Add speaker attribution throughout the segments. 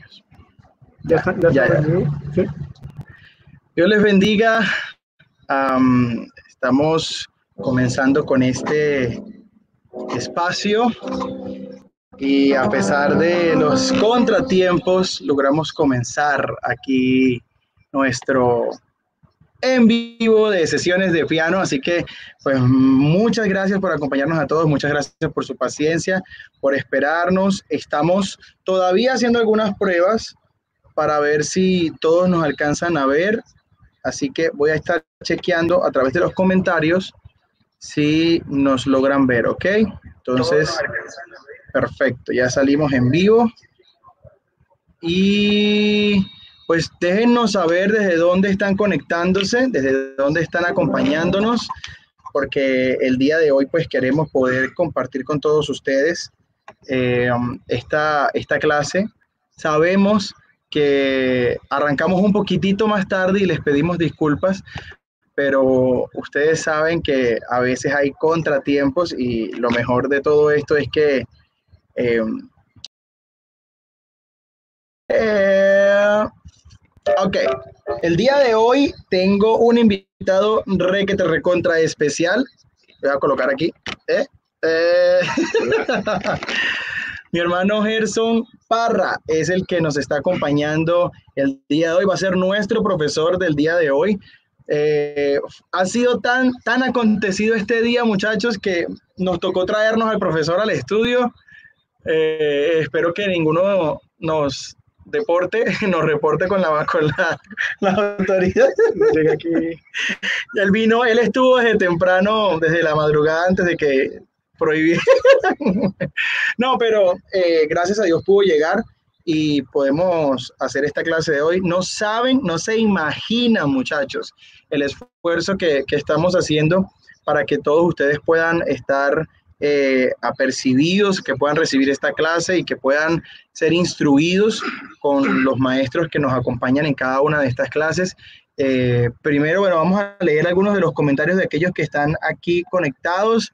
Speaker 1: Ya.
Speaker 2: Sí. Dios les bendiga. Estamos comenzando con este espacio y a pesar de los contratiempos logramos comenzar aquí nuestro en vivo de sesiones de piano, así que pues muchas gracias por acompañarnos a todos, muchas gracias por su paciencia, por esperarnos. Estamos todavía haciendo algunas pruebas para ver si todos nos alcanzan a ver, así que voy a estar chequeando a través de los comentarios si nos logran ver, ¿ok? Entonces, perfecto, ya salimos en vivo y pues déjennos saber desde dónde están conectándose, desde dónde están acompañándonos, porque el día de hoy pues queremos poder compartir con todos ustedes esta clase. Sabemos que arrancamos un poquitito más tarde y les pedimos disculpas, pero ustedes saben que a veces hay contratiempos y lo mejor de todo esto es que ok, el día de hoy tengo un invitado requete recontra especial. Voy a colocar aquí. Mi hermano Gerson Parra es el que nos está acompañando el día de hoy. Va a ser nuestro profesor del día de hoy. Ha sido tan acontecido este día, muchachos, que nos tocó traernos al profesor al estudio. Espero que ninguno nos reporte con la autoridad. Llega aquí. Él estuvo desde temprano, desde la madrugada, antes de que prohibí. No, pero gracias a Dios pudo llegar y podemos hacer esta clase de hoy. No saben, no se imaginan, muchachos, el esfuerzo que estamos haciendo para que todos ustedes puedan estar apercibidos, que puedan recibir esta clase y que puedan ser instruidos con los maestros que nos acompañan en cada una de estas clases. Primero, bueno, vamos a leer algunos de los comentarios de aquellos que están aquí conectados.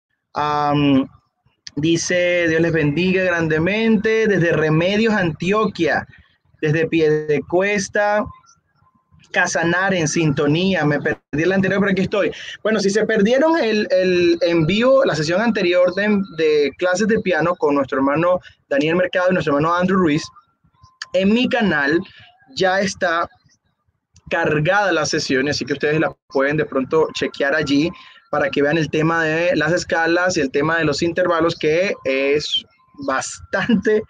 Speaker 2: Dice, Dios les bendiga grandemente, desde Remedios, Antioquia, desde Piedecuesta, Casanare en sintonía. Me perdí el anterior, pero aquí estoy. Bueno, si se perdieron el en vivo, la sesión anterior de clases de piano con nuestro hermano Daniel Mercado y nuestro hermano Andrew Ruiz, en mi canal ya está cargada la sesión, así que ustedes la pueden de pronto chequear allí para que vean el tema de las escalas y el tema de los intervalos, que es bastante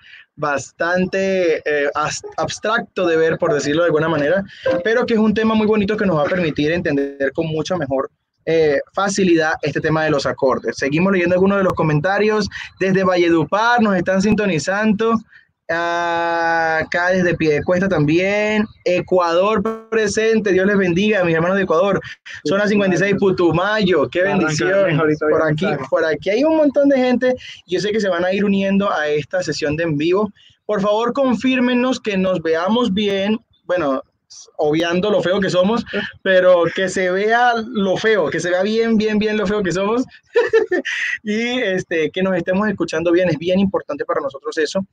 Speaker 2: abstracto de ver, por decirlo de alguna manera, pero que es un tema muy bonito que nos va a permitir entender con mucha mejor facilidad este tema de los acordes. Seguimos leyendo algunos de los comentarios. Desde Valledupar nos están sintonizando. Acá desde Piedecuesta también. Ecuador presente, Dios les bendiga, mis hermanos de Ecuador. Zona 56, Putumayo, qué bendición. Por aquí hay un montón de gente. Yo sé que se van a ir uniendo a esta sesión de en vivo. Por favor, confírmenos que nos veamos bien. Bueno, obviando lo feo que somos, pero que se vea lo feo, que se vea bien lo feo que somos. Y que nos estemos escuchando bien. Es bien importante para nosotros eso.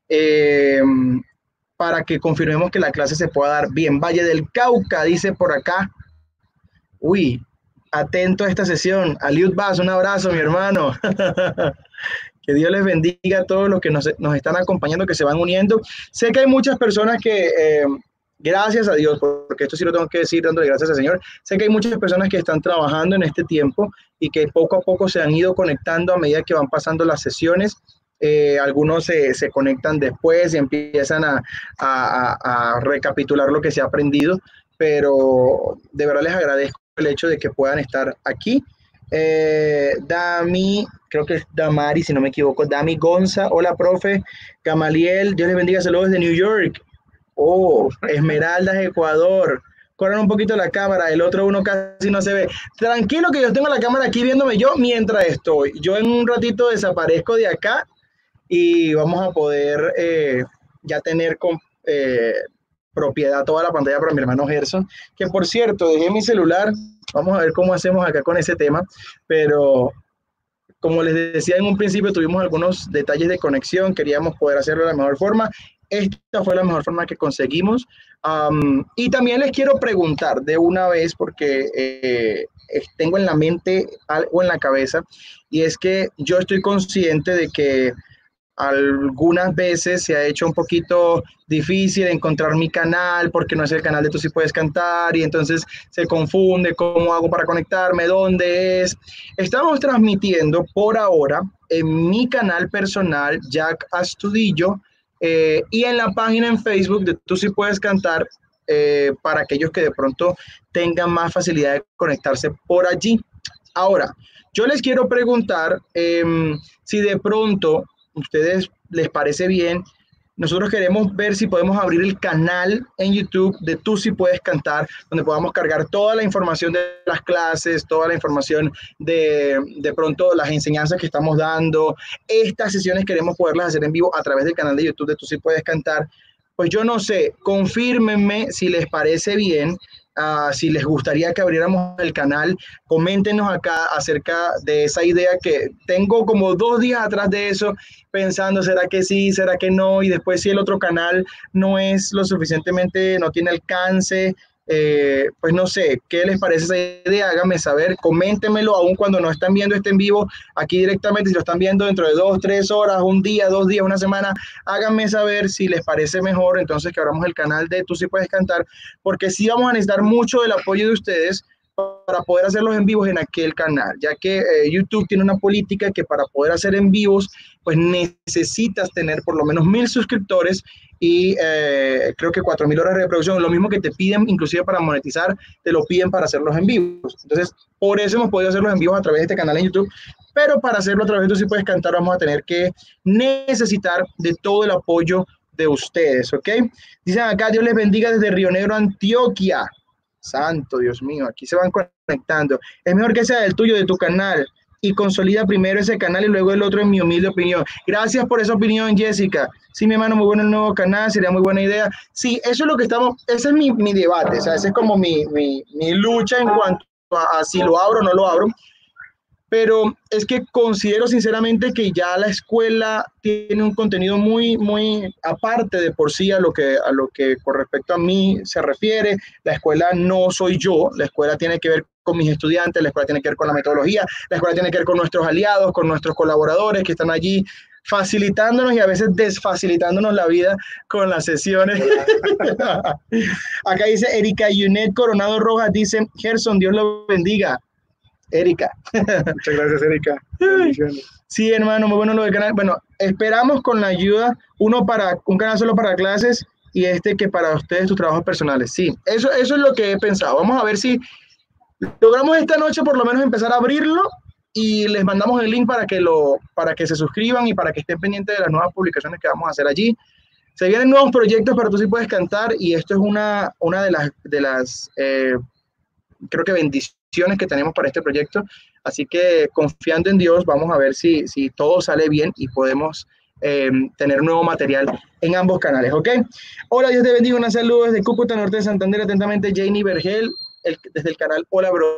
Speaker 2: Para que confirmemos que la clase se pueda dar bien. Valle del Cauca, dice por acá. Uy, atento a esta sesión. Aliud Vaz, un abrazo, mi hermano. Que Dios les bendiga a todos los que nos están acompañando, que se van uniendo. Sé que hay muchas personas que, gracias a Dios, porque esto sí lo tengo que decir, dándole gracias al Señor, sé que hay muchas personas que están trabajando en este tiempo y que poco a poco se han ido conectando a medida que van pasando las sesiones. Algunos se conectan después y empiezan a recapitular lo que se ha aprendido, pero de verdad les agradezco el hecho de que puedan estar aquí. Dami, creo que es Damari, si no me equivoco, Dami Gonza, hola profe. Gamaliel, Dios les bendiga, saludos desde New York. Oh, Esmeraldas, Ecuador. Corran un poquito la cámara, el otro uno casi no se ve. Tranquilo que yo tengo la cámara aquí viéndome yo mientras estoy. Yo en un ratito desaparezco de acá y vamos a poder ya tener propiedad toda la pantalla para mi hermano Gerson, que por cierto, dejé mi celular. Vamos a ver cómo hacemos acá con ese tema, pero como les decía en un principio, tuvimos algunos detalles de conexión, queríamos poder hacerlo de la mejor forma esta fue la mejor forma que conseguimos. Y también les quiero preguntar de una vez, porque tengo en la mente algo en la cabeza, y es que yo estoy consciente de que algunas veces se ha hecho un poquito difícil encontrar mi canal porque no es el canal de Tú Sí Puedes Cantar y entonces se confunde cómo hago para conectarme, dónde es. Estamos transmitiendo por ahora en mi canal personal, Jack Astudillo, y en la página en Facebook de Tú Sí Puedes Cantar, para aquellos que de pronto tengan más facilidad de conectarse por allí. Ahora, yo les quiero preguntar si de pronto ustedes les parece bien. Nosotros queremos ver si podemos abrir el canal en YouTube de Tú Sí Puedes Cantar, donde podamos cargar toda la información de las clases, toda la información de pronto las enseñanzas que estamos dando. Estas sesiones queremos poderlas hacer en vivo a través del canal de YouTube de Tú Sí Puedes Cantar. Pues yo no sé, confírmenme si les parece bien. Si les gustaría que abriéramos el canal, coméntenos acá acerca de esa idea que tengo como 2 días atrás de eso, pensando, ¿será que sí? ¿Será que no? Y después si el otro canal no es lo suficientemente, no tiene alcance, pues no sé, ¿qué les parece esa idea? Háganme saber, coméntenmelo aún cuando no están viendo este en vivo aquí directamente, si lo están viendo dentro de 2, 3 horas, un día, 2 días, una semana, háganme saber si les parece mejor entonces que abramos el canal de Tú Sí Puedes Cantar, porque sí vamos a necesitar mucho del apoyo de ustedes para poder hacer los en vivos en aquel canal, ya que YouTube tiene una política que para poder hacer en vivos, pues necesitas tener por lo menos 1000 suscriptores y creo que 4000 horas de reproducción, lo mismo que te piden inclusive para monetizar, te lo piden para hacerlos en vivos. Entonces, por eso hemos podido hacerlos en vivos a través de este canal en YouTube, pero para hacerlo a través de Tú Sí Puedes Cantar vamos a tener que necesitar de todo el apoyo de ustedes, ¿ok? Dicen acá, Dios les bendiga desde Río Negro, Antioquia. Santo Dios mío, aquí se van conectando. Es mejor que sea del tuyo, de tu canal, y consolida primero ese canal y luego el otro, en mi humilde opinión. Gracias por esa opinión, Jessica. Sí, mi hermano, muy bueno el nuevo canal, sería muy buena idea. Sí, eso es lo que estamos, ese es mi debate, o sea, ese es como mi lucha en cuanto a si lo abro o no lo abro. Pero es que considero sinceramente que ya la escuela tiene un contenido muy, muy aparte de por sí a lo que con respecto a mí se refiere. La escuela no soy yo, la escuela tiene que ver con mis estudiantes, la escuela tiene que ver con la metodología, la escuela tiene que ver con nuestros aliados, con nuestros colaboradores que están allí facilitándonos y a veces desfacilitándonos la vida con las sesiones. Acá dice Erika Yunet Coronado Rojas, dice, Gerson, Dios lo bendiga. Erika.
Speaker 1: Muchas gracias, Erika. Bendiciones.
Speaker 2: Sí, hermano, muy bueno lo del canal. Bueno, esperamos con la ayuda, un canal solo para clases y este que para ustedes sus trabajos personales. Sí, eso es lo que he pensado. Vamos a ver si logramos esta noche por lo menos empezar a abrirlo y les mandamos el link para que se suscriban y para que estén pendientes de las nuevas publicaciones que vamos a hacer allí. Se vienen nuevos proyectos, pero Tú Sí Puedes Cantar y esto es una de las creo que bendiciones que tenemos para este proyecto. Así que confiando en Dios, vamos a ver si todo sale bien y podemos tener nuevo material en ambos canales, ¿ok? Hola, Dios te bendiga, una salud desde Cúcuta, norte de Santander, atentamente, Janie Vergel, desde el canal Hola, Bro.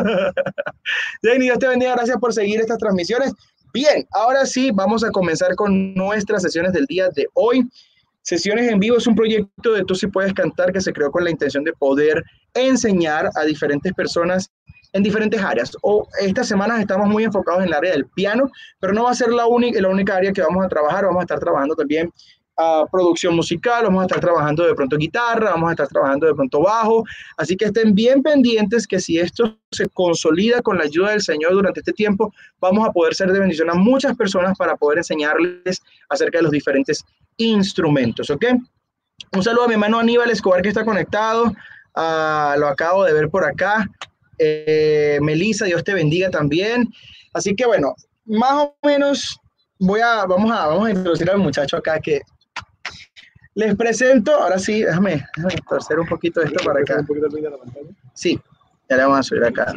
Speaker 2: Janie, Dios te bendiga, gracias por seguir estas transmisiones. Bien, ahora sí, vamos a comenzar con nuestras sesiones del día de hoy. Sesiones en Vivo es un proyecto de Tú Sí Puedes Cantar que se creó con la intención de poder enseñar a diferentes personas en diferentes áreas. Estas semanas estamos muy enfocados en el área del piano, pero no va a ser la única área que vamos a trabajar. Vamos a estar trabajando también producción musical, vamos a estar trabajando de pronto guitarra, vamos a estar trabajando de pronto bajo. Así que estén bien pendientes que si esto se consolida con la ayuda del Señor durante este tiempo, vamos a poder ser de bendición a muchas personas para poder enseñarles acerca de los diferentes instrumentos, ¿ok? Un saludo a mi hermano Aníbal Escobar que está conectado, lo acabo de ver por acá. Melissa, Dios te bendiga también. Así que bueno, más o menos vamos a introducir al muchacho acá que les presento. Ahora sí, déjame torcer un poquito esto para acá. Sí, ya le vamos a subir acá.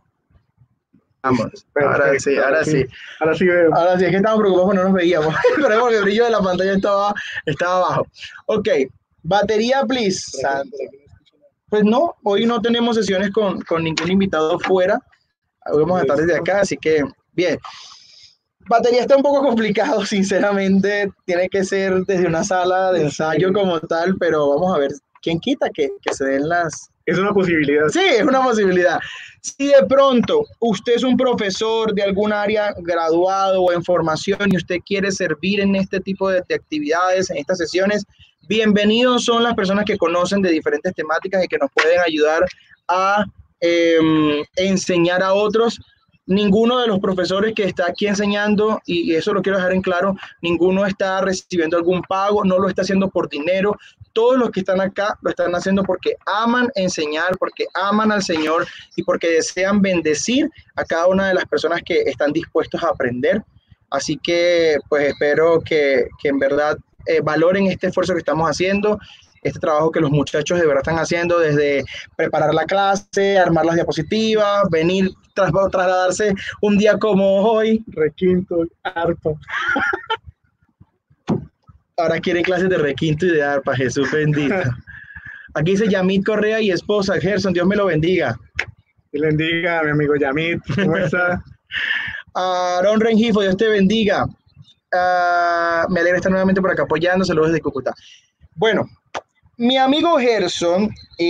Speaker 2: Vamos, ahora sí, ahora sí.
Speaker 1: Ahora sí veo.
Speaker 2: Ahora sí, es que estábamos preocupados porque no nos veíamos, pero porque el brillo de la pantalla estaba bajo. Ok, batería, please. Pues no, hoy no tenemos sesiones con ningún invitado fuera. Hoy vamos a estar desde acá, así que bien. Batería está un poco complicado, sinceramente. Tiene que ser desde una sala de ensayo como tal, pero vamos a ver quién quita que se den las...
Speaker 1: Es una posibilidad.
Speaker 2: Sí, es una posibilidad. Si de pronto usted es un profesor de algún área graduado o en formación y usted quiere servir en este tipo de actividades, en estas sesiones, bienvenidos son las personas que conocen de diferentes temáticas y que nos pueden ayudar a enseñar a otros. Ninguno de los profesores que está aquí enseñando, y eso lo quiero dejar en claro, ninguno está recibiendo algún pago, no lo está haciendo por dinero. Todos los que están acá lo están haciendo porque aman enseñar, porque aman al Señor y porque desean bendecir a cada una de las personas que están dispuestos a aprender. Así que pues espero que en verdad valoren este esfuerzo que estamos haciendo, este trabajo que los muchachos de verdad están haciendo, desde preparar la clase, armar las diapositivas, venir, trasladarse un día como hoy.
Speaker 1: Requinto, arpa.
Speaker 2: Ahora quieren clases de requinto y de arpa, Jesús bendito. Aquí dice Yamit Correa y esposa, Gerson, Dios me lo bendiga.
Speaker 1: Que le bendiga a mi amigo Yamit, ¿cómo está?
Speaker 2: Aaron Rengifo, Dios te bendiga. Me alegra estar nuevamente por acá apoyando, saludos desde Cúcuta. Bueno, mi amigo Gerson,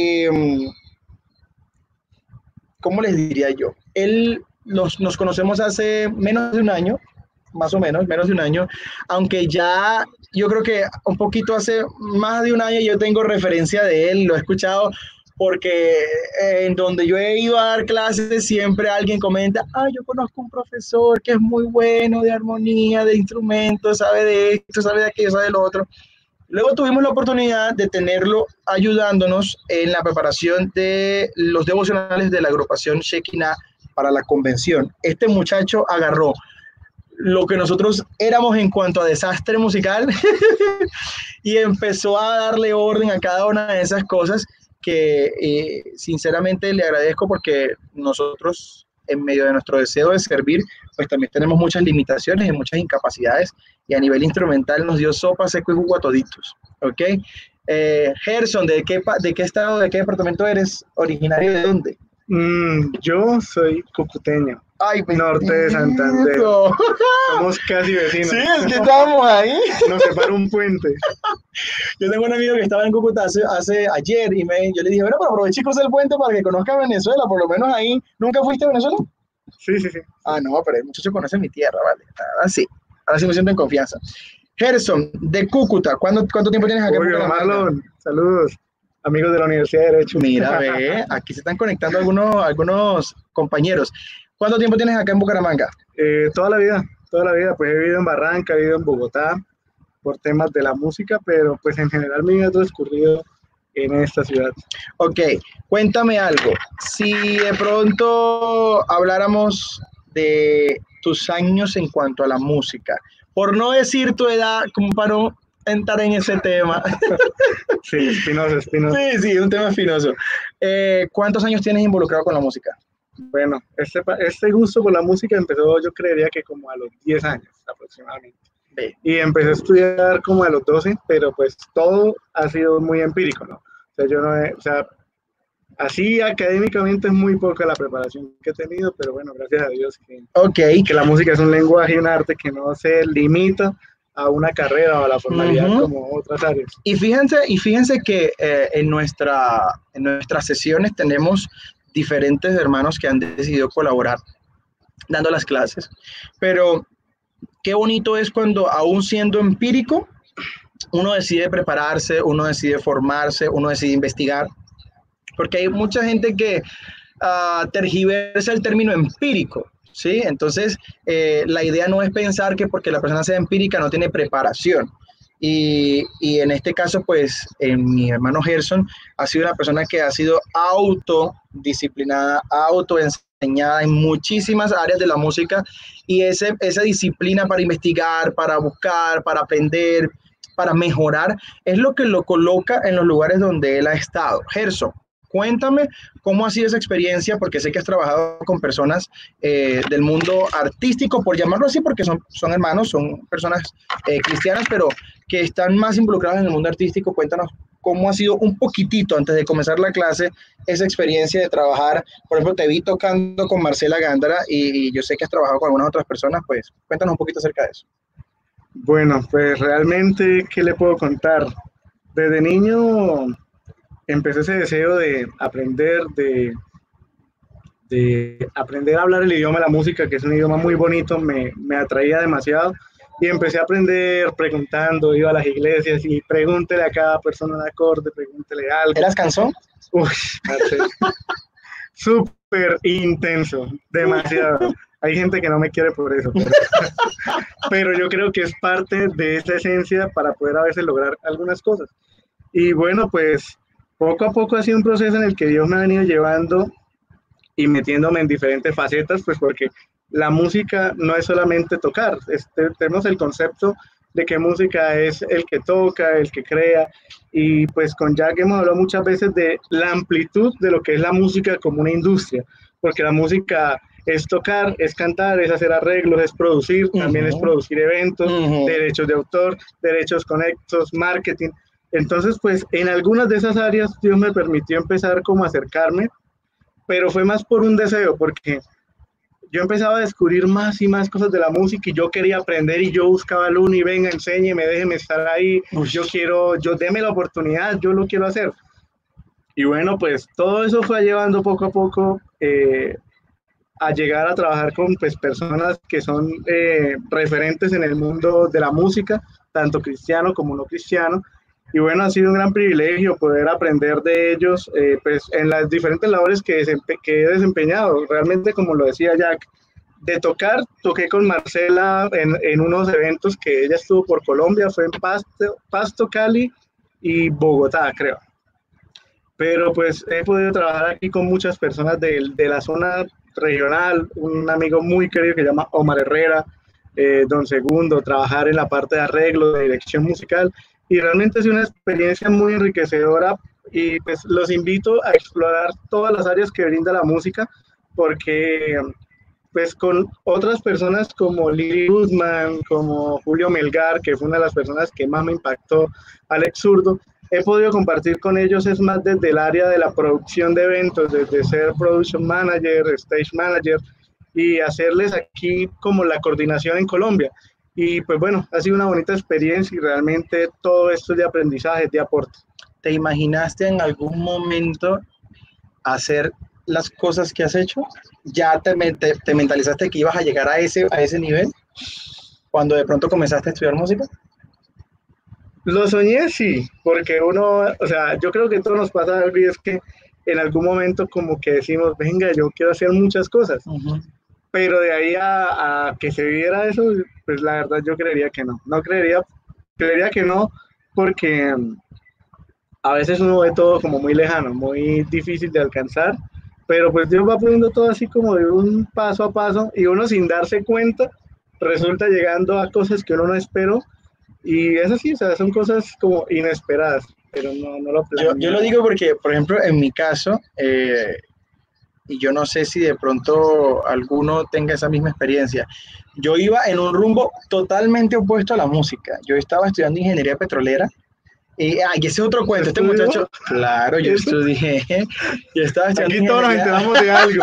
Speaker 2: ¿cómo les diría yo? Él nos conocemos hace menos de un año, más o menos, menos de un año, aunque ya yo creo que un poquito hace más de un año yo tengo referencia de él, lo he escuchado porque en donde yo he ido a dar clases siempre alguien comenta, yo conozco un profesor que es muy bueno de armonía, de instrumentos, sabe de esto, sabe de aquello, sabe de lo otro. Luego tuvimos la oportunidad de tenerlo ayudándonos en la preparación de los devocionales de la agrupación Shekinah para la convención. Este muchacho agarró lo que nosotros éramos en cuanto a desastre musical y empezó a darle orden a cada una de esas cosas que sinceramente le agradezco porque nosotros en medio de nuestro deseo de servir pues también tenemos muchas limitaciones y muchas incapacidades y a nivel instrumental nos dio sopa, seco y jugo a toditos, ¿ok? Gerson, ¿de qué estado, de qué departamento eres? ¿Originario de dónde?
Speaker 1: Yo soy cucuteño.
Speaker 2: Ay,
Speaker 1: norte de Santander. Somos casi vecinos.
Speaker 2: Sí, es que estábamos ahí.
Speaker 1: Nos separa un puente.
Speaker 2: Yo tengo un amigo que estaba en Cúcuta hace ayer y yo le dije, bueno, pero aproveche y cruce el puente para que conozca Venezuela, por lo menos ahí. ¿Nunca fuiste a Venezuela?
Speaker 1: Sí.
Speaker 2: No, pero el muchacho conoce mi tierra, vale. Ahora sí me siento en confianza. Gerson, de Cúcuta, ¿cuánto tiempo tienes acá?
Speaker 1: Oye, Marlon, saludos. Amigos de la Universidad de Derecho.
Speaker 2: Mira, ve, aquí se están conectando algunos compañeros. ¿Cuánto tiempo tienes acá en Bucaramanga?
Speaker 1: Toda la vida, pues he vivido en Barranca, he vivido en Bogotá por temas de la música, pero pues en general mi vida ha transcurrido en esta ciudad.
Speaker 2: Ok, cuéntame algo. Si de pronto habláramos de tus años en cuanto a la música, por no decir tu edad, como para no entrar en ese tema.
Speaker 1: Sí, espinoso.
Speaker 2: Sí, un tema espinoso. ¿Cuántos años tienes involucrado con la música?
Speaker 1: Bueno, este gusto por la música empezó, yo creería que como a los 10 años aproximadamente. Sí. Y empecé a estudiar como a los 12, pero pues todo ha sido muy empírico, ¿no? O sea, así académicamente es muy poca la preparación que he tenido, pero bueno, gracias a Dios que la música es un lenguaje y un arte que no se limita a una carrera o a la formalidad como otras áreas.
Speaker 2: Y fíjense que en nuestras sesiones tenemos diferentes hermanos que han decidido colaborar dando las clases, pero qué bonito es cuando aún siendo empírico, uno decide prepararse, uno decide formarse, uno decide investigar, porque hay mucha gente que tergiversa el término empírico, ¿sí? Entonces, la idea no es pensar que porque la persona sea empírica no tiene preparación. Y en este caso, pues, mi hermano Gerson ha sido una persona que ha sido autodisciplinada, autoenseñada en muchísimas áreas de la música y esa disciplina para investigar, para buscar, para aprender, para mejorar, es lo que lo coloca en los lugares donde él ha estado. Gerson, cuéntame cómo ha sido esa experiencia, porque sé que has trabajado con personas del mundo artístico, por llamarlo así, porque son hermanos, son personas cristianas, pero que están más involucradas en el mundo artístico. Cuéntanos cómo ha sido un poquitito antes de comenzar la clase esa experiencia de trabajar. Por ejemplo, te vi tocando con Marcela Gándara y yo sé que has trabajado con algunas otras personas, pues cuéntanos un poquito acerca de eso.
Speaker 1: Bueno, pues realmente, ¿qué le puedo contar? Desde niño empecé ese deseo de aprender a hablar el idioma de la música, que es un idioma muy bonito, me atraía demasiado. Y empecé a aprender preguntando, iba a las iglesias y pregúntele a cada persona un acorde, pregúntele algo.
Speaker 2: ¿Eras canción?
Speaker 1: Uy, súper intenso, demasiado. Hay gente que no me quiere por eso, pero yo creo que es parte de esa esencia para poder a veces lograr algunas cosas. Y bueno, pues poco a poco ha sido un proceso en el que Dios me ha venido llevando y metiéndome en diferentes facetas, pues porque la música no es solamente tocar, tenemos el concepto de que música es el que toca, el que crea, y pues con Jack hemos hablado muchas veces de la amplitud de lo que es la música como una industria, porque la música es tocar, es cantar, es hacer arreglos, es producir, también es producir eventos, derechos de autor, derechos conexos, marketing. Entonces, pues en algunas de esas áreas Dios me permitió empezar como a acercarme, pero fue más por un deseo, porque yo empezaba a descubrir más y más cosas de la música y yo quería aprender y yo buscaba al uno y venga, enséñeme, déjeme estar ahí, yo déme la oportunidad, yo lo quiero hacer. Y bueno, pues todo eso fue llevando poco a poco a llegar a trabajar con pues, personas que son referentes en el mundo de la música, tanto cristiano como no cristiano. Y bueno, ha sido un gran privilegio poder aprender de ellos pues, en las diferentes labores que he desempeñado. Realmente, como lo decía Jack, de tocar, toqué con Marcela en unos eventos que ella estuvo por Colombia, fue en Pasto, Cali y Bogotá, creo. Pero pues he podido trabajar aquí con muchas personas de la zona regional, un amigo muy querido que se llama Omar Herrera, Don Segundo, trabajar en la parte de arreglo, de dirección musical, y realmente es una experiencia muy enriquecedora y pues los invito a explorar todas las áreas que brinda la música, porque pues con otras personas como Lili Guzmán, como Julio Melgar, que fue una de las personas que más me impactó, Alex Zurdo, he podido compartir con ellos es más desde el área de la producción de eventos, desde ser production manager, stage manager y hacerles aquí como la coordinación en Colombia. Y pues bueno, ha sido una bonita experiencia y realmente todo esto es de aprendizaje, de aporte.
Speaker 2: ¿Te imaginaste en algún momento hacer las cosas que has hecho? ¿Ya te mentalizaste que ibas a llegar a ese nivel cuando de pronto comenzaste a estudiar música?
Speaker 1: Lo soñé, sí, porque uno, o sea, yo creo que todo nos pasa algo y es que en algún momento como que decimos, venga, yo quiero hacer muchas cosas, pero de ahí a que se viera eso, pues la verdad yo creería que no, creería que no, porque a veces uno ve todo como muy lejano, muy difícil de alcanzar, pero pues Dios va poniendo todo así como de un paso a paso y uno sin darse cuenta resulta llegando a cosas que uno no esperó. Y es así, o sea, son cosas como inesperadas, pero no lo planeo.
Speaker 2: Yo lo digo porque, por ejemplo, en mi caso, y yo no sé si de pronto alguno tenga esa misma experiencia, yo iba en un rumbo totalmente opuesto a la música. Yo estaba estudiando ingeniería petrolera. Y ese es otro cuento. Este muchacho, claro, yo estudié. Yo estaba estudiando
Speaker 1: Aquí todos nos enteramos de algo.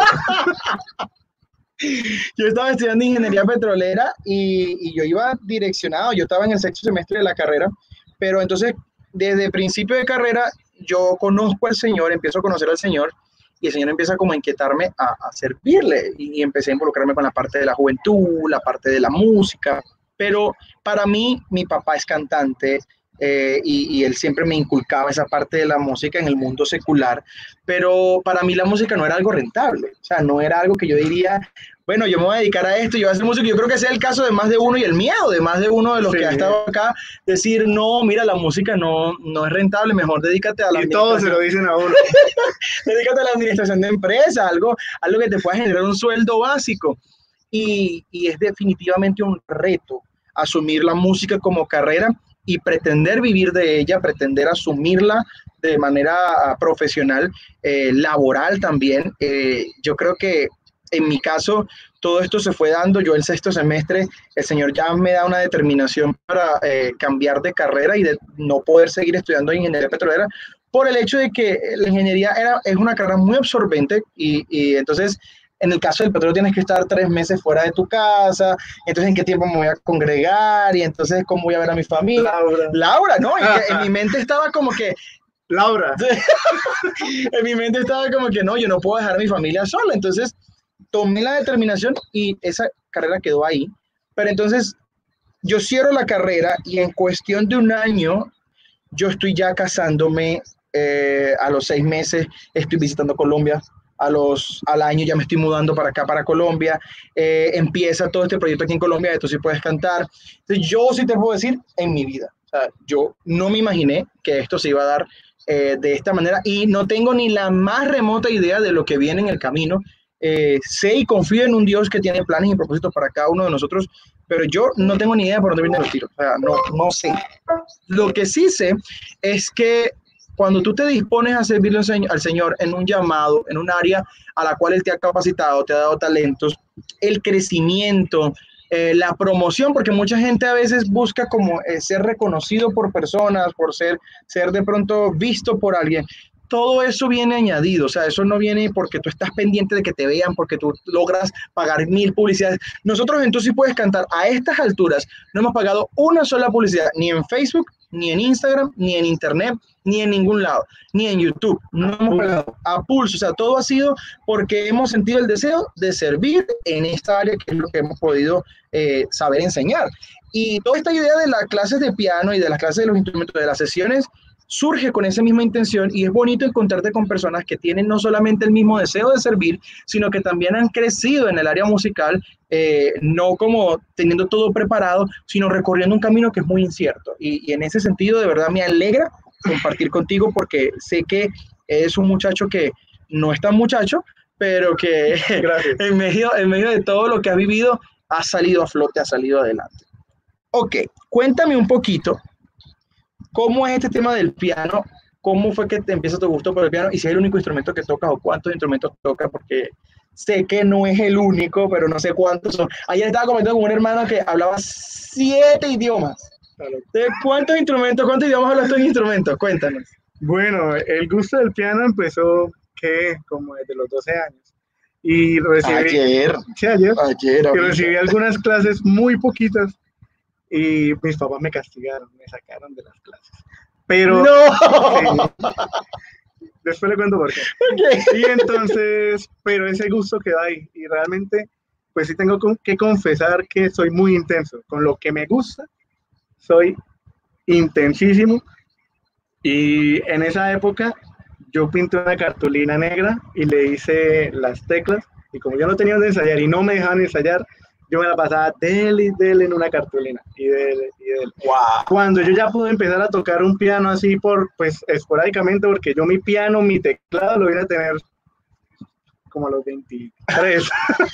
Speaker 2: Yo estaba estudiando ingeniería petrolera y yo iba direccionado, yo estaba en el sexto semestre de la carrera, pero entonces desde principio de carrera yo conozco al Señor, empiezo a conocer al Señor y el Señor empieza como a inquietarme a servirle y empecé a involucrarme con la parte de la juventud, la parte de la música, pero para mí mi papá es cantante. Y él siempre me inculcaba esa parte de la música en el mundo secular, pero para mí la música no era algo rentable, o sea, no era algo que yo diría, bueno, yo me voy a dedicar a esto, yo voy a hacer música. Yo creo que ese es el caso de más de uno y el miedo de más de uno de los que ha estado acá, decir, no, mira, la música no es rentable, mejor dedícate a la
Speaker 1: administración. Y todos se lo dicen a uno.
Speaker 2: Dedícate a la administración de empresa, algo que te pueda generar un sueldo básico. Y es definitivamente un reto asumir la música como carrera y pretender vivir de ella, pretender asumirla de manera profesional, laboral también. Yo creo que en mi caso, todo esto se fue dando. Yo el sexto semestre, el Señor ya me da una determinación para cambiar de carrera y de no poder seguir estudiando ingeniería petrolera por el hecho de que la ingeniería es una carrera muy absorbente y entonces en el caso del petróleo tienes que estar 3 meses fuera de tu casa, entonces en qué tiempo me voy a congregar y entonces cómo voy a ver a mi familia. Laura, ¿no? Y en mi mente estaba como que...
Speaker 1: Laura.
Speaker 2: En mi mente estaba como que no, yo no puedo dejar a mi familia sola, entonces tomé la determinación y esa carrera quedó ahí. Pero entonces yo cierro la carrera y en cuestión de un año yo estoy ya casándome, a los 6 meses estoy visitando Colombia, al año ya me estoy mudando para acá, para Colombia, empieza todo este proyecto aquí en Colombia, de Tú Sí Puedes Cantar. Entonces yo sí te puedo decir, en mi vida, o sea, yo no me imaginé que esto se iba a dar de esta manera y no tengo ni la más remota idea de lo que viene en el camino. Sé y confío en un Dios que tiene planes y propósitos para cada uno de nosotros, pero yo no tengo ni idea por dónde vienen los tiros, o sea, no sé. Lo que sí sé es que cuando tú te dispones a servirle al Señor en un llamado, en un área a la cual Él te ha capacitado, te ha dado talentos, el crecimiento, la promoción, porque mucha gente a veces busca como ser reconocido por personas, por ser de pronto visto por alguien. Todo eso viene añadido, o sea, eso no viene porque tú estás pendiente de que te vean, porque tú logras pagar 1000 publicidades. Nosotros en Tú Sí Puedes Cantar a estas alturas no hemos pagado una sola publicidad, ni en Facebook, ni en Instagram, ni en Internet, ni en ningún lado, ni en YouTube. No hemos pagado a pulso, o sea, todo ha sido porque hemos sentido el deseo de servir en esta área que es lo que hemos podido saber enseñar. Y toda esta idea de las clases de piano y de las clases de los instrumentos, de las sesiones, surge con esa misma intención y es bonito encontrarte con personas que tienen no solamente el mismo deseo de servir, sino que también han crecido en el área musical, no como teniendo todo preparado, sino recorriendo un camino que es muy incierto. Y en ese sentido, de verdad me alegra compartir contigo porque sé que es un muchacho que no es tan muchacho, pero que en medio de todo lo que has vivido, has salido a flote, has salido adelante. Ok, cuéntame un poquito. ¿Cómo es este tema del piano? ¿Cómo fue que te empieza tu gusto por el piano? Y si es el único instrumento que tocas o cuántos instrumentos tocas, porque sé que no es el único, pero no sé cuántos son. Ayer estaba comentando con un hermano que hablaba 7 idiomas. ¿De cuántos idiomas hablas tú en instrumentos? Cuéntanos.
Speaker 1: Bueno, el gusto del piano empezó como desde los 12 años. Y recibí,
Speaker 2: ayer,
Speaker 1: y recibí algunas clases muy poquitas y mis papás me castigaron, me sacaron de las clases. Pero
Speaker 2: ¡no!
Speaker 1: Sí, después le cuento por qué. Okay. Y entonces, pero ese gusto quedó ahí y realmente, pues sí tengo que confesar que soy muy intenso. Con lo que me gusta, soy intensísimo. Y en esa época yo pinté una cartulina negra y le hice las teclas y como yo no tenía donde ensayar y no me dejaban ensayar, yo me la pasaba dele en una cartulina y dele.
Speaker 2: Wow.
Speaker 1: Cuando yo ya pude empezar a tocar un piano así pues esporádicamente, porque yo mi teclado lo vine a tener como a los 23.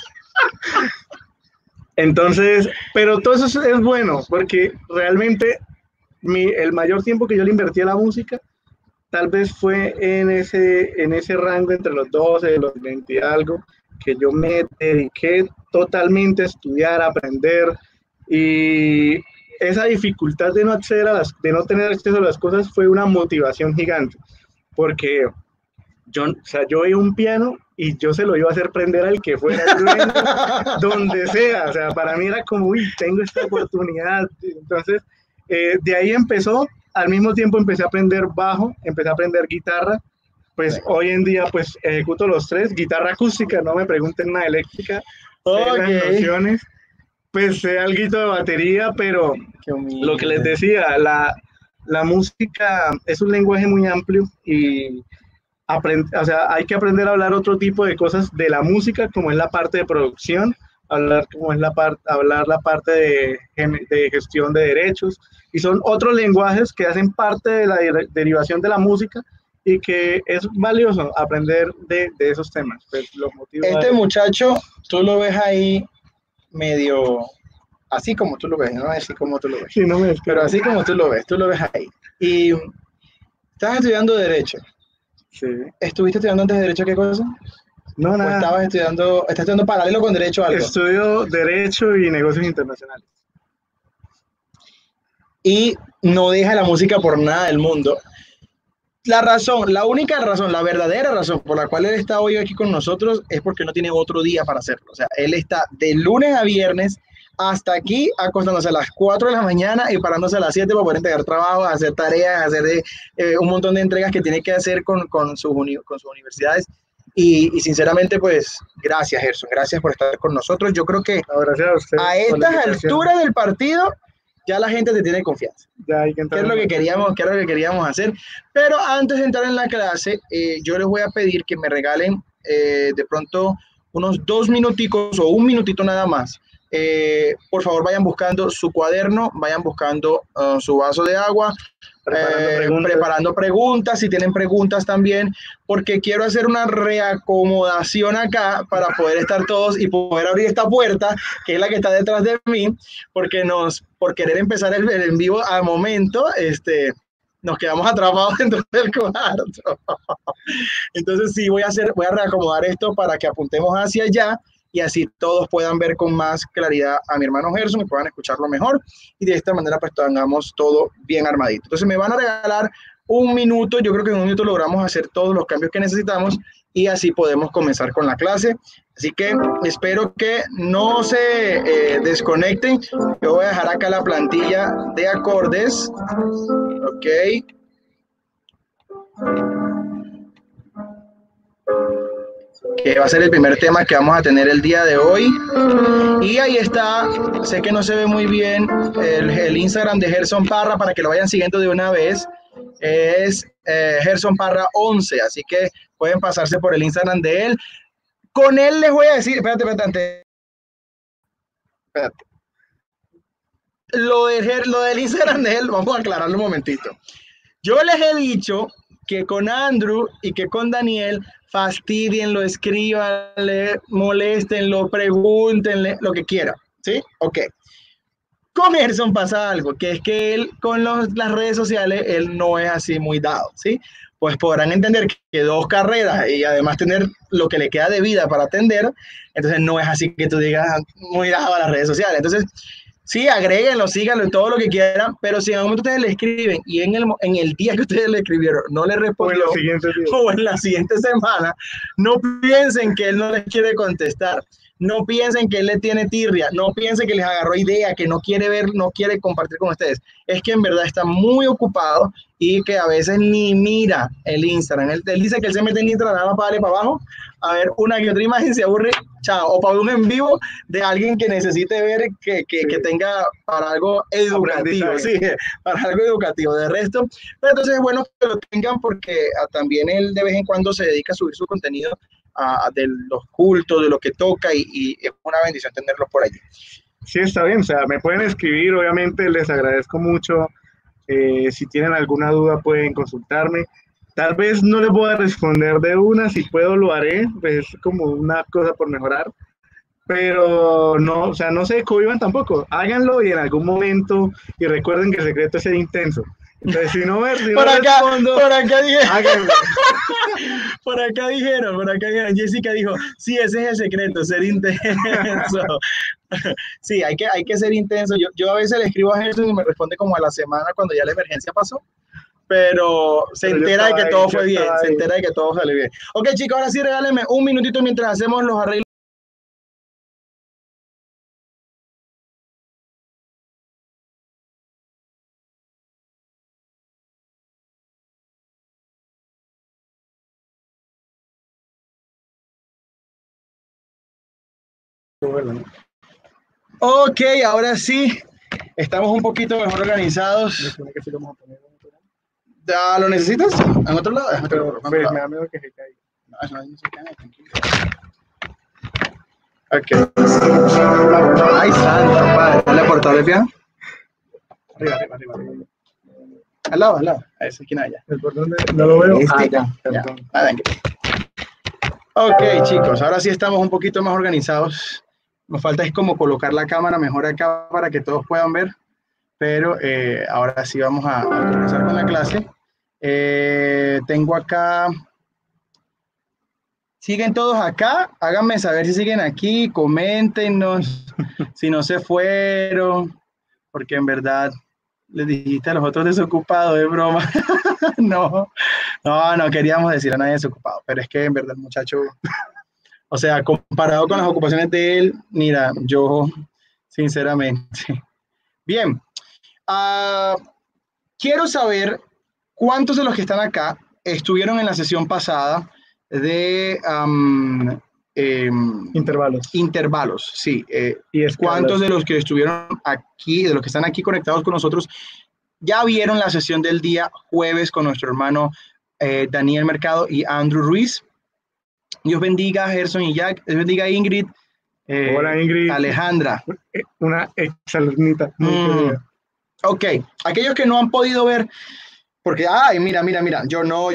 Speaker 1: Entonces, pero todo eso es bueno, porque realmente el mayor tiempo que yo le invertí a la música tal vez fue en ese rango entre los 12 y los 20 y algo, que yo me dediqué totalmente a estudiar, a aprender, y esa dificultad de de no tener acceso a las cosas fue una motivación gigante, porque yo veía un piano y yo se lo iba a hacer prender al que fuera el dueño, donde sea, o sea, para mí era como, uy, tengo esta oportunidad. Entonces, de ahí empezó. Al mismo tiempo empecé a aprender bajo, empecé a aprender guitarra, pues hoy en día pues ejecuto los tres, guitarra acústica, no me pregunten nada eléctrica, las nociones, pues sé algo de batería, pero lo que les decía, la música es un lenguaje muy amplio y o sea, hay que aprender a hablar otro tipo de cosas de la música, como es la parte de producción, hablar la parte de gestión de derechos, y son otros lenguajes que hacen parte de la derivación de la música y que es valioso aprender de esos temas. Pues, los motivos
Speaker 2: muchacho, tú lo ves ahí medio así como tú lo ves, no así como tú lo ves.
Speaker 1: Sí, no me
Speaker 2: pero así como tú lo ves ahí. Y estás estudiando Derecho.
Speaker 1: Sí.
Speaker 2: ¿Estuviste estudiando antes de Derecho qué cosa?
Speaker 1: No, nada.
Speaker 2: Estás estudiando paralelo con Derecho o algo?
Speaker 1: Estudio Derecho y Negocios Internacionales.
Speaker 2: Y no deja la música por nada del mundo. La única razón, la verdadera razón por la cual él está hoy aquí con nosotros es porque no tiene otro día para hacerlo. O sea, él está de lunes a viernes hasta aquí, acostándose a las 4 de la mañana y parándose a las 7 para poder entregar trabajo, hacer tareas, hacer un montón de entregas que tiene que hacer con sus universidades. Y sinceramente, pues, gracias, Gerson, gracias por estar con nosotros. Yo creo que a estas alturas del partido, ya la gente te tiene confianza.
Speaker 1: Ya hay que
Speaker 2: ¿Qué es lo que queríamos hacer? Pero antes de entrar en la clase, yo les voy a pedir que me regalen de pronto unos 2 minuticos o 1 minutito nada más. Por favor, vayan buscando su cuaderno, vayan buscando su vaso de agua, preparando preguntas, si tienen preguntas también, porque quiero hacer una reacomodación acá para poder estar todos y poder abrir esta puerta, que es la que está detrás de mí, porque por querer empezar el en vivo al momento, nos quedamos atrapados dentro del cuarto. Entonces sí, voy a reacomodar esto para que apuntemos hacia allá y así todos puedan ver con más claridad a mi hermano Gerson y puedan escucharlo mejor y de esta manera pues tengamos todo bien armadito. Entonces me van a regalar 1 minuto, yo creo que en 1 minuto logramos hacer todos los cambios que necesitamos y así podemos comenzar con la clase. Así que espero que no se desconecten. Yo voy a dejar acá la plantilla de acordes. Ok. Que va a ser el primer tema que vamos a tener el día de hoy. Y ahí está, sé que no se ve muy bien el Instagram de Gerson Parra, para que lo vayan siguiendo de una vez. Es Gerson Parra 11, así que pueden pasarse por el Instagram de él. Con él les voy a decir, espérate. Lo del Instagram de él, vamos a aclararlo un momentito. Yo les he dicho que con Andrew y que con Daniel fastidienlo, escríbanle, moléstenlo, pregúntenle, lo que quieran, ¿sí? Ok. Con Gerson pasa algo, que es que él con las redes sociales, él no es así muy dado, ¿sí? Pues podrán entender que 2 carreras y además tener lo que le queda de vida para atender, entonces no es así que tú digas muy dado a las redes sociales. Entonces, sí, agréguenlo, síganlo y todo lo que quieran, pero si en algún momento ustedes le escriben y en el día que ustedes le escribieron no le respondió o en la siguiente semana, no piensen que él no les quiere contestar, no piensen que él le tiene tirria, no piensen que les agarró idea, que no quiere ver, no quiere compartir con ustedes. Es que en verdad está muy ocupado y que a veces ni mira el Instagram. Él dice que él se mete en Instagram, nada más para darle para abajo, a ver una que otra imagen, se aburre, chao, o para un en vivo de alguien que necesite ver que tenga para algo educativo, sí, para algo educativo. De resto, pero entonces es bueno que lo tengan porque también él de vez en cuando se dedica a subir su contenido de los cultos, de lo que toca y es una bendición tenerlos por allí.
Speaker 1: Sí, está bien, o sea, me pueden escribir, obviamente les agradezco mucho. Si tienen alguna duda pueden consultarme. Tal vez no les voy a responder de una, si puedo lo haré, pues es como una cosa por mejorar, pero no, o sea, no se cohiban tampoco, háganlo y en algún momento, y recuerden que el secreto es ser intenso. Entonces, si no respondo,
Speaker 2: por acá háganlo. Por acá dijeron, Jessica dijo, sí, ese es el secreto, ser intenso. Sí, hay que ser intenso. Yo a veces le escribo a Gerson y me responde como a la semana cuando ya la emergencia pasó, pero se entera de que todo fue bien, se entera de que todo salió bien. Ok, chicos, ahora sí regálenme 1 minutito mientras hacemos los arreglos. Ok, ahora sí, estamos un poquito mejor organizados. ¿Lo necesitas? ¿En otro lado?
Speaker 1: Me da miedo que se caiga.
Speaker 2: No se cae, tranquilo. Ok. Ay, santo, padre. ¿Le portable bien?
Speaker 1: Arriba.
Speaker 2: Al lado. A esa esquina allá.
Speaker 1: ¿Por dónde? No lo veo.
Speaker 2: Ya. Ok, chicos, ahora sí estamos un poquito más organizados. Nos falta es como colocar la cámara mejor acá para que todos puedan ver. Pero ahora sí vamos a comenzar con la clase. Tengo acá... ¿Siguen todos acá? Háganme saber si siguen aquí, coméntenos si no se fueron, porque en verdad les dijiste a los otros desocupados, es broma. No, no queríamos decir a nadie desocupado, pero es que en verdad el muchacho, o sea, comparado con las ocupaciones de él, mira, yo sinceramente. Bien, quiero saber cuántos de los que están acá estuvieron en la sesión pasada de intervalos, sí. Y cuántos de los que estuvieron aquí, de los que están aquí conectados con nosotros, ya vieron la sesión del día jueves con nuestro hermano Daniel Mercado y Andrew Ruiz. Dios bendiga a Gerson y Jack, Dios bendiga a Ingrid.
Speaker 1: Hola Ingrid.
Speaker 2: Alejandra.
Speaker 1: Una exalumnita.
Speaker 2: Ok, aquellos que no han podido ver, porque, ay, mira, yo no.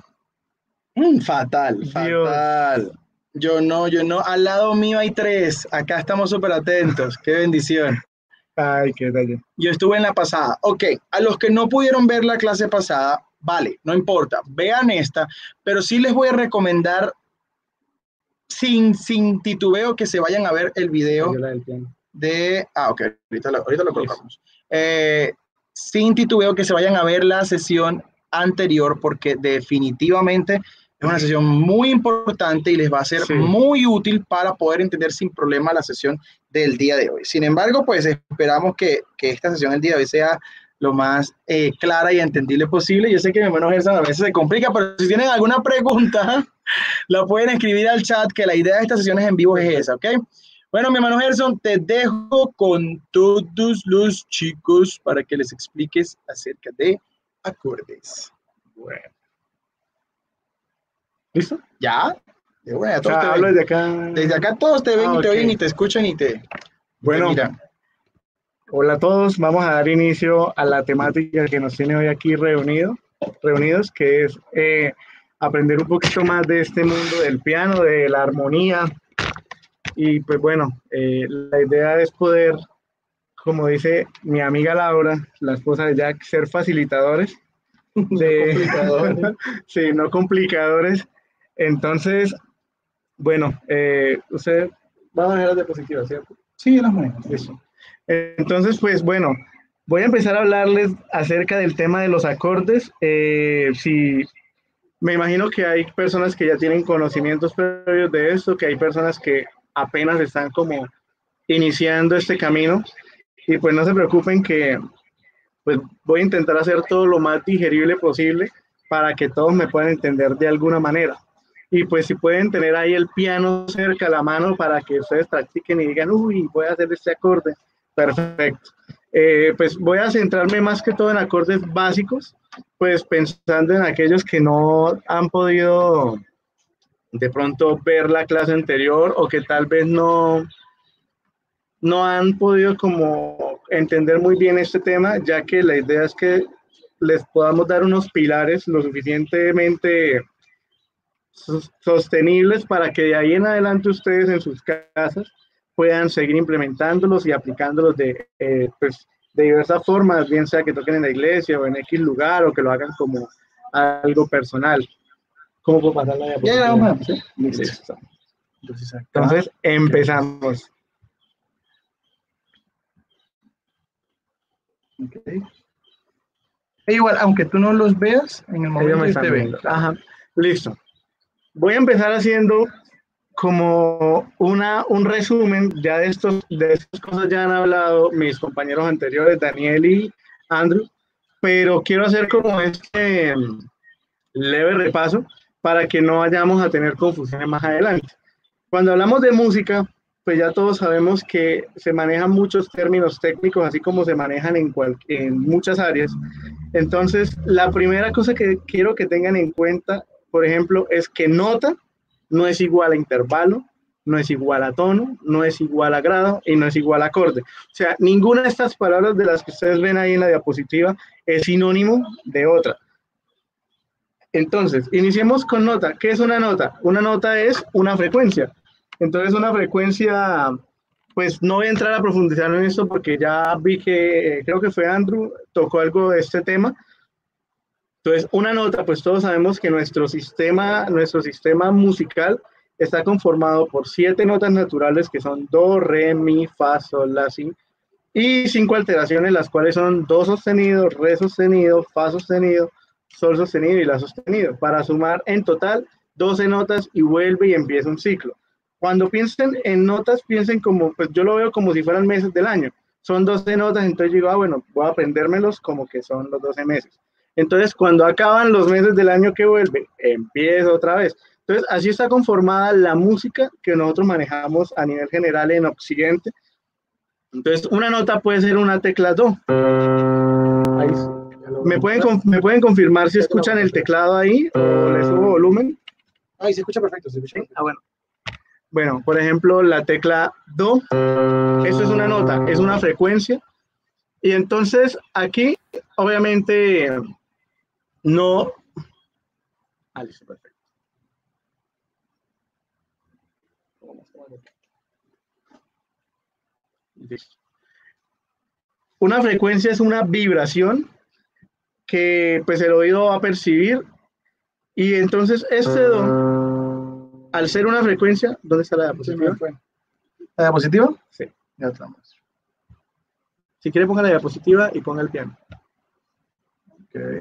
Speaker 2: Fatal. Yo no, al lado mío hay 3, acá estamos súper atentos, qué bendición.
Speaker 1: Ay, qué detalle.
Speaker 2: Yo estuve en la pasada. Ok, a los que no pudieron ver la clase pasada, vale, no importa, vean esta, pero sí les voy a recomendar sin titubeo que se vayan a ver el video de... ok, ahorita lo colocamos. Sin titubeo que se vayan a ver la sesión anterior porque definitivamente es una sesión muy importante y les va a ser muy útil para poder entender sin problema la sesión del día de hoy. Sin embargo, pues esperamos que esta sesión del día de hoy sea lo más clara y entendible posible. Yo sé que mi hermano Gerson a veces se complica, pero si tienen alguna pregunta, la pueden escribir al chat, que la idea de estas sesiones en vivo es esa, ¿ok? Bueno, mi hermano Gerson, te dejo con todos los chicos para que les expliques acerca de acordes.
Speaker 1: Bueno. ¿Listo?
Speaker 2: ¿Ya? Bueno, todos
Speaker 1: hablo desde acá.
Speaker 2: Desde acá todos te ven y te oyen y te escuchan y te miran.
Speaker 1: Hola a todos, vamos a dar inicio a la temática que nos tiene hoy aquí reunidos, que es aprender un poquito más de este mundo del piano, de la armonía. Y pues bueno, la idea es poder, como dice mi amiga Laura, la esposa de Jack, ser facilitadores. Sí, no complicadores. Entonces, bueno, usted va a manejar las diapositivas, ¿cierto?
Speaker 2: Sí, las manejo.
Speaker 1: Eso. Entonces, pues bueno, voy a empezar a hablarles acerca del tema de los acordes. Me imagino que hay personas que ya tienen conocimientos previos de esto, que hay personas que apenas están como iniciando este camino. Y pues no se preocupen que pues voy a intentar hacer todo lo más digerible posible para que todos me puedan entender de alguna manera. Y pues si pueden tener ahí el piano cerca a la mano para que ustedes practiquen y digan, uy, voy a hacer este acorde. Perfecto. Pues voy a centrarme más que todo en acordes básicos, pues pensando en aquellos que no han podido de pronto ver la clase anterior o que tal vez no han podido como entender muy bien este tema, ya que la idea es que les podamos dar unos pilares lo suficientemente sostenibles para que de ahí en adelante ustedes en sus casas puedan seguir implementándolos y aplicándolos de diversas formas, bien sea que toquen en la iglesia o en X lugar o que lo hagan como algo personal. ¿Cómo puedo pasar la diapositiva? ¿Sí? Listo. Entonces, empezamos.
Speaker 2: Okay. Igual, aunque tú no los veas, en el momento que te ven.
Speaker 1: Ajá, listo. Voy a empezar haciendo como un resumen, ya de estas cosas ya han hablado mis compañeros anteriores, Daniel y Andrew, pero quiero hacer como este leve repaso para que no vayamos a tener confusiones más adelante. Cuando hablamos de música, pues ya todos sabemos que se manejan muchos términos técnicos, así como se manejan en muchas áreas. Entonces, la primera cosa que quiero que tengan en cuenta, por ejemplo, es que nota no es igual a intervalo, no es igual a tono, no es igual a grado y no es igual a acorde. O sea, ninguna de estas palabras de las que ustedes ven ahí en la diapositiva es sinónimo de otra. Entonces, iniciemos con nota. ¿Qué es una nota? Una nota es una frecuencia. Entonces, una frecuencia, pues no voy a entrar a profundizar en esto porque ya vi que, creo que fue Andrew, tocó algo de este tema. Entonces, una nota, pues todos sabemos que nuestro sistema musical está conformado por 7 notas naturales que son do, re, mi, fa, sol, la, si, y 5 alteraciones, las cuales son do sostenido, re sostenido, fa sostenido, sol sostenido y la sostenido, para sumar en total 12 notas y vuelve y empieza un ciclo. Cuando piensen en notas, piensen como, pues yo lo veo como si fueran meses del año. Son 12 notas, entonces digo, bueno, voy a aprendérmelos como que son los 12 meses. Entonces, cuando acaban los meses del año que vuelve, empieza otra vez. Entonces, así está conformada la música que nosotros manejamos a nivel general en Occidente. Entonces, una nota puede ser una tecla do. Ahí, ¿me pueden confirmar si escuchan el teclado ahí o le subo volumen?
Speaker 2: Ahí se escucha perfecto, se escucha perfecto.
Speaker 1: Ah, bueno. Bueno, por ejemplo, la tecla do, eso es una nota, es una frecuencia. Y entonces aquí, obviamente, no... Ah, listo, perfecto. Listo. Una frecuencia es una vibración que pues el oído va a percibir. Y entonces este do, al ser una frecuencia, ¿dónde está la diapositiva?
Speaker 2: ¿La diapositiva?
Speaker 1: Sí, ya estamos. Si quiere ponga la diapositiva y ponga el piano. Ok.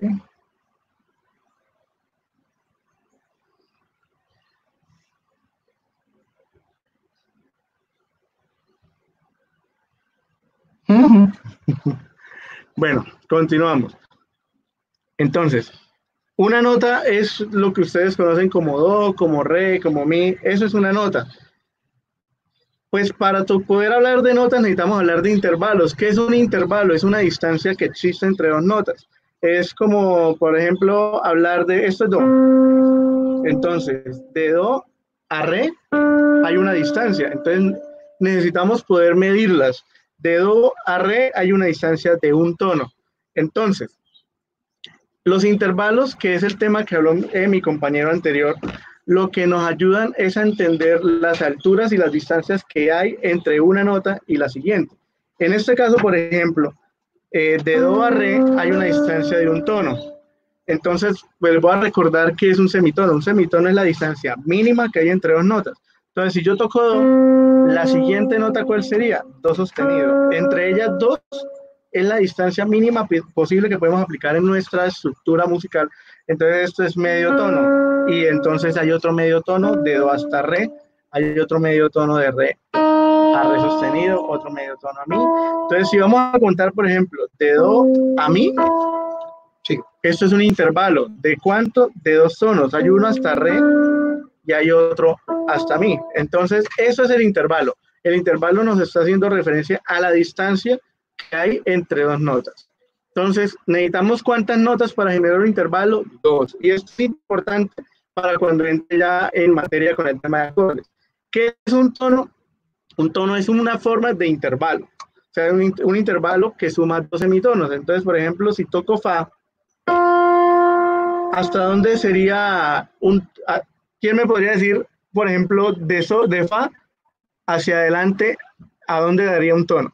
Speaker 1: Bueno, continuamos. Entonces, una nota es lo que ustedes conocen como do, como re, como mi. Eso es una nota. Pues para poder hablar de notas necesitamos hablar de intervalos. ¿Qué es un intervalo? Es una distancia que existe entre dos notas. Es como, por ejemplo, hablar de esto es do. Entonces, de do a re hay una distancia. Entonces, necesitamos poder medirlas. De do a re hay una distancia de un tono. Entonces, los intervalos, que es el tema que habló mi compañero anterior, lo que nos ayudan es a entender las alturas y las distancias que hay entre una nota y la siguiente. En este caso, por ejemplo, de do a re hay una distancia de un tono. Entonces, pues voy a recordar que es un semitono. Un semitono es la distancia mínima que hay entre dos notas. Entonces, si yo toco do, la siguiente nota, ¿cuál sería? Do sostenido. Entre ellas dos es la distancia mínima posible que podemos aplicar en nuestra estructura musical. Entonces, esto es medio tono. Y entonces hay otro medio tono de do hasta re. Hay otro medio tono de re a re sostenido, otro medio tono a mi. Entonces, si vamos a contar, por ejemplo, de do a mi, sí, esto es un intervalo. ¿De cuánto? De dos tonos. Hay uno hasta re y hay otro hasta mi. Entonces, eso es el intervalo. El intervalo nos está haciendo referencia a la distancia que hay entre dos notas. Entonces, necesitamos ¿cuántas notas para generar un intervalo? 2. Y esto es importante para cuando entre ya en materia con el tema de acordes. ¿Qué es un tono? Un tono es una forma de intervalo. O sea, un intervalo que suma 2 semitonos. Entonces, por ejemplo, si toco fa, ¿hasta dónde sería un... ¿Quién me podría decir, por ejemplo, de fa hacia adelante, a dónde daría un tono?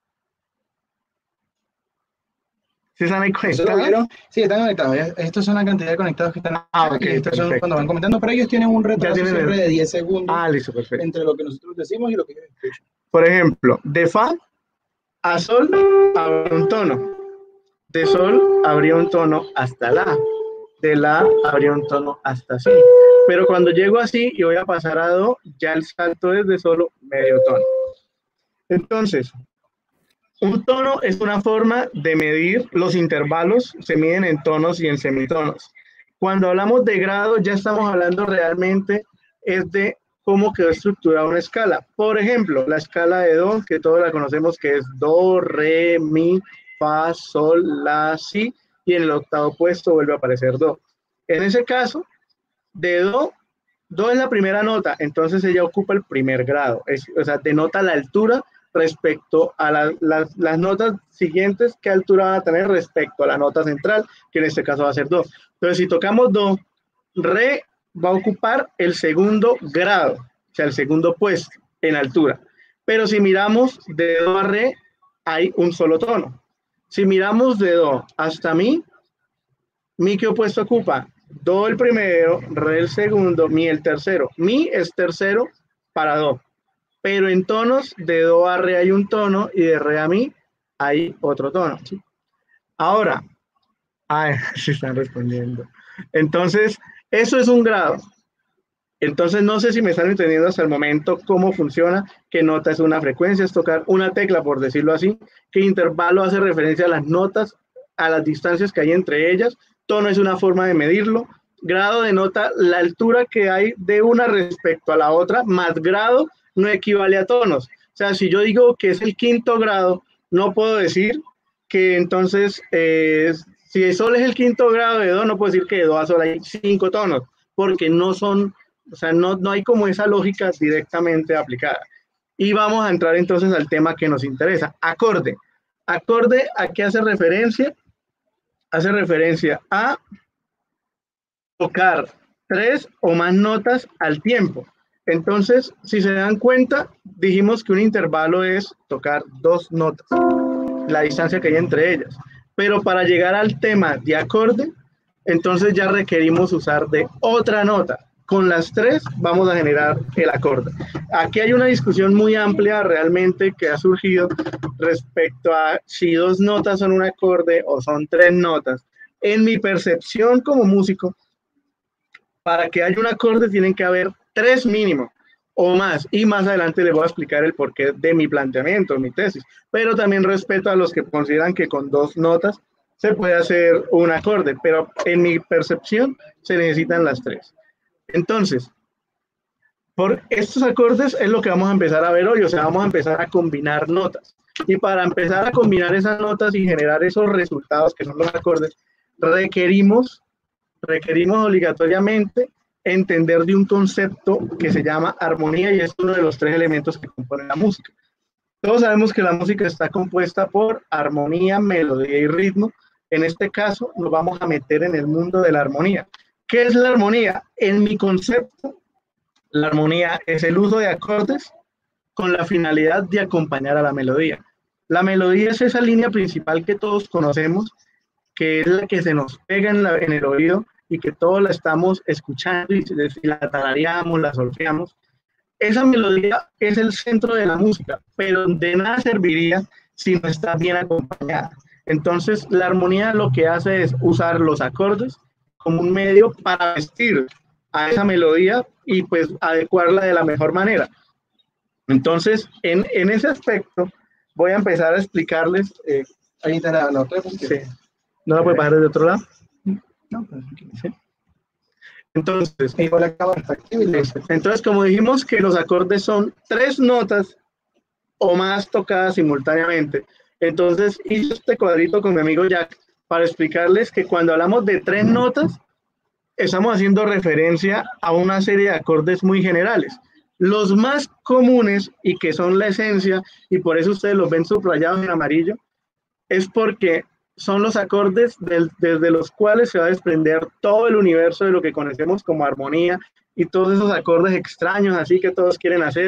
Speaker 1: ¿Sí están ahí conectados?
Speaker 2: Sí, están conectados. Estos son la cantidad de conectados que están.
Speaker 1: Okay,
Speaker 2: estos son cuando van comentando, pero ellos tienen un retraso siempre de 10 segundos.
Speaker 1: Listo, perfecto.
Speaker 2: Entre lo que nosotros decimos y lo que ellos escuchan.
Speaker 1: Por ejemplo, de fa a sol habría un tono. De sol habría un tono hasta la. De la habría un tono hasta si. Pero cuando llego así y voy a pasar a do, ya el salto es de solo medio tono. Entonces, un tono es una forma de medir los intervalos, se miden en tonos y en semitonos. Cuando hablamos de grado, ya estamos hablando realmente es de cómo quedó estructurada una escala. Por ejemplo, la escala de do, que todos la conocemos, que es do, re, mi, fa, sol, la, si, y en el octavo puesto vuelve a aparecer do. En ese caso, de do es la primera nota, entonces ella ocupa el primer grado, o sea, denota la altura respecto a las notas siguientes, qué altura van a tener respecto a la nota central, que en este caso va a ser do. Entonces, si tocamos do, re va a ocupar el segundo grado, o sea, el segundo puesto en altura. Pero si miramos de do a re, hay un solo tono. Si miramos de do hasta mi ¿qué opuesto ocupa? do el primero, re el segundo, mi el tercero. Mi es tercero para do. Pero en tonos de do a re hay un tono y de re a mi hay otro tono. ¿Sí? Ahora, sí están respondiendo. Entonces, eso es un grado. Entonces, no sé si me están entendiendo hasta el momento cómo funciona, qué nota es una frecuencia, es tocar una tecla, por decirlo así, qué intervalo hace referencia a las notas, a las distancias que hay entre ellas, tono es una forma de medirlo, grado denota la altura que hay de una respecto a la otra, más grado no equivale a tonos. O sea, si yo digo que es el quinto grado, no puedo decir que entonces, si sol es el quinto grado de do, no puedo decir que de do a sol hay 5 tonos, porque no son, o sea, no hay como esa lógica directamente aplicada. Y vamos a entrar entonces al tema que nos interesa, acorde. Acorde, ¿a qué hace referencia? Hace referencia a tocar 3 o más notas al tiempo. Entonces, si se dan cuenta, dijimos que un intervalo es tocar 2 notas, la distancia que hay entre ellas. Pero para llegar al tema de acorde, entonces ya requerimos usar de otra nota. Con las 3 vamos a generar el acorde. Aquí hay una discusión muy amplia realmente que ha surgido respecto a si 2 notas son un acorde o son 3 notas. En mi percepción como músico, para que haya un acorde tienen que haber 3 mínimo o más, y más adelante les voy a explicar el porqué de mi planteamiento, mi tesis, pero también respeto a los que consideran que con 2 notas se puede hacer un acorde, pero en mi percepción se necesitan las 3. Entonces, por estos acordes es lo que vamos a empezar a ver hoy, o sea, vamos a empezar a combinar notas, y para empezar a combinar esas notas y generar esos resultados que son los acordes, requerimos obligatoriamente entender de un concepto que se llama armonía y es uno de los 3 elementos que componen la música. Todos sabemos que la música está compuesta por armonía, melodía y ritmo. En este caso nos vamos a meter en el mundo de la armonía. ¿Qué es la armonía? En mi concepto, la armonía es el uso de acordes con la finalidad de acompañar a la melodía. La melodía es esa línea principal que todos conocemos, que es la que se nos pega en el oído y que todos la estamos escuchando y la tarareamos, la solfeamos. Esa melodía es el centro de la música, pero de nada serviría si no está bien acompañada. Entonces, la armonía lo que hace es usar los acordes como un medio para vestir a esa melodía y pues adecuarla de la mejor manera. Entonces, en ese aspecto, voy a empezar a explicarles. Ahí está la otra. Sí. ¿No la puede bajar desde otro lado? No, pues aquí, ¿sí? Entonces, como dijimos que los acordes son 3 notas o más tocadas simultáneamente, entonces hice este cuadrito con mi amigo Jack para explicarles que cuando hablamos de 3 notas, estamos haciendo referencia a una serie de acordes muy generales. Los más comunes y que son la esencia, y por eso ustedes los ven subrayados en amarillo, es porque son los acordes desde los cuales se va a desprender todo el universo de lo que conocemos como armonía y todos esos acordes extraños así que todos quieren hacer.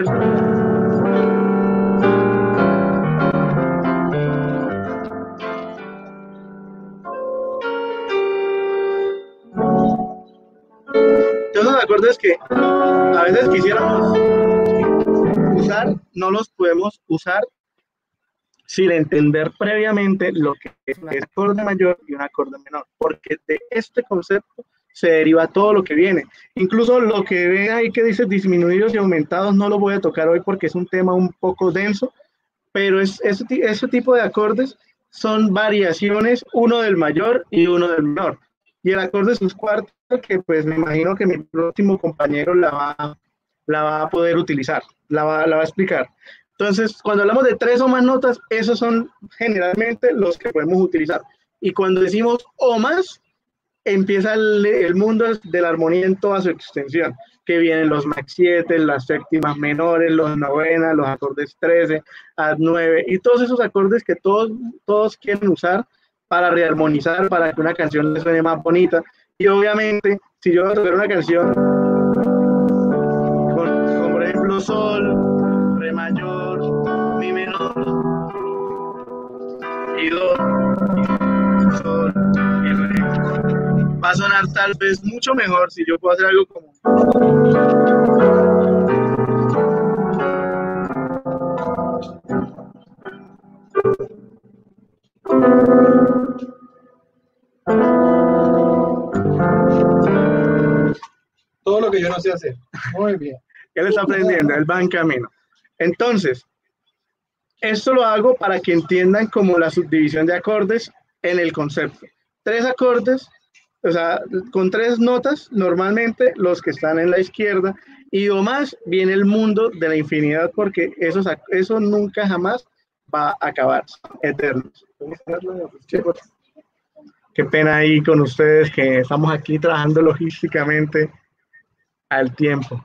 Speaker 1: Todos los acordes que a veces quisiéramos usar, no los podemos usar sin entender previamente lo que es un acorde mayor y un acorde menor, porque de este concepto se deriva todo lo que viene. Incluso lo que ven ahí que dice disminuidos y aumentados no lo voy a tocar hoy porque es un tema un poco denso, pero ese tipo de acordes son variaciones, uno del mayor y uno del menor. Y el acorde sus cuartos, que pues me imagino que mi próximo compañero la va a poder utilizar, la va a explicar. Entonces, cuando hablamos de 3 o más notas, esos son generalmente los que podemos utilizar. Y cuando decimos o más, empieza el mundo de la armonía en toda su extensión, que vienen los max 7, las séptimas menores, los novenas, los acordes 13, ad 9, y todos esos acordes que todos quieren usar para rearmonizar, para que una canción les suene más bonita. Y obviamente, si yo voy a tocar una canción con por ejemplo, sol, re mayor, mi menor y do, y sol y re. va a sonar tal vez mucho mejor si yo puedo hacer algo como... Todo lo que yo no sé hacer. Muy bien. Él está aprendiendo, él va en camino. Entonces, esto lo hago para que entiendan como la subdivisión de acordes en el concepto. 3 acordes, o sea, con 3 notas, normalmente los que están en la izquierda, y do más viene el mundo de la infinidad, porque eso nunca jamás va a acabar, eternos. Qué pena ahí con ustedes que estamos aquí trabajando logísticamente al tiempo.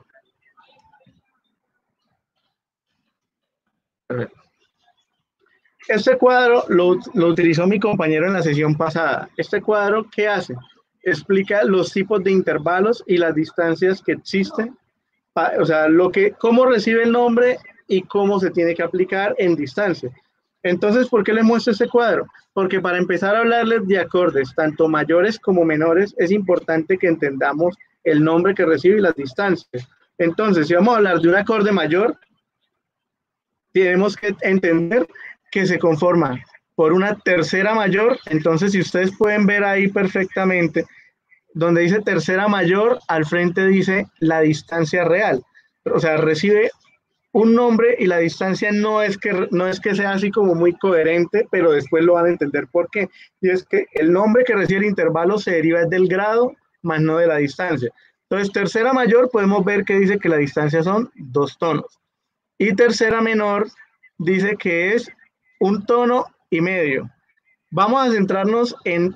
Speaker 1: Este cuadro lo utilizó mi compañero en la sesión pasada. Este cuadro, ¿qué hace? Explica los tipos de intervalos y las distancias que existen, o sea, cómo recibe el nombre y cómo se tiene que aplicar en distancia. Entonces, ¿por qué les muestro este cuadro? Porque para empezar a hablarles de acordes, tanto mayores como menores, es importante que entendamos el nombre que recibe y las distancias. Entonces, si vamos a hablar de un acorde mayor, tenemos que entender que se conforma por una tercera mayor. Entonces, si ustedes pueden ver ahí perfectamente, donde dice tercera mayor, al frente dice la distancia real. O sea, recibe un nombre y la distancia no es que sea así como muy coherente, pero después lo van a entender por qué. Y es que el nombre que recibe el intervalo se deriva del grado, más no de la distancia. Entonces, tercera mayor, podemos ver que dice que la distancia son 2 tonos. Y tercera menor dice que es 1 tono y medio. Vamos a centrarnos en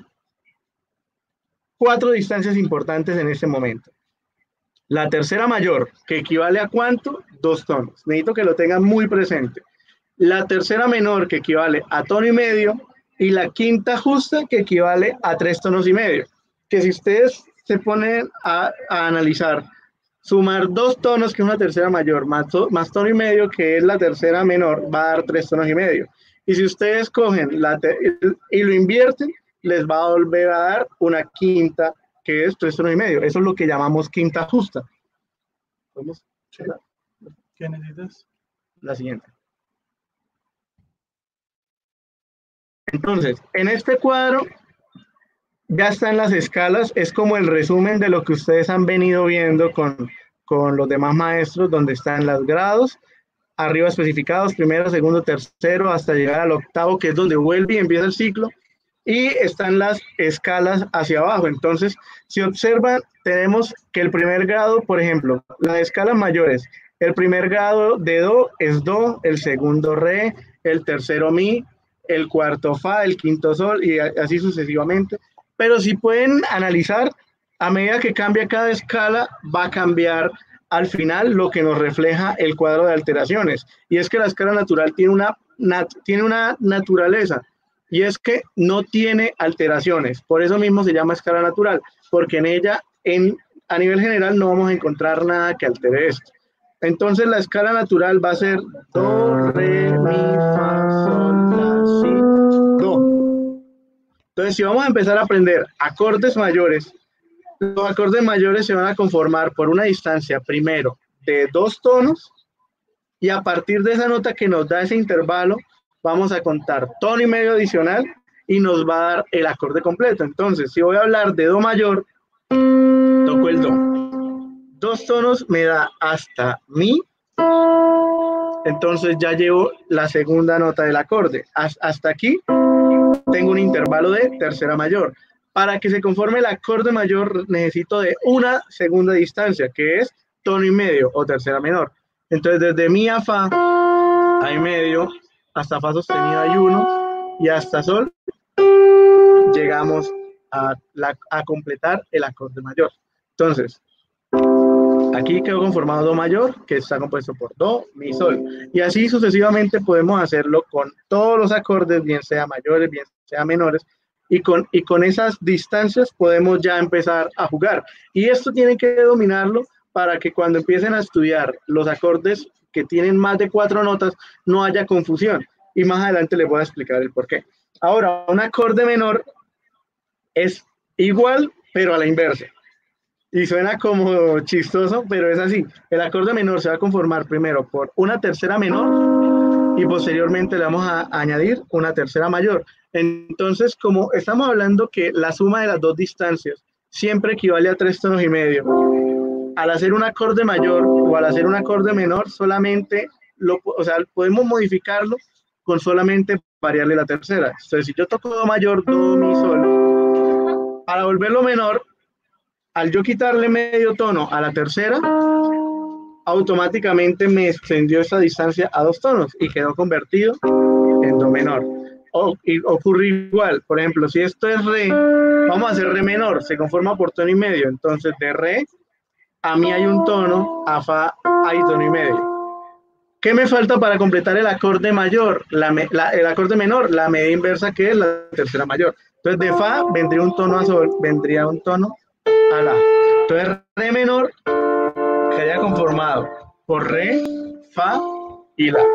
Speaker 1: 4 distancias importantes en este momento. La tercera mayor, que equivale a ¿cuánto? 2 tonos. Necesito que lo tengan muy presente. La tercera menor, que equivale a tono y medio. Y la quinta justa, que equivale a 3 tonos y medio. Que si ustedes se ponen a analizar, sumar 2 tonos, que es una tercera mayor, más tono y medio, que es la tercera menor, va a dar 3 tonos y medio. Y si ustedes cogen y lo invierten, les va a volver a dar una quinta, que es 3 tonos y medio. Eso es lo que llamamos quinta justa. ¿Podemos? ¿Qué necesitas? La siguiente. Entonces, en este cuadro ya están las escalas, es como el resumen de lo que ustedes han venido viendo con los demás maestros, donde están los grados, arriba especificados, primero, segundo, tercero, hasta llegar al octavo, que es donde vuelve y empieza el ciclo, y están las escalas hacia abajo. Entonces, si observan, tenemos que el primer grado, por ejemplo, las escalas mayores, el primer grado de do es do, el segundo re, el tercero mi, el cuarto fa, el quinto sol, y así sucesivamente. Pero si pueden analizar, a medida que cambia cada escala, va a cambiar al final lo que nos refleja el cuadro de alteraciones. Y es que la escala natural tiene una naturaleza, y es que no tiene alteraciones. Por eso mismo se llama escala natural, porque en ella, a nivel general, no vamos a encontrar nada que altere esto. Entonces la escala natural va a ser do, re, mi, fa, sol, la, si, do. Entonces, si vamos a empezar a aprender acordes mayores, los acordes mayores se van a conformar por una distancia primero de 2 tonos, y a partir de esa nota que nos da ese intervalo, vamos a contar tono y medio adicional y nos va a dar el acorde completo. Entonces, si voy a hablar de do mayor, toco el do. 2 tonos me da hasta mi, entonces ya llevo la segunda nota del acorde. Hasta aquí tengo un intervalo de tercera mayor. Para que se conforme el acorde mayor necesito de una segunda distancia, que es tono y medio o tercera menor. Entonces desde mi a fa hay medio, hasta fa sostenido hay 1, y hasta sol llegamos a completar el acorde mayor. Entonces, aquí quedó conformado do mayor, que está compuesto por do, mi, sol. Y así sucesivamente podemos hacerlo con todos los acordes, bien sea mayores, bien sea menores, y con esas distancias podemos ya empezar a jugar. Y esto tienen que dominarlo para que cuando empiecen a estudiar los acordes que tienen más de 4 notas, no haya confusión. Y más adelante les voy a explicar el por qué. Ahora, un acorde menor es igual, pero a la inversa. Y suena como chistoso, pero es así. El acorde menor se va a conformar primero por una tercera menor y posteriormente le vamos a añadir una tercera mayor. Entonces, como estamos hablando que la suma de las dos distancias siempre equivale a 3 tonos y medio, al hacer un acorde mayor o al hacer un acorde menor, solamente podemos modificarlo con solamente variarle la tercera. Entonces, si yo toco do mayor, do, mi, sol, para volverlo menor, al yo quitarle medio tono a la tercera, automáticamente me extendió esa distancia a 2 tonos y quedó convertido en do menor. Y ocurre igual, por ejemplo, si esto es re, vamos a hacer re menor, se conforma por tono y medio, entonces de re a mi hay un tono, a fa hay tono y medio. ¿Qué me falta para completar el acorde mayor? El acorde menor, la medida inversa, que es la tercera mayor. Entonces de fa vendría un tono a sol, vendría un tono a la. Entonces re menor quedaría conformado por re, fa y la.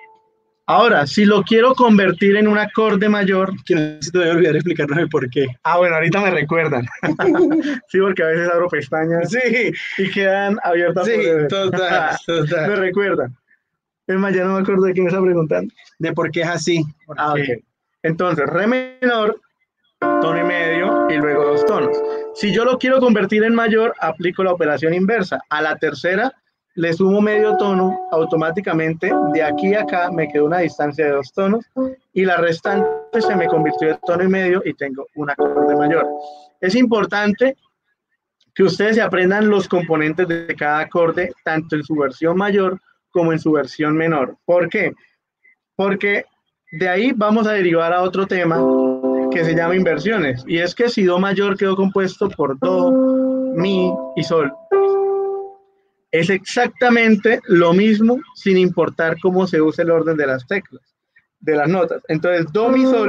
Speaker 1: Ahora, si lo quiero convertir en un acorde mayor,
Speaker 2: que no se te voy a olvidar explicarnos el por qué.
Speaker 1: Bueno, ahorita me recuerdan. Sí, porque a veces abro pestañas y quedan abiertas.
Speaker 2: Sí, total.
Speaker 1: Me recuerdan. Es más, ya no me acuerdo de quién me está preguntando.
Speaker 2: De por qué es así.
Speaker 1: Ok. Entonces, re menor, tono y medio y luego 2 tonos. Si yo lo quiero convertir en mayor, aplico la operación inversa. A la tercera le sumo medio tono, automáticamente de aquí a acá me quedó una distancia de 2 tonos y la restante se me convirtió en tono y medio y tengo un acorde mayor. Es importante que ustedes se aprendan los componentes de cada acorde, tanto en su versión mayor como en su versión menor. ¿Por qué? Porque de ahí vamos a derivar a otro tema que se llama inversiones. Y es que si do mayor quedó compuesto por do, mi y sol, es exactamente lo mismo sin importar cómo se use el orden de las teclas, de las notas. Entonces, do, mi, sol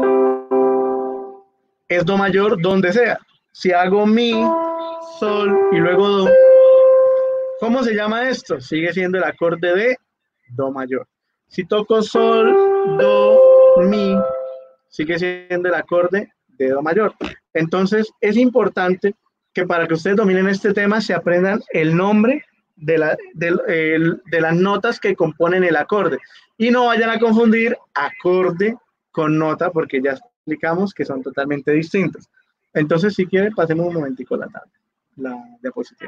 Speaker 1: es do mayor donde sea. Si hago mi, sol y luego do, ¿cómo se llama esto? Sigue siendo el acorde de do mayor. Si toco sol, do, mi, sigue siendo el acorde de do mayor. Entonces, es importante que para que ustedes dominen este tema se aprendan el nombre de las notas que componen el acorde y no vayan a confundir acorde con nota porque ya explicamos que son totalmente distintos. Entonces, si quieren, pasemos un momentico la diapositiva.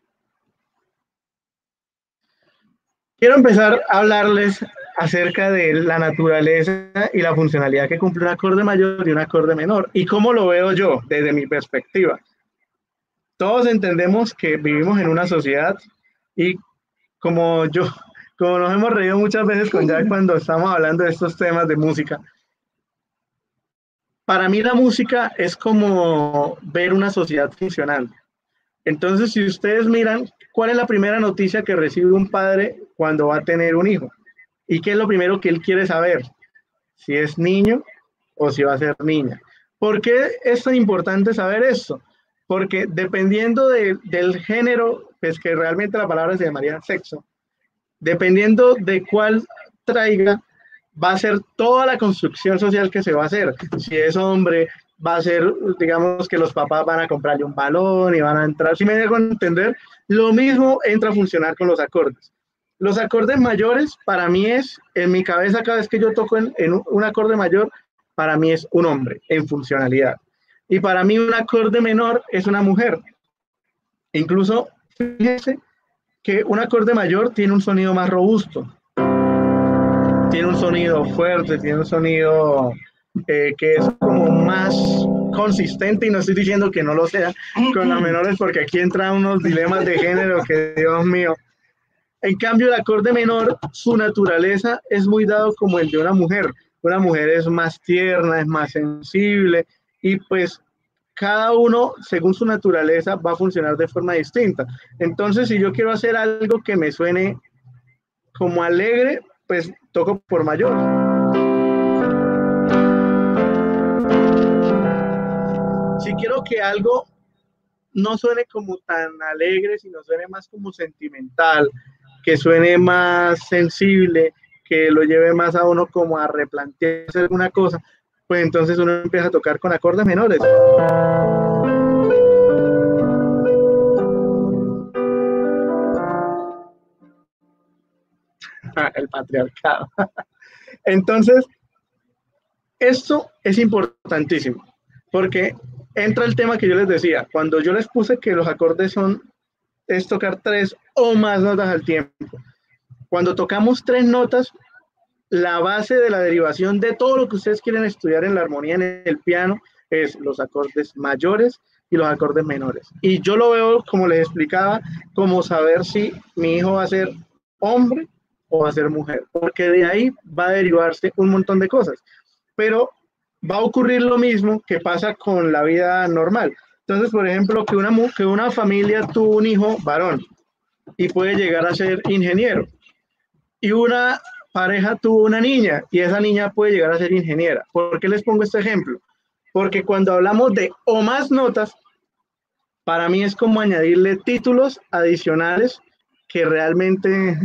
Speaker 1: Quiero empezar a hablarles acerca de la naturaleza y la funcionalidad que cumple un acorde mayor y un acorde menor y cómo lo veo yo desde mi perspectiva. Todos entendemos que vivimos en una sociedad y como nos hemos reído muchas veces con Jack cuando estamos hablando de estos temas de música, para mí la música es como ver una sociedad funcionando. Entonces, si ustedes miran, ¿cuál es la primera noticia que recibe un padre cuando va a tener un hijo? ¿Y qué es lo primero que él quiere saber? Si es niño o si va a ser niña. ¿Por qué es tan importante saber esto? Porque dependiendo del género, pues que realmente la palabra se llamaría sexo, dependiendo de cuál traiga, va a ser toda la construcción social que se va a hacer. Si es hombre, va a ser, digamos, que los papás van a comprarle un balón y van a entrar. Si me dejo entender, lo mismo entra a funcionar con los acordes. Los acordes mayores, para mí en mi cabeza, cada vez que yo toco en un acorde mayor, para mí es un hombre en funcionalidad. Y para mí un acorde menor es una mujer. Incluso, fíjense que un acorde mayor tiene un sonido más robusto. Tiene un sonido fuerte, tiene un sonido que es como más consistente, y no estoy diciendo que no lo sea con las menores, porque aquí entran unos dilemas de género que, Dios mío. En cambio, el acorde menor, su naturaleza es muy dado como el de una mujer. Una mujer es más tierna, es más sensible, y pues cada uno, según su naturaleza, va a funcionar de forma distinta. Entonces, si yo quiero hacer algo que me suene como alegre, pues toco por mayor. Si quiero que algo no suene como tan alegre, sino suene más como sentimental, que suene más sensible, que lo lleve más a uno como a replantearse alguna cosa, pues entonces uno empieza a tocar con acordes menores. El patriarcado. Entonces, esto es importantísimo, porque entra el tema que yo les decía, cuando yo les puse que los acordes es tocar 3 o más notas al tiempo. Cuando tocamos 3 notas, la base de la derivación de todo lo que ustedes quieren estudiar en la armonía en el piano es los acordes mayores y los acordes menores. Y yo lo veo, como les explicaba, como saber si mi hijo va a ser hombre o va a ser mujer, porque de ahí va a derivarse un montón de cosas. Pero va a ocurrir lo mismo que pasa con la vida normal. Entonces, por ejemplo, que una familia tuvo un hijo varón y puede llegar a ser ingeniero, y una pareja tuvo una niña y esa niña puede llegar a ser ingeniera. ¿Por qué les pongo este ejemplo? Porque cuando hablamos de o más notas, para mí es como añadirle títulos adicionales que realmente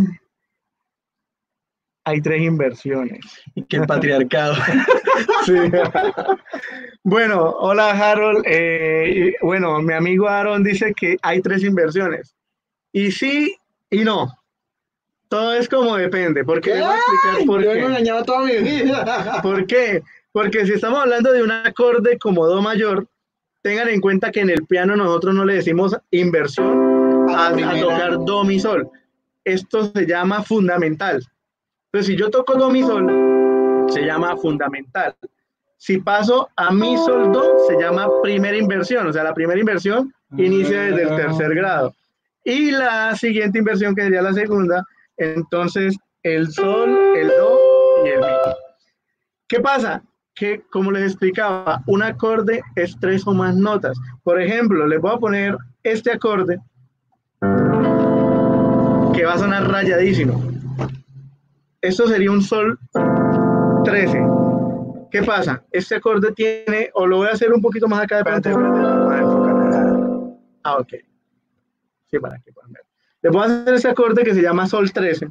Speaker 1: hay 3 inversiones.
Speaker 2: Que el patriarcado.
Speaker 1: Sí. Bueno, hola Harold. Bueno, mi amigo Aaron dice que hay 3 inversiones. Y sí y no. Todo es como depende. Porque les voy a explicar por qué.
Speaker 2: Yo me engañaba toda mi vida.
Speaker 1: ¿Por qué? Porque si estamos hablando de un acorde como Do mayor, tengan en cuenta que en el piano nosotros no le decimos inversión a tocar Do mi sol. Esto se llama fundamental. Entonces, si yo toco Do mi sol, se llama fundamental. Si paso a mi sol do, se llama primera inversión. O sea, la primera inversión inicia desde el tercer grado. Y la siguiente inversión, que sería la segunda, entonces el sol, el do y el mi. ¿Qué pasa? Que, como les explicaba, un acorde es 3 o más notas. Por ejemplo, les voy a poner este acorde que va a sonar rayadísimo. Esto sería un sol 13. ¿Qué pasa? Este acorde tiene, o lo voy a hacer un poquito más acá de pronto. Ah, ok. Sí, para que puedan ver. Les voy a hacer ese acorde que se llama sol 13.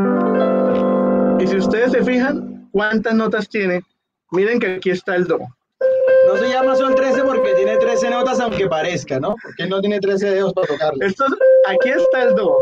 Speaker 1: Y si ustedes se fijan, ¿cuántas notas tiene? Miren que aquí está el do.
Speaker 2: No se llama sol 13 porque tiene 13 notas, aunque parezca, ¿no? Porque no tiene 13 dedos para tocarlo.
Speaker 1: Aquí está el do.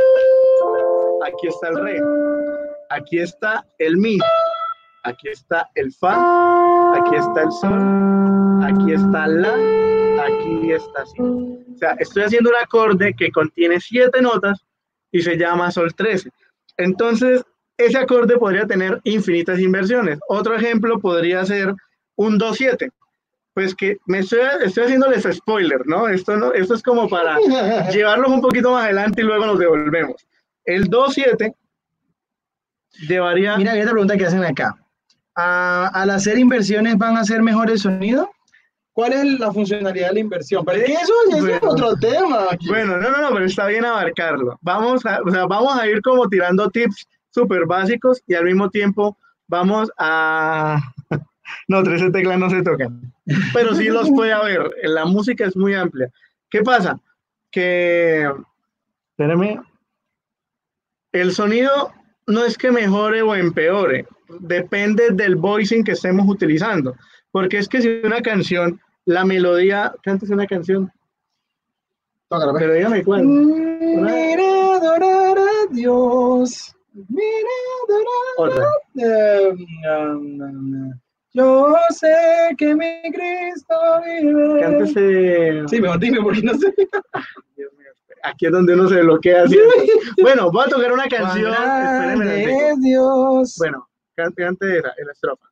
Speaker 1: Aquí está el re. Aquí está el mi. Aquí está el fa. Aquí está el sol. Aquí está la. Aquí está si. O sea, estoy haciendo un acorde que contiene 7 notas y se llama sol 13. Entonces, ese acorde podría tener infinitas inversiones. Otro ejemplo podría ser un do 7. Pues que estoy haciéndoles spoiler, ¿no? Esto es como para llevarlos un poquito más adelante y luego nos devolvemos. El do 7 llevaría...
Speaker 2: Mira, esta pregunta que hacen acá. ¿Al hacer inversiones van a hacer mejor el sonido? ¿Cuál es la funcionalidad de la inversión? Pero es que eso es otro tema. Aquí.
Speaker 1: Bueno, no, pero está bien abarcarlo. Vamos a ir como tirando tips súper básicos y al mismo tiempo vamos a... No, 13 teclas no se tocan, pero sí los puede haber. La música es muy amplia. ¿Qué pasa? Que, espérame, el sonido no es que mejore o empeore, depende del voicing que estemos utilizando, porque es que si una canción, la melodía, ¿cantas una canción?
Speaker 2: Tócala,
Speaker 1: pero dígame cuál.
Speaker 2: Mira adorar a Dios, mira adorar a Dios. Yo sé que mi Cristo vive.
Speaker 1: Cántese.
Speaker 2: Sí, mejor dime porque no sé.
Speaker 1: Dios mío, aquí es donde uno se bloquea. Bueno, voy a tocar una canción.
Speaker 2: Espérenme. Dios.
Speaker 1: Bueno, cante la estrofa.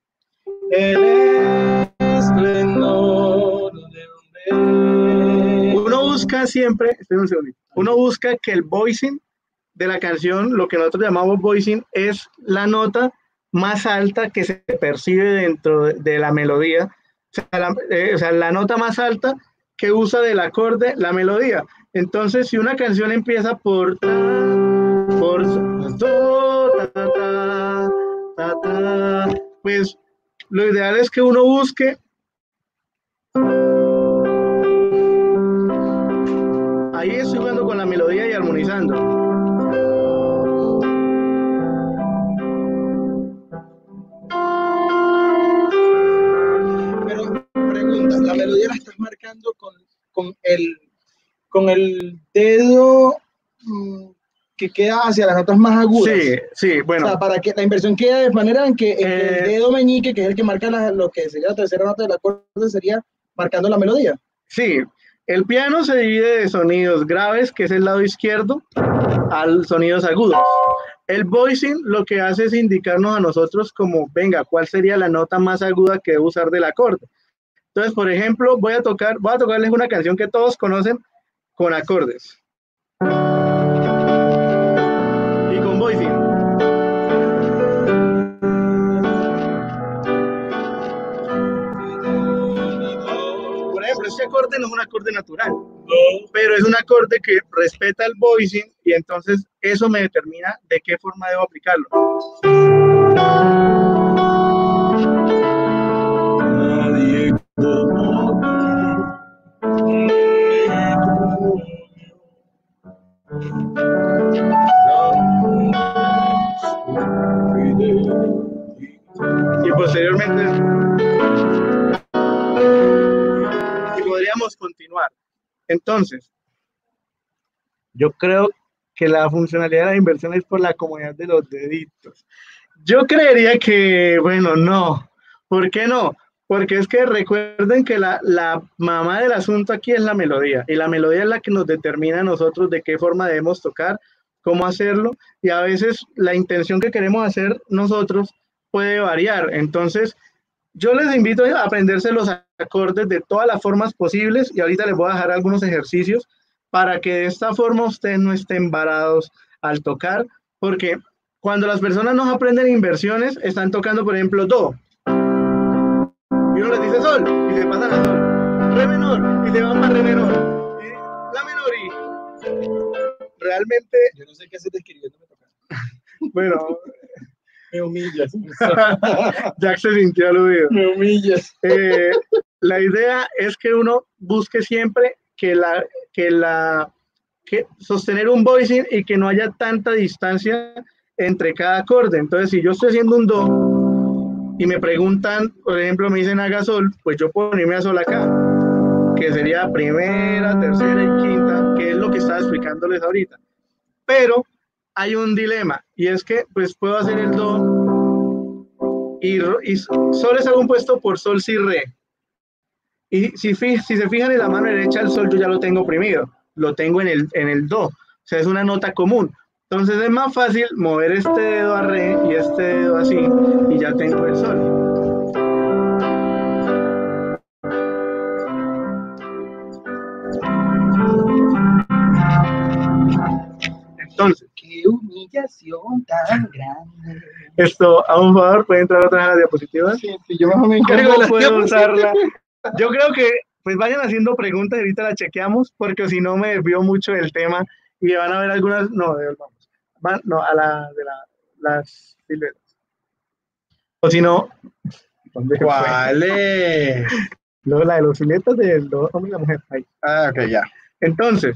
Speaker 2: El esplendor de
Speaker 1: uno busca siempre, espera un segundito, uno busca que el voicing de la canción, lo que nosotros llamamos voicing, es la nota más alta que se percibe dentro de la melodía, o sea, la nota más alta que usa del acorde la melodía. Entonces, si una canción empieza por do, ta, ta, pues lo ideal es que uno busque ahí estoy jugando con la melodía y armonizando.
Speaker 2: La melodía la estás marcando con el dedo que queda hacia las notas más agudas.
Speaker 1: Sí, sí, bueno.
Speaker 2: O sea, para que la inversión quede de manera en que el dedo meñique, que es el que marca lo que sería la tercera nota del acorde, sería marcando la melodía.
Speaker 1: Sí, el piano se divide de sonidos graves, que es el lado izquierdo, a sonidos agudos. El voicing lo que hace es indicarnos a nosotros como, venga, ¿cuál sería la nota más aguda que debo usar del acorde? Entonces, por ejemplo, voy a tocarles una canción que todos conocen con acordes. Y con voicing. Por ejemplo, este acorde no es un acorde natural, pero es un acorde que respeta el voicing y entonces eso me determina de qué forma debo aplicarlo. Y posteriormente y podríamos continuar. Entonces, yo creo que la funcionalidad de la inversión es por la comodidad de los deditos. Yo creería que, bueno, no. ¿Por qué no? Porque es que recuerden que la mamá del asunto aquí es la melodía, y la melodía es la que nos determina a nosotros de qué forma debemos tocar, cómo hacerlo, y a veces la intención que queremos hacer nosotros puede variar. Entonces, yo les invito a aprenderse los acordes de todas las formas posibles, y ahorita les voy a dejar algunos ejercicios para que de esta forma ustedes no estén varados al tocar, porque cuando las personas no aprenden inversiones, están tocando, por ejemplo, do, y uno les dice sol, y se pasan a sol, re menor, y se van para re menor, y la menor, y realmente...
Speaker 2: Yo no sé qué hacer escribiéndome tocar.
Speaker 1: Bueno...
Speaker 2: Me humillas.
Speaker 1: Jack se sintió aludido.
Speaker 2: Me humillas.
Speaker 1: La idea es que uno busque siempre que sostener un voicing y que no haya tanta distancia entre cada acorde. Entonces, si yo estoy haciendo un do y me preguntan, por ejemplo, me dicen haga sol, pues yo puedo ponerme a sol acá, que sería primera, tercera y quinta, que es lo que estaba explicándoles ahorita. Pero hay un dilema, y es que pues puedo hacer el do y sol es algo compuesto por sol, si, re. Y si se fijan en la mano derecha, el sol yo ya lo tengo oprimido, lo tengo en el do, o sea, es una nota común. Entonces es más fácil mover este dedo a re y este dedo así, y ya tengo el sol. Entonces,
Speaker 2: qué humillación tan grande.
Speaker 1: Esto, a un favor, ¿puede entrar otra vez a la diapositiva?
Speaker 2: Sí, yo más o menos
Speaker 1: ¿Cómo puedo usarla? Yo creo que pues vayan haciendo preguntas y ahorita la chequeamos, porque si no me desvío mucho del tema y van a ver algunas, no, vamos, no, a las siluetas. O si no,
Speaker 2: ¿cuál es?
Speaker 1: La de los siluetas del hombre y la mujer. Ahí.
Speaker 2: Ah, ok, ya.
Speaker 1: Entonces,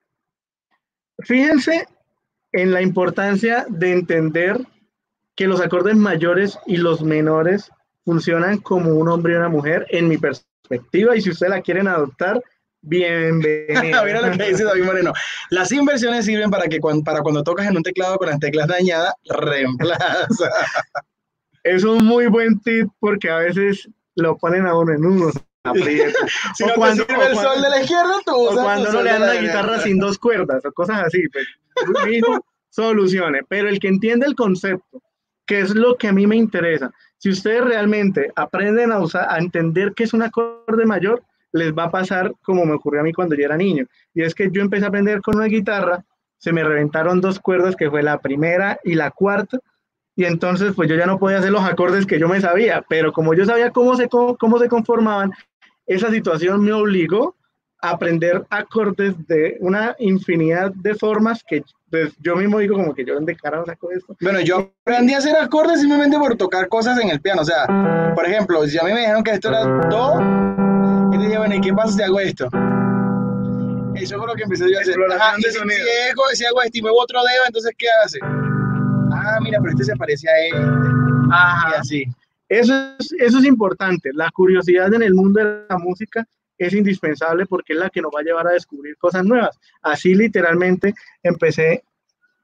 Speaker 1: fíjense en la importancia de entender que los acordes mayores y los menores funcionan como un hombre y una mujer en mi perspectiva, y si ustedes la quieren adoptar, bienvenido.
Speaker 2: Mira lo que dice David Moreno. Las inversiones sirven para que cuando tocas en un teclado con las teclas dañadas, reemplaza.
Speaker 1: Es un muy buen tip, porque a veces lo ponen a uno en unos aprietos.
Speaker 2: Si no te sirve el sol de la izquierda, tú usas
Speaker 1: o cuando no le dan la guitarra sin dos cuerdas o cosas así, pues mismo solucione. Pero el que entiende el concepto, que es lo que a mí me interesa, si ustedes realmente aprenden a entender qué es un acorde mayor, les va a pasar como me ocurrió a mí cuando yo era niño, y es que yo empecé a aprender con una guitarra, se me reventaron dos cuerdas, que fue la primera y la cuarta, y entonces pues yo ya no podía hacer los acordes que yo me sabía, pero como yo sabía cómo se conformaban, esa situación me obligó a aprender acordes de una infinidad de formas que pues, yo mismo digo como que yo de cara saco esto.
Speaker 2: Bueno, yo aprendí a hacer acordes simplemente por tocar cosas en el piano. O sea, por ejemplo, si a mí me dijeron que esto era do, y te dije, bueno, ¿y qué pasa si hago esto? Eso fue lo que empecé yo a hacer. Ajá, y si hago esto y muevo otro dedo, entonces ¿qué hace? Ah, mira, pero este se parece a este.
Speaker 1: Ajá.
Speaker 2: Y así.
Speaker 1: Eso es importante. La curiosidad en el mundo de la música es indispensable, porque es la que nos va a llevar a descubrir cosas nuevas. Así literalmente empecé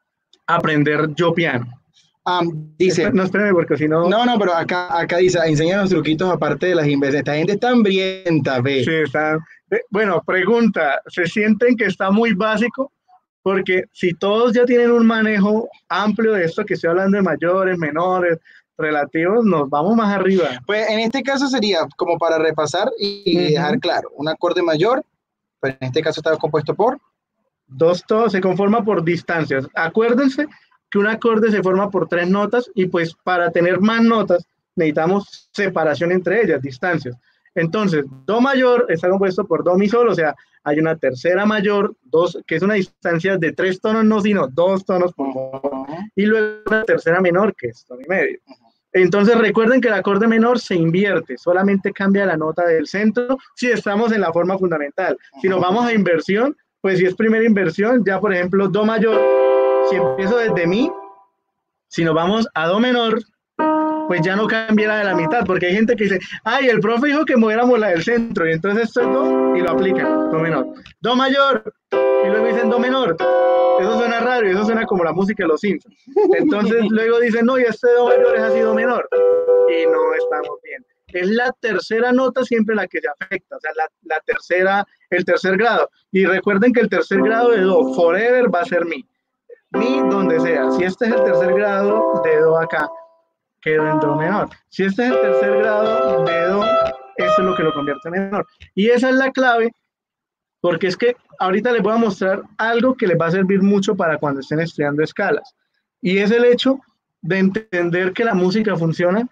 Speaker 1: aprender yo piano.
Speaker 2: Dice,
Speaker 1: no, espérame, porque si no...
Speaker 2: No, pero acá dice, enséñanos truquitos aparte de las inversiones. Esta gente está hambrienta, ve.
Speaker 1: Sí, está... Bueno, pregunta, ¿se sienten que está muy básico? Porque si todos ya tienen un manejo amplio de esto que estoy hablando de mayores, menores, relativos, nos vamos más arriba.
Speaker 2: Pues en este caso sería como para repasar y dejar claro, un acorde mayor, pues en este caso está compuesto por...
Speaker 1: Dos tonos, se conforma por distancias. Acuérdense que un acorde se forma por 3 notas y pues para tener más notas necesitamos separación entre ellas, distancias. Entonces, do mayor está compuesto por do mi sol, o sea, hay una tercera mayor, que es una distancia de 3 tonos, no, sino 2 tonos por favor, y luego una tercera menor, que es do y medio. Entonces recuerden que el acorde menor se invierte, solamente cambia la nota del centro si estamos en la forma fundamental. Si nos vamos a inversión, pues si es primera inversión, ya por ejemplo do mayor, si empiezo desde mi, si nos vamos a do menor, pues ya no cambia la de la mitad, porque hay gente que dice, ay, el profe dijo que moviéramos la del centro, y entonces esto es do, y lo aplican, do menor. Do mayor, y luego dicen do menor. Eso suena raro, y eso suena como la música de los Simpsons. Entonces luego dicen, no, y este do mayor es así do menor, y no estamos bien. Es la tercera nota siempre la que se afecta, o sea, la tercera, el tercer grado. Y recuerden que el tercer grado de do, forever, va a ser mi. Mi donde sea. Si este es el tercer grado de do acá, quedo en do menor. Si este es el tercer grado de do, eso es lo que lo convierte en menor. Y esa es la clave, porque es que ahorita les voy a mostrar algo que les va a servir mucho para cuando estén estudiando escalas. Y es el hecho de entender que la música funciona.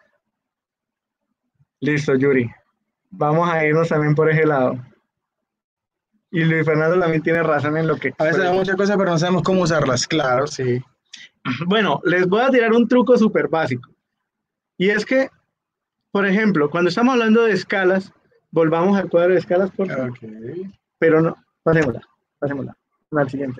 Speaker 1: Listo, Yuri. Vamos a irnos también por ese lado. Y Luis Fernando también tiene razón en lo que...
Speaker 2: A veces hay muchas cosas, pero no sabemos cómo usarlas. Claro, sí.
Speaker 1: Bueno, les voy a tirar un truco súper básico. Y es que, por ejemplo, cuando estamos hablando de escalas, volvamos al cuadro de escalas, por favor.
Speaker 2: Okay.
Speaker 1: Pero no, pasémosla. Al siguiente.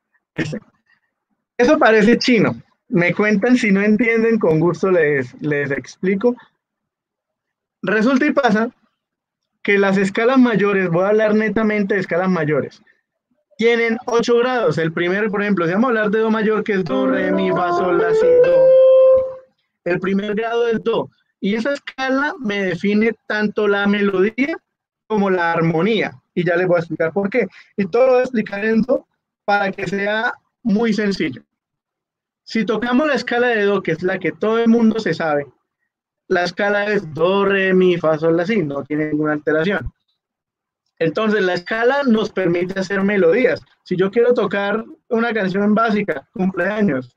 Speaker 1: Eso parece chino. Me cuentan si no entienden, con gusto les explico. Resulta y pasa que las escalas mayores, voy a hablar netamente de escalas mayores, tienen 8 grados. El primero, por ejemplo, si vamos a hablar de do mayor, que es do, re, mi, fa, sol, la, si, do. El primer grado es do. Y esa escala me define tanto la melodía como la armonía. Y ya les voy a explicar por qué. Y todo lo voy a explicar en do para que sea muy sencillo. Si tocamos la escala de do, que es la que todo el mundo se sabe, la escala es do, re, mi, fa, sol, la, si, no tiene ninguna alteración. Entonces la escala nos permite hacer melodías. Si yo quiero tocar una canción básica, cumpleaños,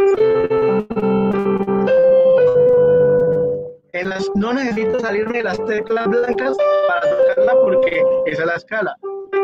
Speaker 1: no necesito salirme de las teclas blancas para tocarla porque esa es la escala.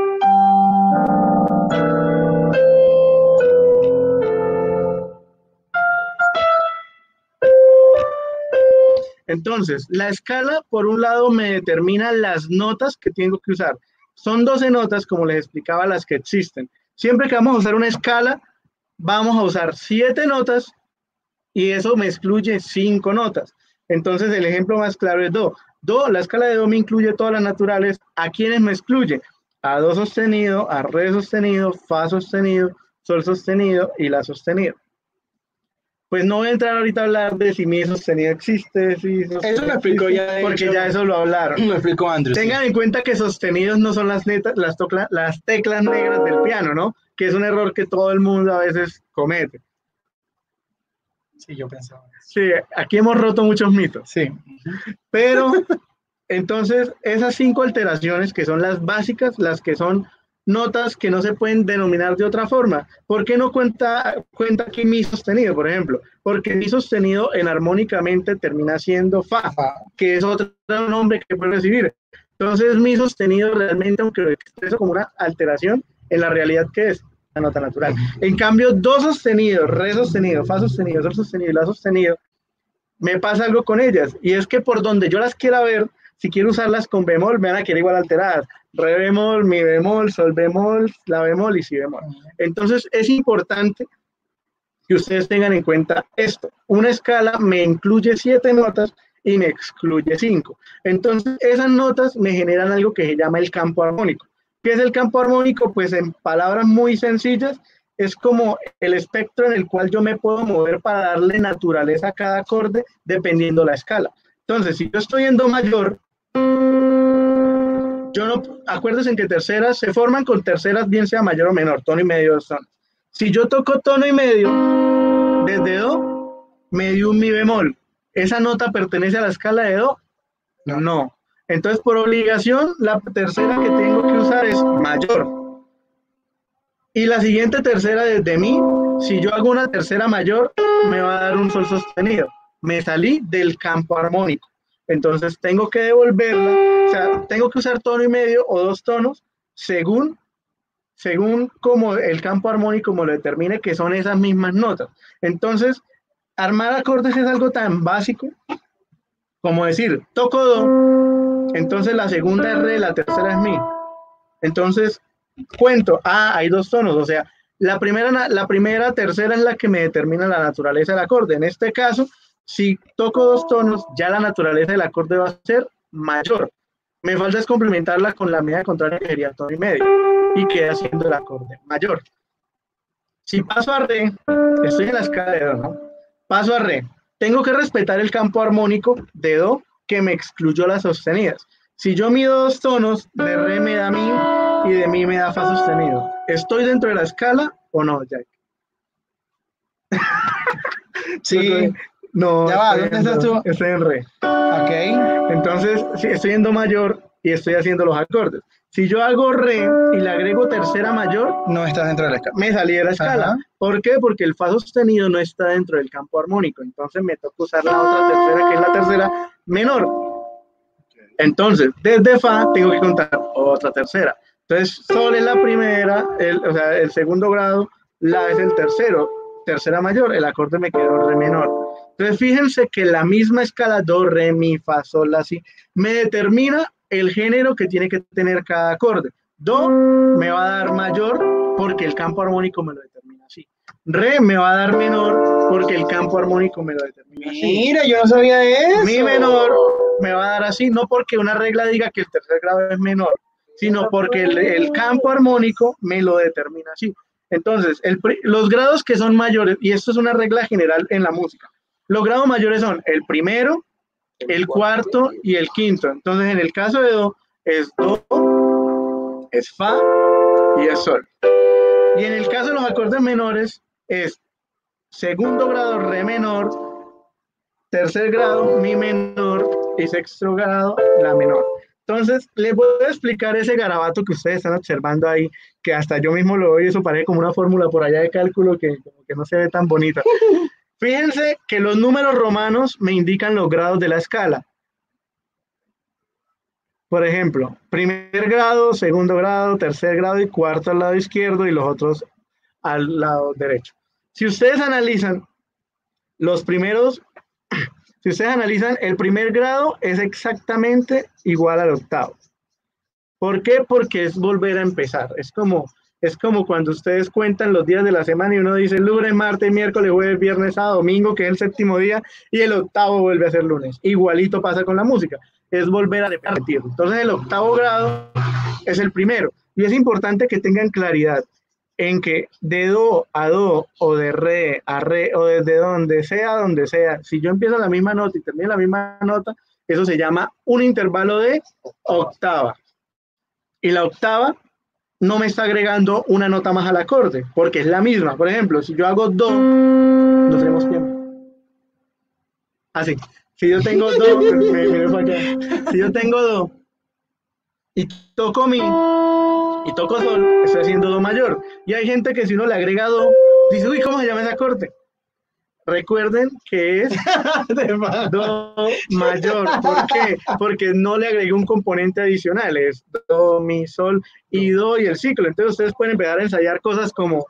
Speaker 1: Entonces, la escala, por un lado, me determina las notas que tengo que usar. Son 12 notas, como les explicaba, las que existen. Siempre que vamos a usar una escala, vamos a usar 7 notas y eso me excluye 5 notas. Entonces, el ejemplo más claro es do. Do, la escala de do me incluye todas las naturales. ¿A quiénes me excluye? A do sostenido, a re sostenido, fa sostenido, sol sostenido y la sostenido. Pues no voy a entrar ahorita a hablar de si mi sostenido existe, si
Speaker 2: eso lo explicó ya.
Speaker 1: Porque ya eso lo hablaron.
Speaker 2: Lo explicó Andrew.
Speaker 1: Tengan en cuenta que sostenidos no son las teclas negras del piano, ¿no? Que es un error que todo el mundo a veces comete.
Speaker 2: Sí, yo pensaba.
Speaker 1: Sí, aquí hemos roto muchos mitos.
Speaker 2: Sí.
Speaker 1: Pero, entonces, esas 5 alteraciones que son las básicas, las que son notas que no se pueden denominar de otra forma. ¿Por qué no cuenta aquí mi sostenido, por ejemplo? Porque mi sostenido enarmónicamente termina siendo fa, que es otro nombre que puede recibir. Entonces, mi sostenido realmente, aunque lo expreso como una alteración, en la realidad, ¿qué es? La nota natural. En cambio, do sostenido, re sostenido, fa sostenido, sol sostenido y la sostenido, me pasa algo con ellas, y es que por donde yo las quiera ver, si quiero usarlas con bemol, me van a quedar igual alteradas. Re bemol, mi bemol, sol bemol, la bemol y si bemol. Entonces es importante que ustedes tengan en cuenta esto. Una escala me incluye 7 notas y me excluye 5. Entonces esas notas me generan algo que se llama el campo armónico. ¿Qué es el campo armónico? Pues en palabras muy sencillas, es como el espectro en el cual yo me puedo mover para darle naturaleza a cada acorde dependiendo la escala. Entonces, si yo estoy en do mayor, yo no, acuérdense en que terceras se forman con terceras, bien sea mayor o menor, tono y medio, dos tonos. Si yo toco tono y medio, desde do, me dio un mi bemol. ¿Esa nota pertenece a la escala de do? No. Entonces, por obligación, la tercera que tengo que usar es mayor. Y la siguiente tercera desde mi, si yo hago una tercera mayor, me va a dar un sol sostenido. Me salí del campo armónico. Entonces, tengo que devolverla, o sea, tengo que usar tono y medio o dos tonos según como el campo armónico me lo determine, que son esas mismas notas. Entonces, armar acordes es algo tan básico como decir, toco do, entonces la segunda es re, la tercera es mi. Entonces, cuento, hay dos tonos, o sea, la primera tercera es la que me determina la naturaleza del acorde. En este caso, si toco dos tonos, ya la naturaleza del acorde va a ser mayor. Me falta es complementarla con la medida contraria, que sería tono y medio, y queda siendo el acorde mayor. Si paso a re, estoy en la escala de do, ¿no? Paso a re, tengo que respetar el campo armónico de do que me excluyó las sostenidas. Si yo mido dos tonos, de re me da mi y de mi me da fa sostenido. ¿Estoy dentro de la escala o no, Jack?
Speaker 2: Sí.
Speaker 1: No,
Speaker 2: ya va, ¿dónde estás tú?
Speaker 1: Estoy en re.
Speaker 2: Ok.
Speaker 1: Entonces, sí, estoy en do mayor y estoy haciendo los acordes. Si yo hago re y le agrego tercera mayor,
Speaker 2: no estás dentro de la escala.
Speaker 1: Me salí de la escala. Ajá. ¿Por qué? Porque el fa sostenido no está dentro del campo armónico. Entonces me toca usar la otra tercera, que es la tercera menor. Entonces, desde fa tengo que contar otra tercera. Entonces, sol es la primera, o sea, el segundo grado, la es el tercero, tercera mayor, el acorde me quedó re menor. Entonces, fíjense que la misma escala do, re, mi, fa, sol, la, si, me determina el género que tiene que tener cada acorde. Do me va a dar mayor porque el campo armónico me lo determina así. Re me va a dar menor porque el campo armónico me lo determina así.
Speaker 2: Mira, yo no sabía eso.
Speaker 1: Mi menor me va a dar así, no porque una regla diga que el tercer grado es menor, sino porque el campo armónico me lo determina así. Entonces, los grados que son mayores, y esto es una regla general en la música, los grados mayores son el primero, el cuarto y el quinto. Entonces, en el caso de do, es do, es fa y es sol. Y en el caso de los acordes menores, es segundo grado, re menor, tercer grado, mi menor y sexto grado, la menor. Entonces, les voy a explicar ese garabato que ustedes están observando ahí, que hasta yo mismo lo veo y eso parece como una fórmula por allá de cálculo que como que no se ve tan bonita. Fíjense que los números romanos me indican los grados de la escala. Por ejemplo, primer grado, segundo grado, tercer grado y cuarto al lado izquierdo y los otros al lado derecho. Si ustedes analizan los primeros, si ustedes analizan, el primer grado es exactamente igual al octavo. ¿Por qué? Porque es volver a empezar. Es como cuando ustedes cuentan los días de la semana y uno dice lunes, martes, miércoles, jueves, viernes, sábado, domingo, que es el séptimo día, y el octavo vuelve a ser lunes. Igualito pasa con la música. Es volver a repetir. Entonces el octavo grado es el primero. Y es importante que tengan claridad en que de do a do o de re a re o desde donde sea, si yo empiezo la misma nota y termino la misma nota, eso se llama un intervalo de octava. Y la octava no me está agregando una nota más al acorde, porque es la misma. Por ejemplo, si yo hago do, no tenemos tiempo. Así. Si yo tengo do, si yo tengo do y toco mi y toco sol, estoy haciendo do mayor. Y hay gente que si uno le agrega do, dice, uy, ¿cómo se llama ese acorde? Recuerden que es do mayor. ¿Por qué? Porque no le agregué un componente adicional. Es do, mi, sol y do y el ciclo. Entonces ustedes pueden empezar a ensayar cosas como...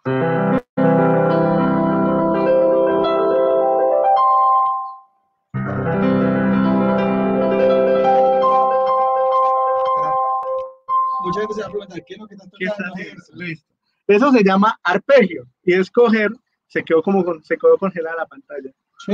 Speaker 2: Muchas veces se va a preguntar, ¿qué es lo que estás tocando?
Speaker 1: Listo. Eso se llama arpegio. Y escoger, se quedó congelada la pantalla.
Speaker 2: ¿Sí?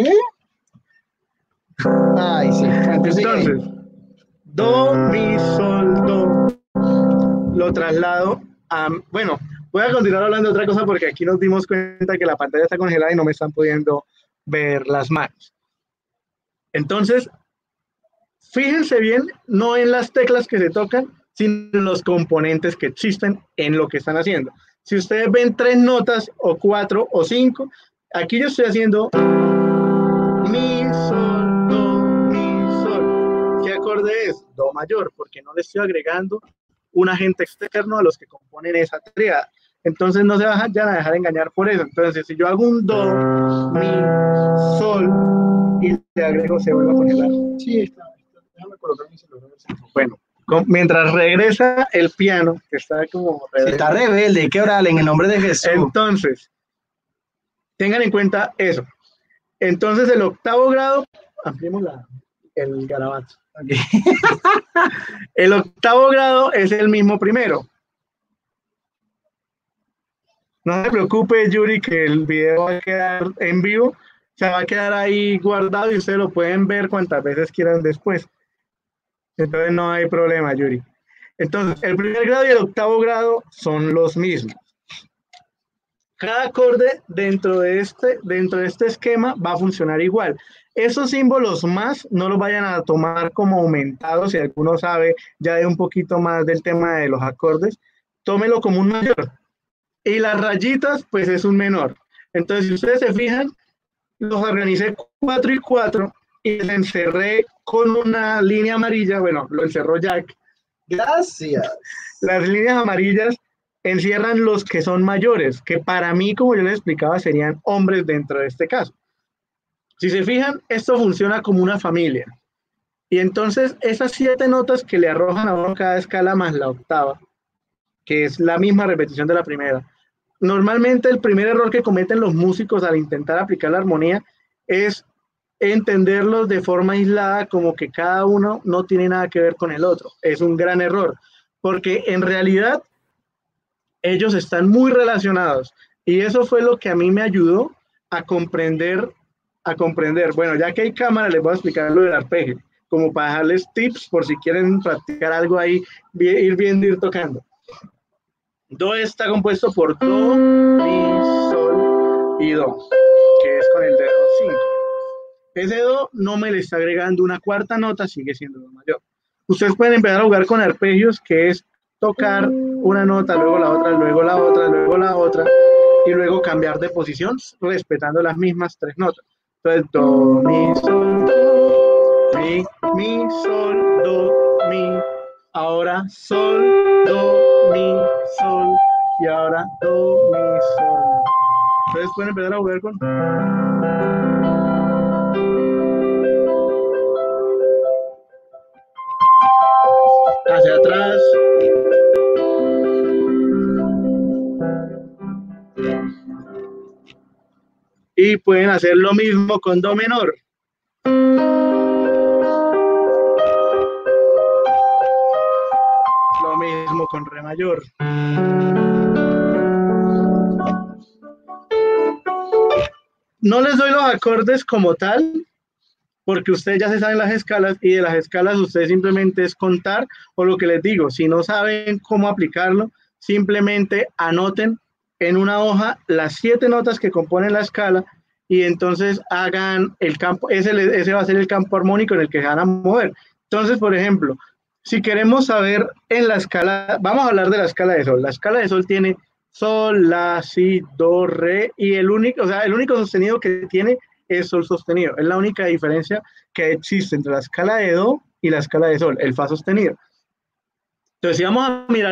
Speaker 2: Ay, sí.
Speaker 1: Entonces, do, mi, sol, do, lo traslado a, bueno, Voy a continuar hablando de otra cosa porque aquí nos dimos cuenta que la pantalla está congelada y no me están pudiendo ver las manos. Entonces, fíjense bien, no en las teclas que se tocan, sino en los componentes que existen en lo que están haciendo. Si ustedes ven 3 notas, o 4, o 5, aquí yo estoy haciendo mi, sol, do, mi, sol. ¿Qué acorde es? Do mayor, porque no le estoy agregando un agente externo a los que componen esa tríada. Entonces no se van a dejar engañar por eso. Entonces, si yo hago un do, mi, sol, y le agrego, se vuelve a congelar. Sí, está. Déjame colocar mi celular. Bueno, mientras regresa el piano, que está como
Speaker 2: rebelde. Está rebelde, hay que orarle en el nombre de Jesús.
Speaker 1: Entonces, tengan en cuenta eso. Entonces, el octavo grado, ampliemos el garabato. Okay. El octavo grado es el mismo primero. No se preocupe, Yuri, que el video va a quedar en vivo. Se va a quedar ahí guardado y ustedes lo pueden ver cuantas veces quieran después. Entonces no hay problema, Yuri. Entonces, el primer grado y el octavo grado son los mismos. Cada acorde dentro de este esquema va a funcionar igual. Esos símbolos más no los vayan a tomar como aumentados. Si alguno sabe ya de un poquito más del tema de los acordes, tómelo como un mayor. Y las rayitas, pues es un menor. Entonces, si ustedes se fijan, los organicé 4 y 4 y les encerré con una línea amarilla. Bueno, lo encerró Jack.
Speaker 2: Gracias.
Speaker 1: Las líneas amarillas encierran los que son mayores, que para mí, como yo les explicaba, serían hombres dentro de este caso. Si se fijan, esto funciona como una familia. Y entonces esas 7 notas que le arrojan a uno cada escala más la octava, que es la misma repetición de la primera. Normalmente el primer error que cometen los músicos al intentar aplicar la armonía es entenderlos de forma aislada, como que cada uno no tiene nada que ver con el otro. Es un gran error, porque en realidad ellos están muy relacionados. Y eso fue lo que a mí me ayudó a comprender. Bueno, ya que hay cámara, les voy a explicar lo del arpegio, como para dejarles tips por si quieren practicar algo ahí, ir viendo, ir tocando. Do está compuesto por do, mi, sol y do, que es con el dedo 5. Ese do no me le está agregando una cuarta nota, sigue siendo do mayor. Ustedes pueden empezar a jugar con arpegios, que es tocar una nota, luego la otra, luego la otra, luego la otra, y luego cambiar de posición, respetando las mismas 3 notas. Entonces, do, mi, sol, do, mi, sol, do, mi. Ahora sol, do, mi, sol, y ahora do, mi, sol. Entonces pueden empezar a jugar con... hacia atrás. Y pueden hacer lo mismo con do menor. Con re mayor. No les doy los acordes como tal, porque ustedes ya se saben las escalas, y de las escalas ustedes simplemente es contar, o lo que les digo, si no saben cómo aplicarlo, simplemente anoten en una hoja las 7 notas que componen la escala, y entonces hagan el campo, ese va a ser el campo armónico en el que se van a mover. Entonces, por ejemplo, si queremos saber en la escala, vamos a hablar de la escala de sol. La escala de sol tiene sol, la, si, do, re, y el único sostenido que tiene es sol sostenido. Es la única diferencia que existe entre la escala de do y la escala de sol, el fa sostenido. Entonces, si vamos a mirar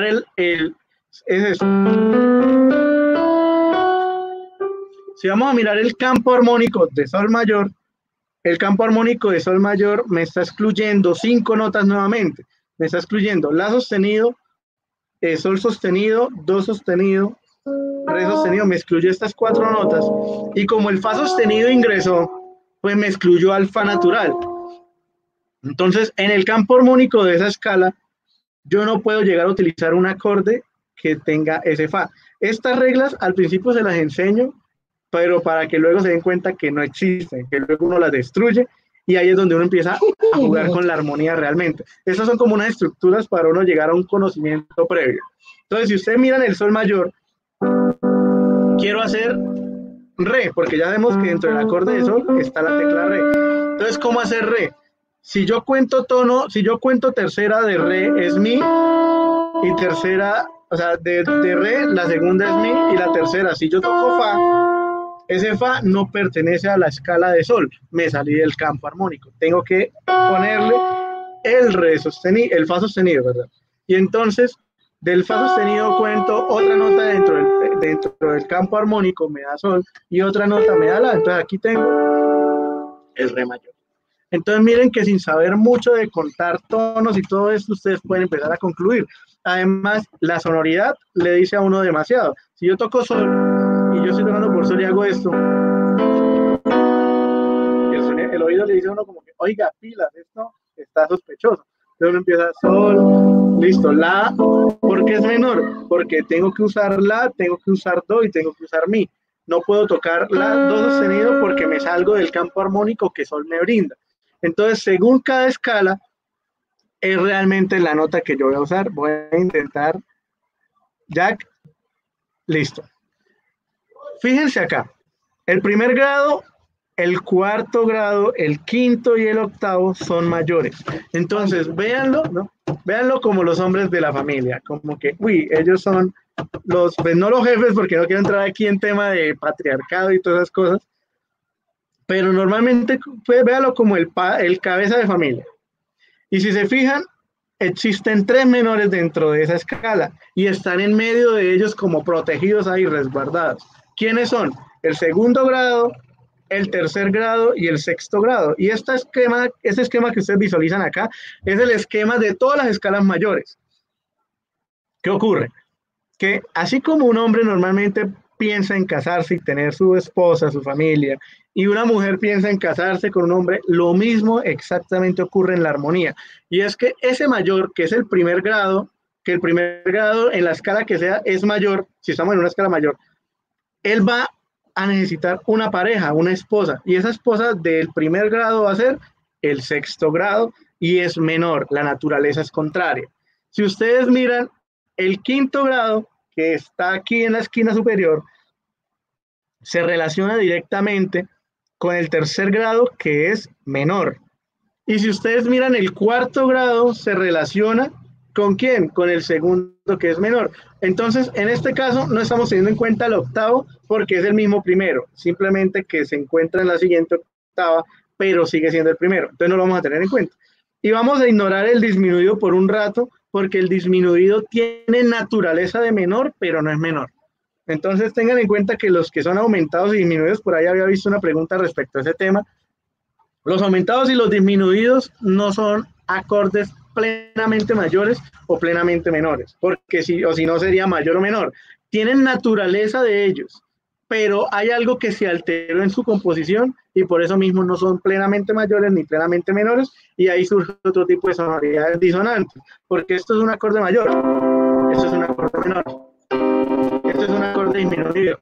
Speaker 1: si vamos a mirar el campo armónico de sol mayor, el campo armónico de sol mayor me está excluyendo 5 notas nuevamente. Me está excluyendo la sostenido, sol sostenido, do sostenido, re sostenido, me excluyó estas 4 notas, y como el fa sostenido ingresó, pues me excluyó al fa natural. Entonces, en el campo armónico de esa escala, yo no puedo llegar a utilizar un acorde que tenga ese fa. Estas reglas al principio se las enseño, pero para que luego se den cuenta que no existen, que luego uno las destruye, y ahí es donde uno empieza a jugar con la armonía realmente. Estas son como unas estructuras para uno llegar a un conocimiento previo. Entonces, si ustedes miran el sol mayor, quiero hacer re, porque ya vemos que dentro del acorde de sol está la tecla re. Entonces, ¿cómo hacer re? Si yo cuento tono, si yo cuento tercera de re es mi, y tercera, o sea, de re, la segunda es mi, y la tercera, si yo toco fa, ese fa no pertenece a la escala de sol, me salí del campo armónico, tengo que ponerle el re sostenido, el fa sostenido, ¿verdad? Y entonces, del fa sostenido cuento otra nota dentro del campo armónico, me da sol, y otra nota me da la, entonces aquí tengo el re mayor. Entonces miren que sin saber mucho de contar tonos y todo esto, ustedes pueden empezar a concluir. Además, la sonoridad le dice a uno demasiado. Si yo toco sol y yo estoy tocando por sol y hago esto, el oído le dice a uno como que, oiga, pilas, esto está sospechoso. Entonces uno empieza sol, listo, la, ¿por qué es menor? Porque tengo que usar la, tengo que usar do y tengo que usar mi. No puedo tocar la, do sostenido porque me salgo del campo armónico que sol me brinda. Entonces, según cada escala, es realmente la nota que yo voy a usar. Voy a intentar, Jack, listo. Fíjense acá, el primer grado, el cuarto grado, el quinto y el octavo son mayores. Entonces, véanlo, ¿no? Véanlo como los hombres de la familia, como que, uy, ellos son los, pues no los jefes, porque no quiero entrar aquí en tema de patriarcado y todas esas cosas, pero normalmente, pues, véanlo como el cabeza de familia. Y si se fijan, existen tres menores dentro de esa escala y están en medio de ellos como protegidos ahí, resguardados. ¿Quiénes son? El segundo grado, el tercer grado y el sexto grado. Y este esquema que ustedes visualizan acá es el esquema de todas las escalas mayores. ¿Qué ocurre? Que así como un hombre normalmente piensa en casarse y tener su esposa, su familia, y una mujer piensa en casarse con un hombre, lo mismo exactamente ocurre en la armonía. Y es que ese mayor, que es el primer grado, que el primer grado en la escala que sea es mayor, si estamos en una escala mayor, él va a necesitar una pareja, una esposa, y esa esposa del primer grado va a ser el sexto grado y es menor, la naturaleza es contraria. Si ustedes miran el quinto grado, que está aquí en la esquina superior, se relaciona directamente con el tercer grado, que es menor. Y si ustedes miran el cuarto grado, se relaciona ¿con quién? Con el segundo, que es menor. Entonces, en este caso, no estamos teniendo en cuenta el octavo porque es el mismo primero, simplemente que se encuentra en la siguiente octava, pero sigue siendo el primero. Entonces, no lo vamos a tener en cuenta. Y vamos a ignorar el disminuido por un rato, porque el disminuido tiene naturaleza de menor, pero no es menor. Entonces, tengan en cuenta que los que son aumentados y disminuidos, por ahí había visto una pregunta respecto a ese tema. Los aumentados y los disminuidos no son acordes plenamente mayores o plenamente menores, porque si no sería mayor o menor. Tienen naturaleza de ellos, pero hay algo que se alteró en su composición y por eso mismo no son plenamente mayores ni plenamente menores, y ahí surge otro tipo de sonoridades disonantes, porque esto es un acorde mayor, esto es un acorde menor, esto es un acorde disminuido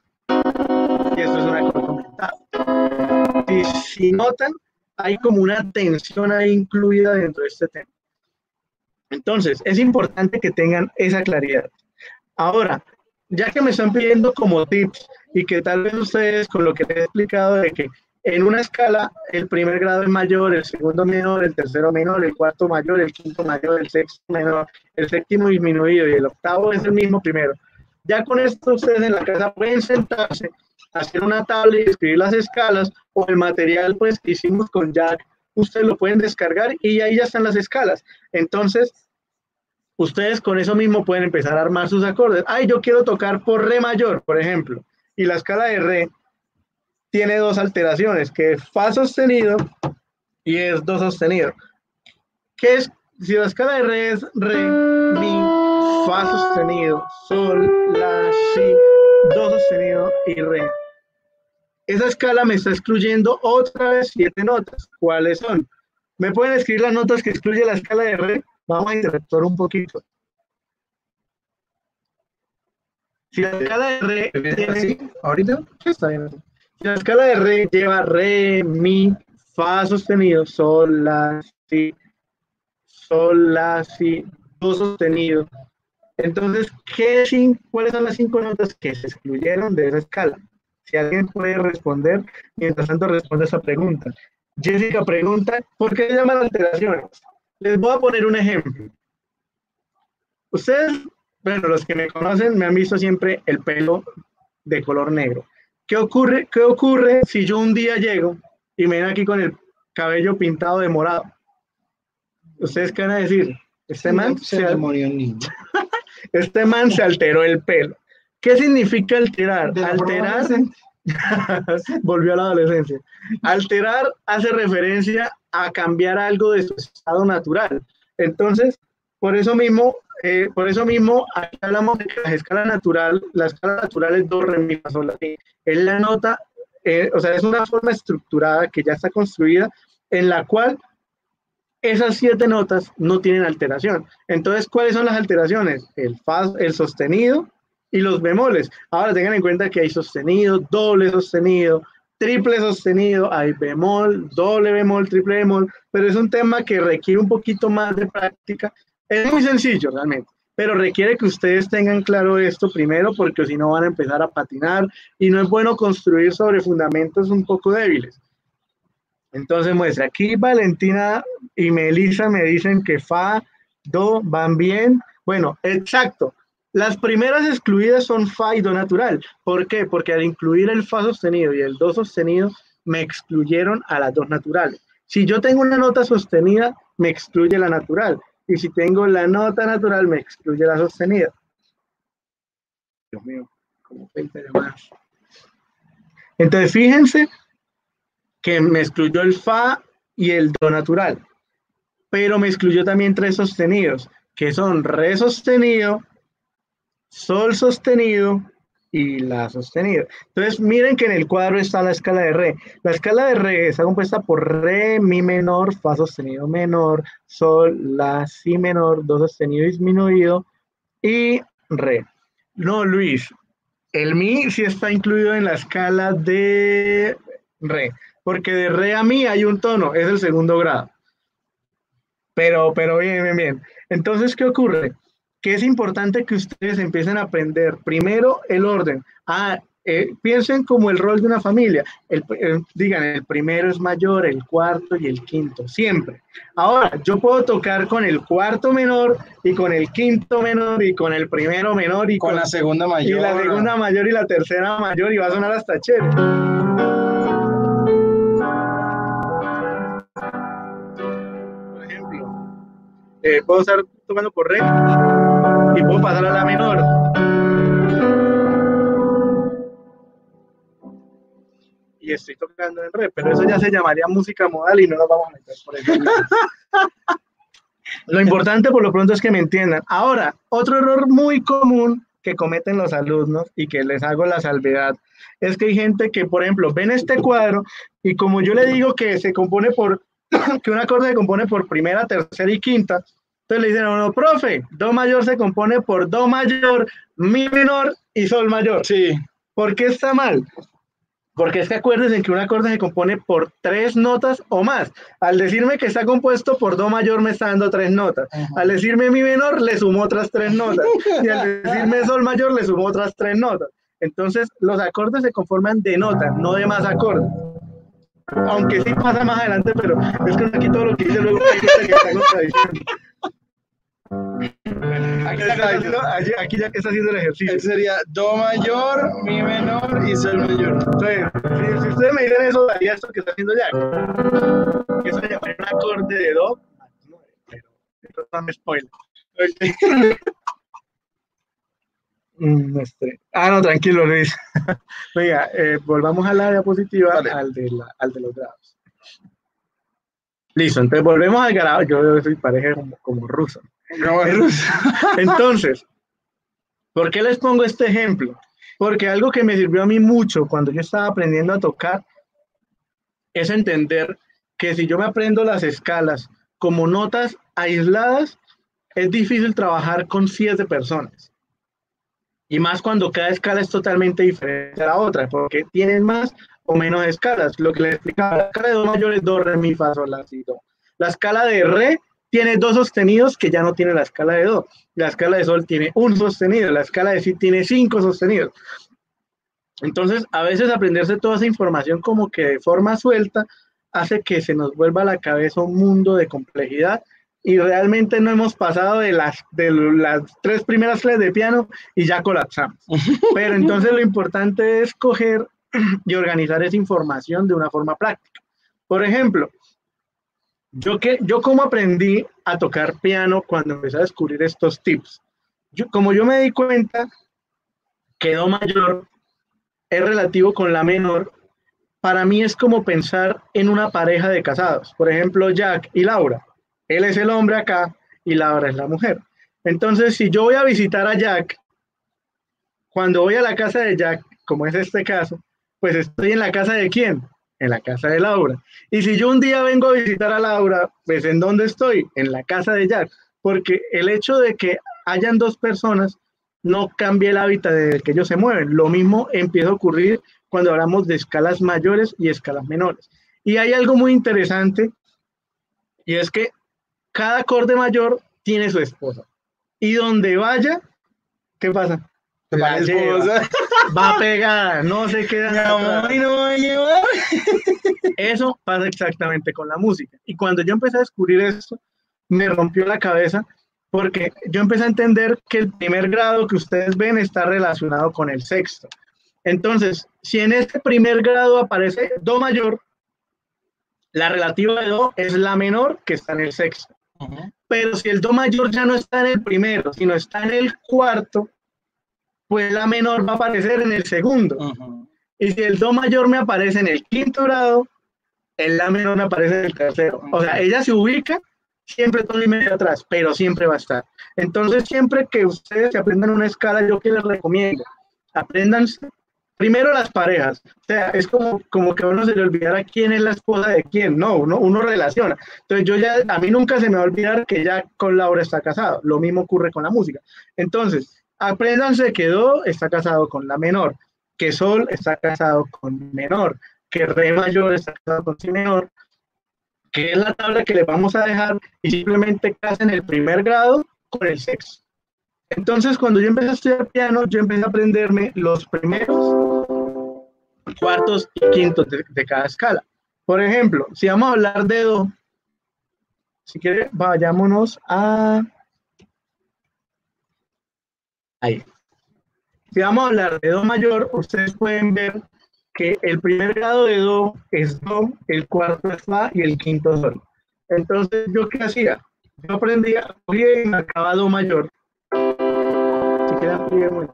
Speaker 1: y esto es un acorde aumentado. Si notan, hay como una tensión ahí incluida dentro de este tema. Entonces, es importante que tengan esa claridad. Ahora, ya que me están pidiendo como tips y que tal vez ustedes con lo que les he explicado de que en una escala el primer grado es mayor, el segundo menor, el tercero menor, el cuarto mayor, el quinto mayor, el sexto menor, el séptimo disminuido y el octavo es el mismo primero. Ya con esto ustedes en la casa pueden sentarse, hacer una tabla y escribir las escalas, o el material pues que hicimos con Jack, ustedes lo pueden descargar y ahí ya están las escalas. Entonces, ustedes con eso mismo pueden empezar a armar sus acordes. Ay, yo quiero tocar por re mayor, por ejemplo, y la escala de re tiene dos alteraciones, que es fa sostenido y es do sostenido. ¿Qué es? Si la escala de re es re, mi, fa sostenido, sol, la, si, do sostenido y re. Esa escala me está excluyendo otra vez 7 notas. ¿Cuáles son? ¿Me pueden escribir las notas que excluye la escala de re? Vamos a interactuar un poquito. Si la escala de re tiene... ¿Sí? ¿Ahorita? Está bien. Si la escala de re lleva re, mi, fa sostenido, sol, la, si, do sostenido Entonces, ¿cuáles son las 5 notas que se excluyeron de esa escala? Si alguien puede responder, mientras tanto responde esa pregunta. Jessica pregunta, ¿por qué se llaman alteraciones? Les voy a poner un ejemplo. Ustedes, bueno, los que me conocen me han visto siempre el pelo de color negro. ¿Qué ocurre si yo un día llego y me ven aquí con el cabello pintado de morado? ¿Ustedes qué van a decir? Este man se
Speaker 2: murió un niño.
Speaker 1: Este man se alteró el pelo. ¿Qué significa alterar? Alterar volvió a la adolescencia. Alterar hace referencia a cambiar algo de su estado natural. Entonces, por eso mismo, aquí hablamos de que la escala natural es do, re, mi, fa, sol, la, si. Es la nota, o sea, es una forma estructurada que ya está construida en la cual esas 7 notas no tienen alteración. Entonces, ¿cuáles son las alteraciones? El fa, el sostenido y los bemoles. Ahora tengan en cuenta que hay sostenido, doble sostenido, triple sostenido, hay bemol, doble bemol, triple bemol, pero es un tema que requiere un poquito más de práctica. Es muy sencillo realmente, pero requiere que ustedes tengan claro esto primero, porque si no van a empezar a patinar y no es bueno construir sobre fundamentos un poco débiles. Entonces muestra, aquí Valentina y Melissa me dicen que fa, do van bien. Bueno, exacto. Las primeras excluidas son fa y do natural. ¿Por qué? Porque al incluir el fa sostenido y el do sostenido, me excluyeron a las dos naturales. Si yo tengo una nota sostenida, me excluye la natural. Y si tengo la nota natural, me excluye la sostenida. Dios mío, ¿cómo 20 llamadas? Entonces, fíjense que me excluyó el fa y el do natural, pero me excluyó también 3 sostenidos, que son re sostenido, sol sostenido y la sostenido. Entonces miren que en el cuadro está la escala de re. La escala de re está compuesta por re, mi menor, fa sostenido menor, sol, la, si menor, do sostenido disminuido y re. No, Luis, el mi sí está incluido en la escala de re, porque de re a mi hay un tono, es el segundo grado. Pero bien. Entonces, ¿qué ocurre? Que es importante que ustedes empiecen a aprender primero el orden. Piensen como el rol de una familia. Digan, el primero es mayor, el cuarto y el quinto, siempre. Ahora, yo puedo tocar con el cuarto menor y con el quinto menor y con el primero menor y
Speaker 2: con la segunda mayor.
Speaker 1: Y la segunda mayor y la tercera mayor y va a sonar hasta chévere. Por ejemplo, puedo estar tocando por re y puedo pasar a la menor. Y estoy tocando en re, pero eso ya se llamaría música modal y no nos vamos a meter por eso. Lo importante por lo pronto es que me entiendan. Ahora, otro error muy común que cometen los alumnos y que les hago la salvedad es que hay gente que, por ejemplo, ven este cuadro y como yo le digo que se compone que un acorde se compone por primera, tercera y quinta, entonces le dicen, no, profe, do mayor se compone por do mayor, mi menor y sol mayor.
Speaker 2: Sí.
Speaker 1: ¿Por qué está mal? Porque es que acuérdense que un acorde se compone por 3 notas o más. Al decirme que está compuesto por do mayor me está dando 3 notas. Al decirme mi menor le sumo otras 3 notas. Y al decirme sol mayor le sumo otras 3 notas. Entonces los acordes se conforman de notas, no de más acordes. Aunque sí pasa más adelante, pero es que aquí todo lo que dice luego que está contradiciendo. Aquí ya que está haciendo el ejercicio.
Speaker 2: Sería do mayor, mi menor y sol mayor.
Speaker 1: Entonces, si ustedes me dicen eso, daría esto que está haciendo Jack. Eso se llama un acorde de do. Pero esto no me spoiler. No, tranquilo, Luis. Oiga, volvamos a la diapositiva, vale. al de los grados. Listo, entonces volvemos al grado. Yo soy pareja como ruso.
Speaker 2: No es ruso.
Speaker 1: Entonces, ¿por qué les pongo este ejemplo? Porque algo que me sirvió a mí mucho cuando yo estaba aprendiendo a tocar es entender que si yo me aprendo las escalas como notas aisladas, es difícil trabajar con 7 personas. Y más cuando cada escala es totalmente diferente a la otra, porque tienen más o menos escalas. Lo que les explicaba, la escala de do mayor es do, re, mi, fa, sol, la, si, do. La escala de re tiene 2 sostenidos que ya no tiene la escala de do. La escala de sol tiene 1 sostenido, la escala de si tiene 5 sostenidos. Entonces, a veces aprenderse toda esa información como que de forma suelta hace que se nos vuelva a la cabeza un mundo de complejidad y realmente no hemos pasado de las 3 primeras clases de piano y ya colapsamos. Pero entonces lo importante es coger y organizar esa información de una forma práctica. Por ejemplo, yo cómo aprendí a tocar piano cuando empecé a descubrir estos tips. Como yo me di cuenta que do mayor es relativo con la menor, para mí es como pensar en una pareja de casados. Por ejemplo, Jack y Laura. Él es el hombre acá y Laura es la mujer. Entonces, si yo voy a visitar a Jack, cuando voy a la casa de Jack, como es este caso, pues estoy en la casa de ¿quién? En la casa de Laura. Y si yo un día vengo a visitar a Laura, pues ¿en dónde estoy? En la casa de Jack. Porque el hecho de que hayan 2 personas no cambia el hábitat en el que ellos se mueven. Lo mismo empieza a ocurrir cuando hablamos de escalas mayores y escalas menores. Y hay algo muy interesante, y es que cada acorde mayor tiene su esposa. Y donde vaya, ¿qué pasa?
Speaker 2: La esposa
Speaker 1: va pegada, no se queda.
Speaker 2: Mi amor, y no va a llevar.
Speaker 1: Eso pasa exactamente con la música. Y cuando yo empecé a descubrir esto, me rompió la cabeza porque yo empecé a entender que el primer grado que ustedes ven está relacionado con el sexto. Entonces, si en este primer grado aparece do mayor, la relativa de do es la menor que está en el sexto. Pero si el do mayor ya no está en el primero, sino está en el cuarto, pues la menor va a aparecer en el segundo. Y si el do mayor me aparece en el quinto grado, el la menor me aparece en el tercero. O sea, ella se ubica siempre todo y medio atrás, pero siempre va a estar. Entonces, siempre que ustedes se aprendan una escala, yo que les recomiendo, aprendan primero las parejas. O sea, es como que a uno se le olvidara quién es la esposa de quién. No, uno relaciona. Entonces, a mí nunca se me va a olvidar que ya con Laura está casado. Lo mismo ocurre con la música. Entonces, apréndanse que do está casado con la menor, que sol está casado con menor, que re mayor está casado con si menor, que es la tabla que le vamos a dejar y simplemente casen el primer grado con el sexto. Entonces, cuando yo empecé a estudiar piano, yo empecé a aprenderme los primeros, cuartos y quintos de cada escala. Por ejemplo, si vamos a hablar de do, si quiere, vayámonos a... ahí. Si vamos a hablar de do mayor, ustedes pueden ver que el primer grado de do es do, el cuarto es fa y el quinto sol. Entonces, ¿yo qué hacía? Yo aprendía bien, marcaba do mayor. Si quieren, bien,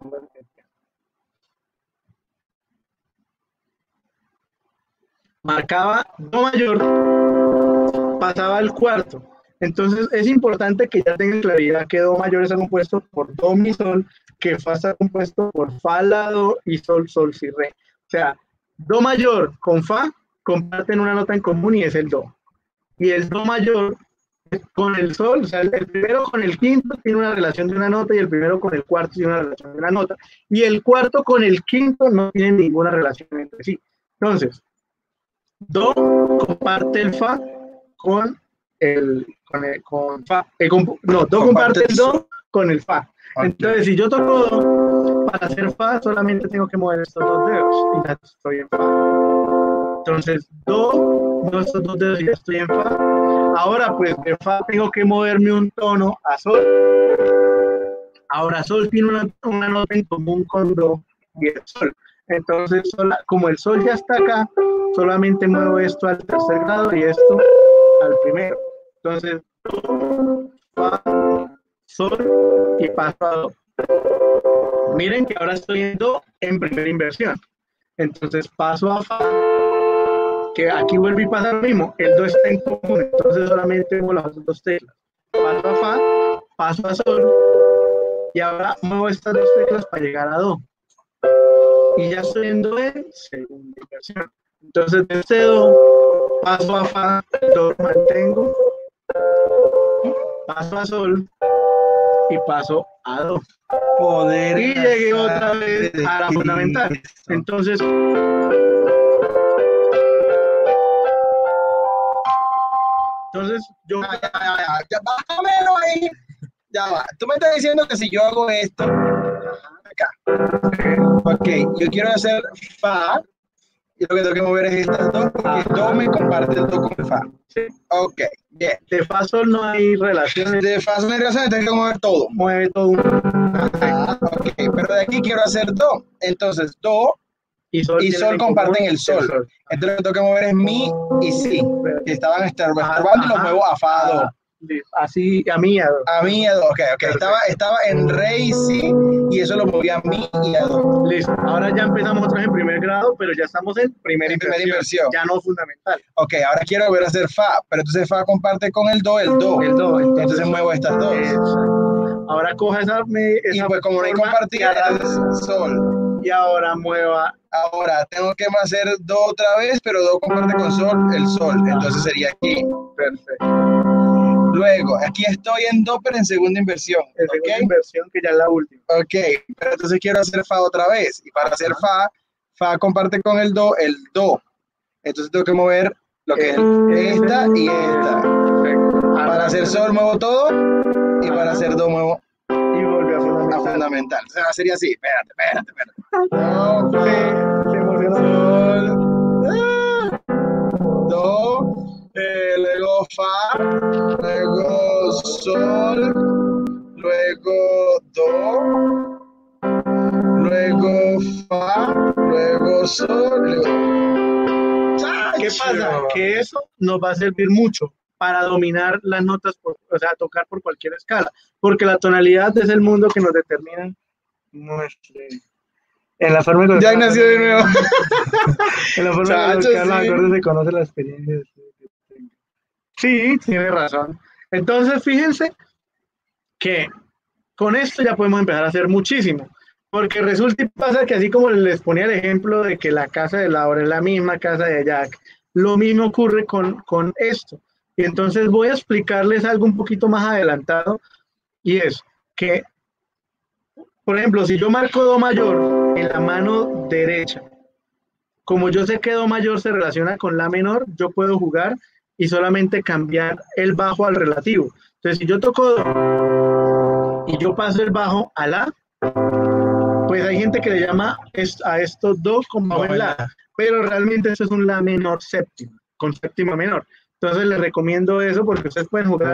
Speaker 1: marcaba do mayor, pasaba al cuarto. Entonces, es importante que ya tengan claridad que do mayor está compuesto por do, mi, sol, que fa está compuesto por fa, la, do y sol, sol, si, re. O sea, do mayor con fa comparten una nota en común y es el do. Y el do mayor con el sol, o sea, el primero con el quinto tiene una relación de una nota y el primero con el cuarto tiene una relación de una nota. Y el cuarto con el quinto no tiene ninguna relación entre sí. Entonces, do comparte el fa con fa. No, do comparte el do con el fa. Entonces, si yo toco do, para hacer fa solamente tengo que mover estos 2 dedos y ya estoy en fa. Entonces, do, estos 2 dedos y ya estoy en fa. Ahora, pues de fa tengo que moverme un tono a sol. Ahora, sol tiene una nota en común con do y el sol. Entonces, como el sol ya está acá, solamente muevo esto al tercer grado y esto al primero. Entonces, do, fa, sol y paso a do. Miren que ahora estoy en do en primera inversión. Entonces paso a fa, que aquí vuelve y pasa lo mismo. El do está en común, entonces solamente muevo las otras 2 teclas. Paso a fa, paso a sol y ahora muevo estas 2 teclas para llegar a do. Y ya estoy en do en segunda inversión. Entonces de este do paso a fa, do mantengo, paso a sol y paso a do. Y llegué otra vez a la fundamental. Entonces, Entonces, yo...
Speaker 2: Ya, bájamelo ahí. Ya va. Tú me estás diciendo que si yo hago esto, acá. Ok, yo quiero hacer fa. Y lo que tengo que mover es estas dos, porque do me comparte el do con fa.
Speaker 1: Sí.
Speaker 2: Ok, bien.
Speaker 1: De fa sol no hay relaciones.
Speaker 2: De fa sol no hay relaciones, tengo que mover todo.
Speaker 1: Mueve todo.
Speaker 2: Ok, pero de aquí quiero hacer do. Entonces, do y sol comparten el sol. Entonces, lo que tengo que mover es mi y si, que estaban estorbando y los muevo a fa, a do.
Speaker 1: Así, a mí, a do.
Speaker 2: A mí y a do, ok. Estaba en re y si, y eso lo movía a mí y a do.
Speaker 1: Listo. Ahora ya empezamos otra vez en primer grado, pero ya estamos en primera inversión. Ya no fundamental.
Speaker 2: Ok, ahora quiero volver a hacer fa, pero entonces fa comparte con el do. Entonces muevo estas dos.
Speaker 1: Exacto. Ahora coja esa
Speaker 2: y pues como no hay compartir, entonces sol.
Speaker 1: Y ahora mueva.
Speaker 2: Ahora tengo que hacer do otra vez, pero do comparte con sol, el sol. Entonces sería aquí.
Speaker 1: Perfecto.
Speaker 2: Luego, aquí estoy en do, pero en segunda inversión.
Speaker 1: En segunda inversión, que ya es la última.
Speaker 2: Ok, pero entonces quiero hacer fa otra vez. Y para hacer fa comparte con el do. Entonces tengo que mover lo que es esta y esta. Perfecto. Para hacer sol muevo todo y para hacer do muevo
Speaker 1: y volvió
Speaker 2: a fundamental. O sea, sería así. Espérate.
Speaker 1: No, se emocionó.
Speaker 2: Sol, do, luego fa, luego sol, luego do, luego fa, luego sol, luego...
Speaker 1: ¿Qué pasa? Que eso nos va a servir mucho para dominar las notas, o sea, tocar por cualquier escala, porque la tonalidad es el mundo que nos determina en la forma de
Speaker 2: ya nació de nuevo.
Speaker 1: En la forma de colocar los acordes se conoce la experiencia. Sí, tiene razón. Entonces, fíjense que con esto ya podemos empezar a hacer muchísimo. Porque resulta y pasa que así como les ponía el ejemplo de que la casa de Laura es la misma casa de Jack, lo mismo ocurre con esto. Y entonces voy a explicarles algo un poquito más adelantado, y es que, por ejemplo, si yo marco do mayor en la mano derecha, como yo sé que do mayor se relaciona con la menor, yo puedo jugar y solamente cambiar el bajo al relativo. Entonces, si yo toco do y yo paso el bajo a la, pues hay gente que le llama a esto do como en la, pero realmente eso es un la menor séptima, con séptima menor. Entonces les recomiendo eso porque ustedes pueden jugar.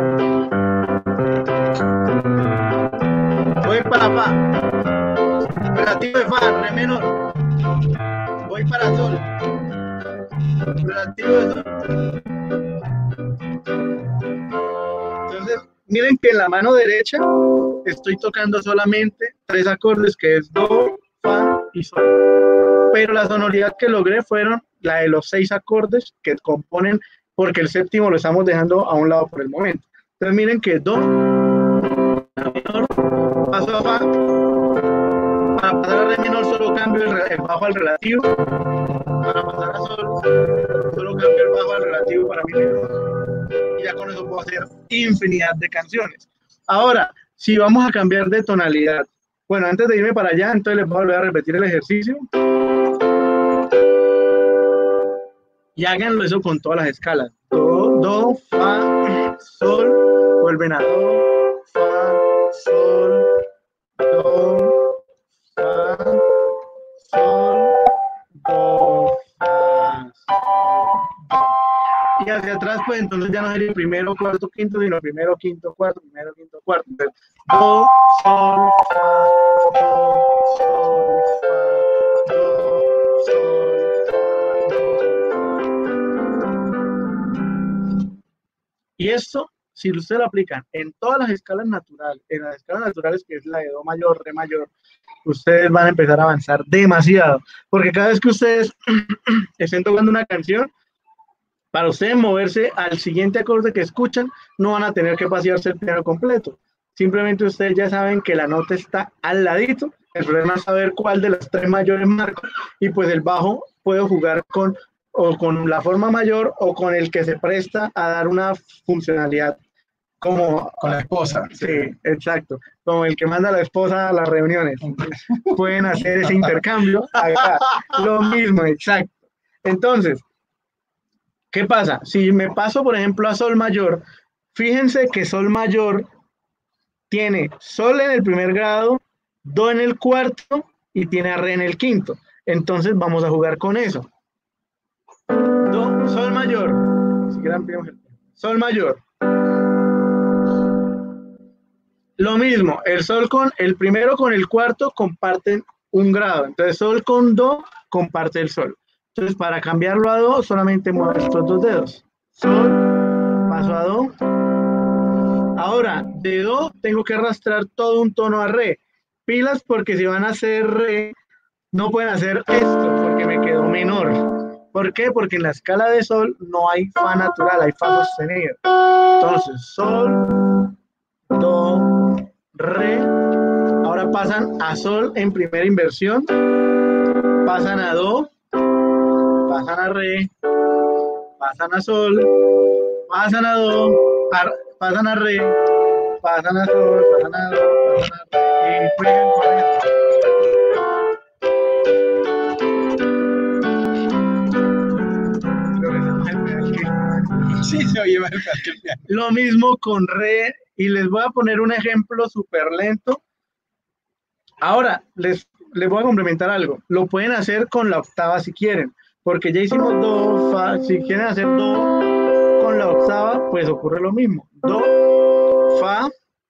Speaker 1: Voy para fa, relativo de fa, re menor. Voy para sol, relativo de sol. Entonces, miren que en la mano derecha estoy tocando solamente 3 acordes, que es do, fa y sol. Pero la sonoridad que logré fueron la de los 6 acordes que componen, porque el séptimo lo estamos dejando a un lado por el momento. Entonces miren que do, la menor, paso a fa, para pasar a re menor solo cambio el bajo al relativo, para pasar a sol solo cambio el bajo al relativo para mi menor, y ya con eso puedo hacer infinidad de canciones. Ahora, si vamos a cambiar de tonalidad, bueno, antes de irme para allá, entonces les voy a volver a repetir el ejercicio. Y háganlo eso con todas las escalas. Do, fa, sol, vuelven a do, fa, sol, do, fa, sol, do, fa, sol. Y hacia atrás, pues entonces ya no sería primero, cuarto, quinto, sino primero, quinto, cuarto, primero, quinto, cuarto. Entonces, do, sol, fa, do, sol, fa, do, sol, fa, do. Y esto, si ustedes lo aplican en todas las escalas naturales, en las escalas naturales que es la de do mayor, re mayor, ustedes van a empezar a avanzar demasiado. Porque cada vez que ustedes estén tocando una canción, para ustedes moverse al siguiente acorde que escuchan, no van a tener que pasearse el piano completo. Simplemente ustedes ya saben que la nota está al ladito. El problema es saber cuál de las 3 mayores marco. Y pues el bajo puedo jugar con la forma mayor o con el que se presta a dar una funcionalidad como
Speaker 2: con la esposa.
Speaker 1: Sí, exacto. Como el que manda a la esposa a las reuniones. Pueden hacer ese intercambio. Acá, lo mismo, exacto. Entonces, ¿Qué pasa? Si me paso, por ejemplo, a sol mayor, fíjense que sol mayor tiene sol en el primer grado, do en el cuarto y tiene a re en el quinto. Entonces vamos a jugar con eso. Do, sol mayor. Sol mayor. Lo mismo, el sol con el primero con el cuarto comparten un grado. Entonces sol con do comparte el sol. Entonces para cambiarlo a do solamente muevo estos dos dedos. Sol, paso a do. Ahora, de do tengo que arrastrar todo un tono a re. Pilas porque si van a hacer re, no pueden hacer esto porque me quedó menor. ¿Por qué? Porque en la escala de sol no hay fa natural, hay fa sostenido. Entonces, sol, do, re. Ahora pasan a sol en primera inversión. Pasan a do, pasan a re, pasan a sol, pasan a do, pasan a re, pasan a sol, pasan a do, pasan a re, y juegan con esto.
Speaker 2: Sí, se oye más que el piano.
Speaker 1: Lo mismo con re, y les voy a poner un ejemplo súper lento. Ahora, les voy a complementar algo. Lo pueden hacer con la octava si quieren, porque ya hicimos do, fa. Si quieren hacer do con la octava, pues ocurre lo mismo. Do, fa.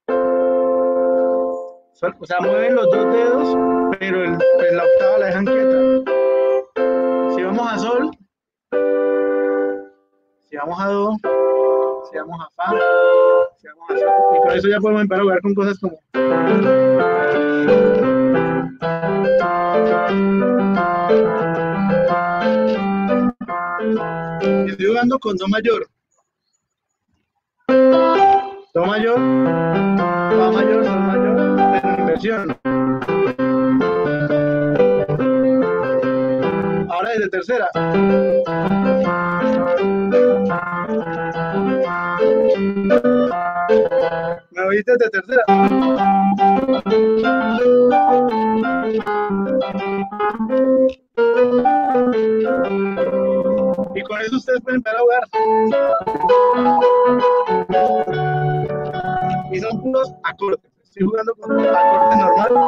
Speaker 1: O sea, mueven los dos dedos, pero pues la octava la dejan quieta. Si vamos a sol, si vamos a do, si vamos a fa, si vamos a sol. Y con eso ya podemos empezar a jugar con cosas como... Estoy jugando con do mayor. Do mayor, fa mayor, sol mayor, pero en inversión. Ahora desde tercera. ¿Me oíste desde tercera? Y con eso ustedes pueden empezar a jugar. Y son puros acordes. Estoy jugando con un acorde normal.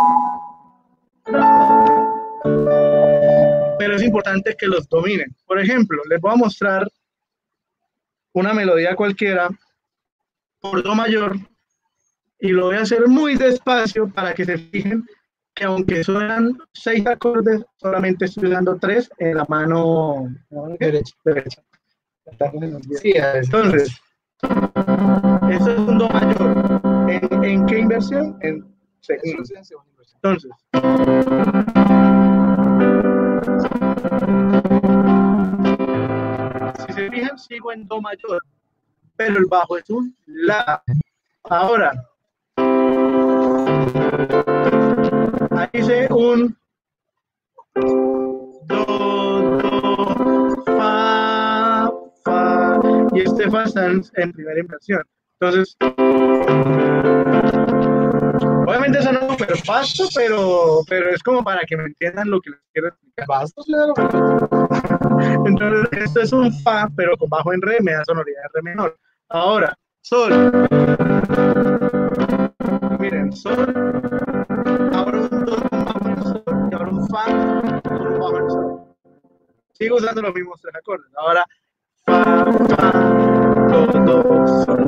Speaker 1: Pero es importante que los dominen. Por ejemplo, les voy a mostrar una melodía cualquiera por do mayor y lo voy a hacer muy despacio para que se fijen que aunque suenan 6 acordes, solamente estoy dando 3 en la mano derecha. Sí, entonces, esto es un do mayor. ¿En qué inversión? En segunda. Entonces, si se fijan, sigo en do mayor, pero el bajo es un la. Ahora, ahí hice un do, fa, y este fa está en primera inversión. Entonces, obviamente eso no es súper vasto, pero es como para que me entiendan lo que les quiero explicar.
Speaker 2: Vasto, claro.
Speaker 1: Entonces, esto es un fa, pero con bajo en re me da sonoridad de re menor. Ahora, sol. Miren, sol. Ahora un do con bajo en sol. Y ahora un fa con un bajo en sol. Sigo usando los mismos 3 acordes. Ahora, fa, do, sol.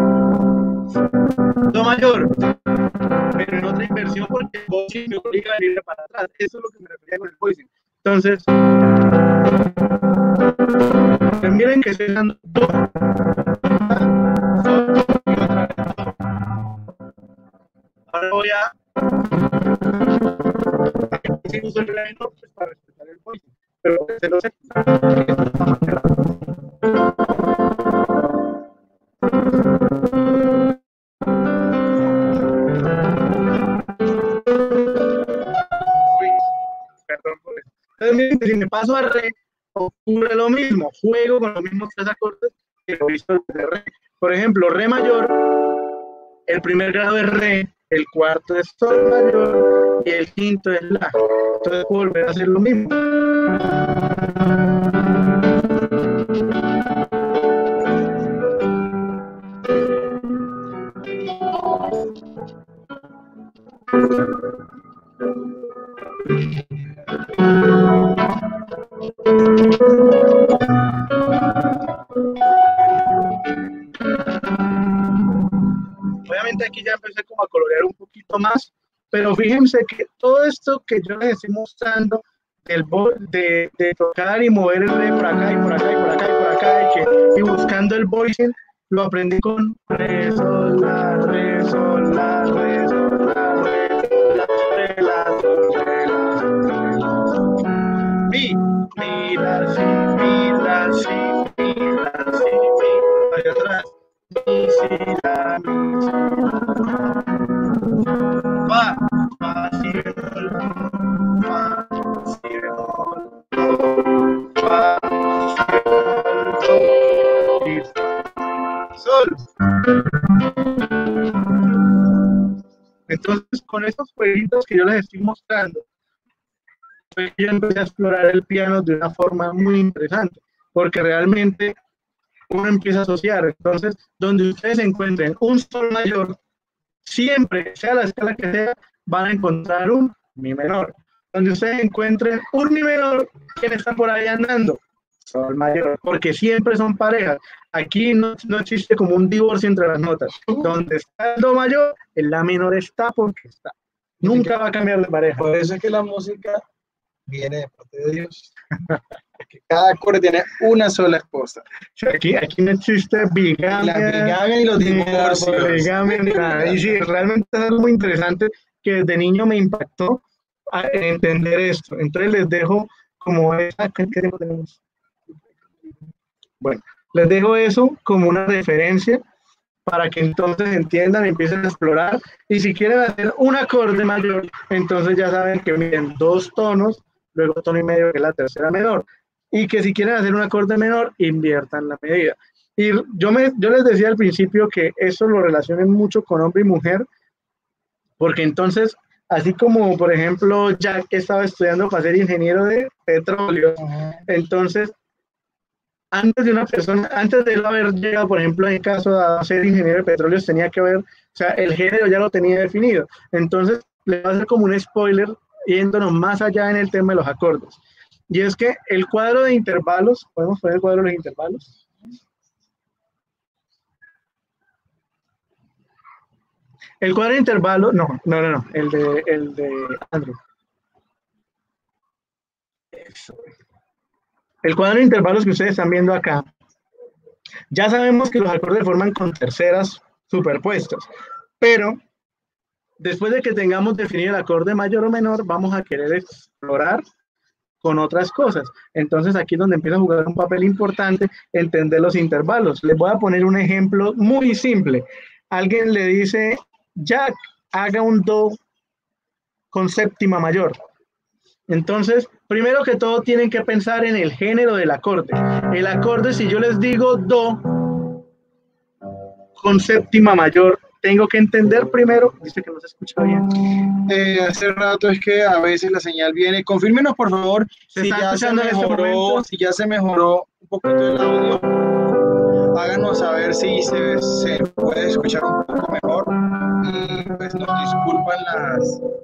Speaker 1: Do mayor. Pero en otra inversión porque el voicing me obliga a venir para atrás. Eso es lo que me refería con el voicing. Entonces, miren que estoy dando do, sol y otra vez do. Ahora voy a si uso el re menor pues para respetar el voicing, pero se lo sé. Perdón por eso. Entonces, miren, si me paso a re, ocurre lo mismo. Juego con los mismos 3 acordes que lo hizo de re. Por ejemplo, re mayor, el primer grado es re, el cuarto es sol mayor y el quinto es la. Entonces puedo volver a hacer lo mismo. Obviamente aquí ya empecé como a colorear un poquito más, pero fíjense que todo esto que yo les estoy mostrando de tocar y mover el re por acá y por acá y por acá y por acá y buscando el voicing, lo aprendí con re, sol, la, re, sol, la, re, sol, la, re, sol, la, re, la, sol, re, la, sol, re, la, sol. Mi, la, si, mi, la, si, mi, la, si, mi, hacia atrás. Mi, si, la, mi, si, la, fa, fa, si, bemol, fa, si, bemol, do, fa, si, bemol, do, listo. Sol. Entonces, con estos jueguitos que yo les estoy mostrando, yo empecé a explorar el piano de una forma muy interesante, porque realmente uno empieza a asociar. Entonces, donde ustedes encuentren un sol mayor, siempre, sea la escala que sea, van a encontrar un mi menor. Donde ustedes encuentren un mi menor, ¿quién está por ahí andando? Sol mayor, porque siempre son parejas. Aquí no existe como un divorcio entre las notas. Donde está el do mayor, el la menor está porque está. Nunca va a cambiar de pareja.
Speaker 2: Por eso es que la música viene de parte de Dios. Que cada acorde tiene una sola esposa.
Speaker 1: Aquí no existe bigamia.
Speaker 2: La bigamia y los divorcios.
Speaker 1: Y sí, realmente es algo muy interesante que desde niño me impactó a entender esto. Entonces les dejo como esa. ¿Qué tiempo tenemos? Bueno, les dejo eso como una referencia para que entonces entiendan y empiecen a explorar. Y si quieren hacer un acorde mayor, entonces ya saben que miden 2 tonos, luego tono y medio, que es la tercera menor. Y que si quieren hacer un acorde menor, inviertan la medida. Y yo les decía al principio que eso lo relacionen mucho con hombre y mujer, porque entonces, así como por ejemplo Jack estaba estudiando para ser ingeniero de petróleo, entonces antes de una persona, antes de él haber llegado, por ejemplo, en el caso de ser ingeniero de petróleos, tenía que ver, o sea, el género ya lo tenía definido. Entonces, le va a hacer como un spoiler, yéndonos más allá en el tema de los acordes. Y es que el cuadro de intervalos, ¿podemos poner el cuadro de los intervalos? El cuadro de intervalos, no, el de Andrew. Eso. El cuadro de intervalos que ustedes están viendo acá, ya sabemos que los acordes forman con terceras superpuestas, pero después de que tengamos definido el acorde mayor o menor, vamos a querer explorar con otras cosas. Entonces aquí es donde empieza a jugar un papel importante entender los intervalos. Les voy a poner un ejemplo muy simple. Alguien le dice, Jack, haga un do con séptima mayor. Entonces, primero que todo tienen que pensar en el género del acorde. El acorde, si yo les digo do con séptima mayor, tengo que entender primero, dice que no se escucha bien.
Speaker 2: Hace rato es que a veces la señal viene. Confírmenos, por favor, si ya se mejoró un poquito el audio. Háganos saber si se puede escuchar un poco mejor. Y pues nos disculpan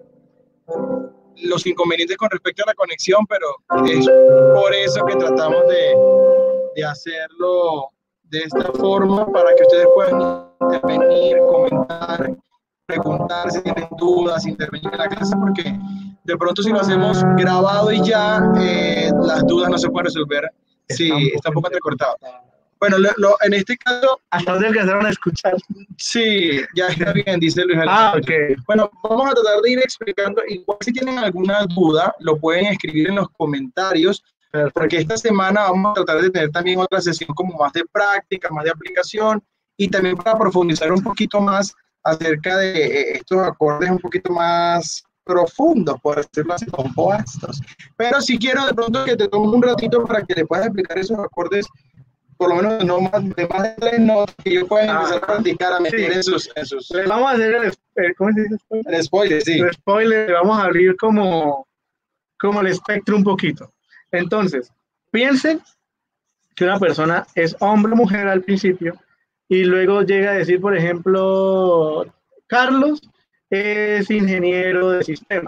Speaker 2: los inconvenientes con respecto a la conexión, pero es por eso que tratamos de hacerlo de esta forma, para que ustedes puedan intervenir, comentar, preguntar si tienen dudas, intervenir en la clase, porque de pronto si lo hacemos grabado y ya, las dudas no se pueden resolver. Sí, está un poco entrecortado. Bueno, en este caso...
Speaker 1: ¿Hasta dónde alcanzaron a escuchar?
Speaker 2: Sí, ya está bien, dice Luis Alejandro.
Speaker 1: Ok.
Speaker 2: Bueno, vamos a tratar de ir explicando. Igual si tienen alguna duda, lo pueden escribir en los comentarios. Perfecto. Porque esta semana vamos a tratar de tener también otra sesión como más de práctica, más de aplicación, y también para profundizar un poquito más acerca de estos acordes un poquito más profundos, por decirlo así, compuestos. Pero si quiero de pronto que te tome un ratito para que le puedas explicar esos acordes, por lo menos no más de 3 notas, que yo pueda empezar a practicar, a meter en sus...
Speaker 1: Les vamos a hacer ¿cómo se dice?
Speaker 2: El spoiler, sí.
Speaker 1: El spoiler, vamos a abrir como el espectro un poquito. Entonces, piensen que una persona es hombre o mujer al principio y luego llega a decir, por ejemplo, Carlos es ingeniero de sistemas.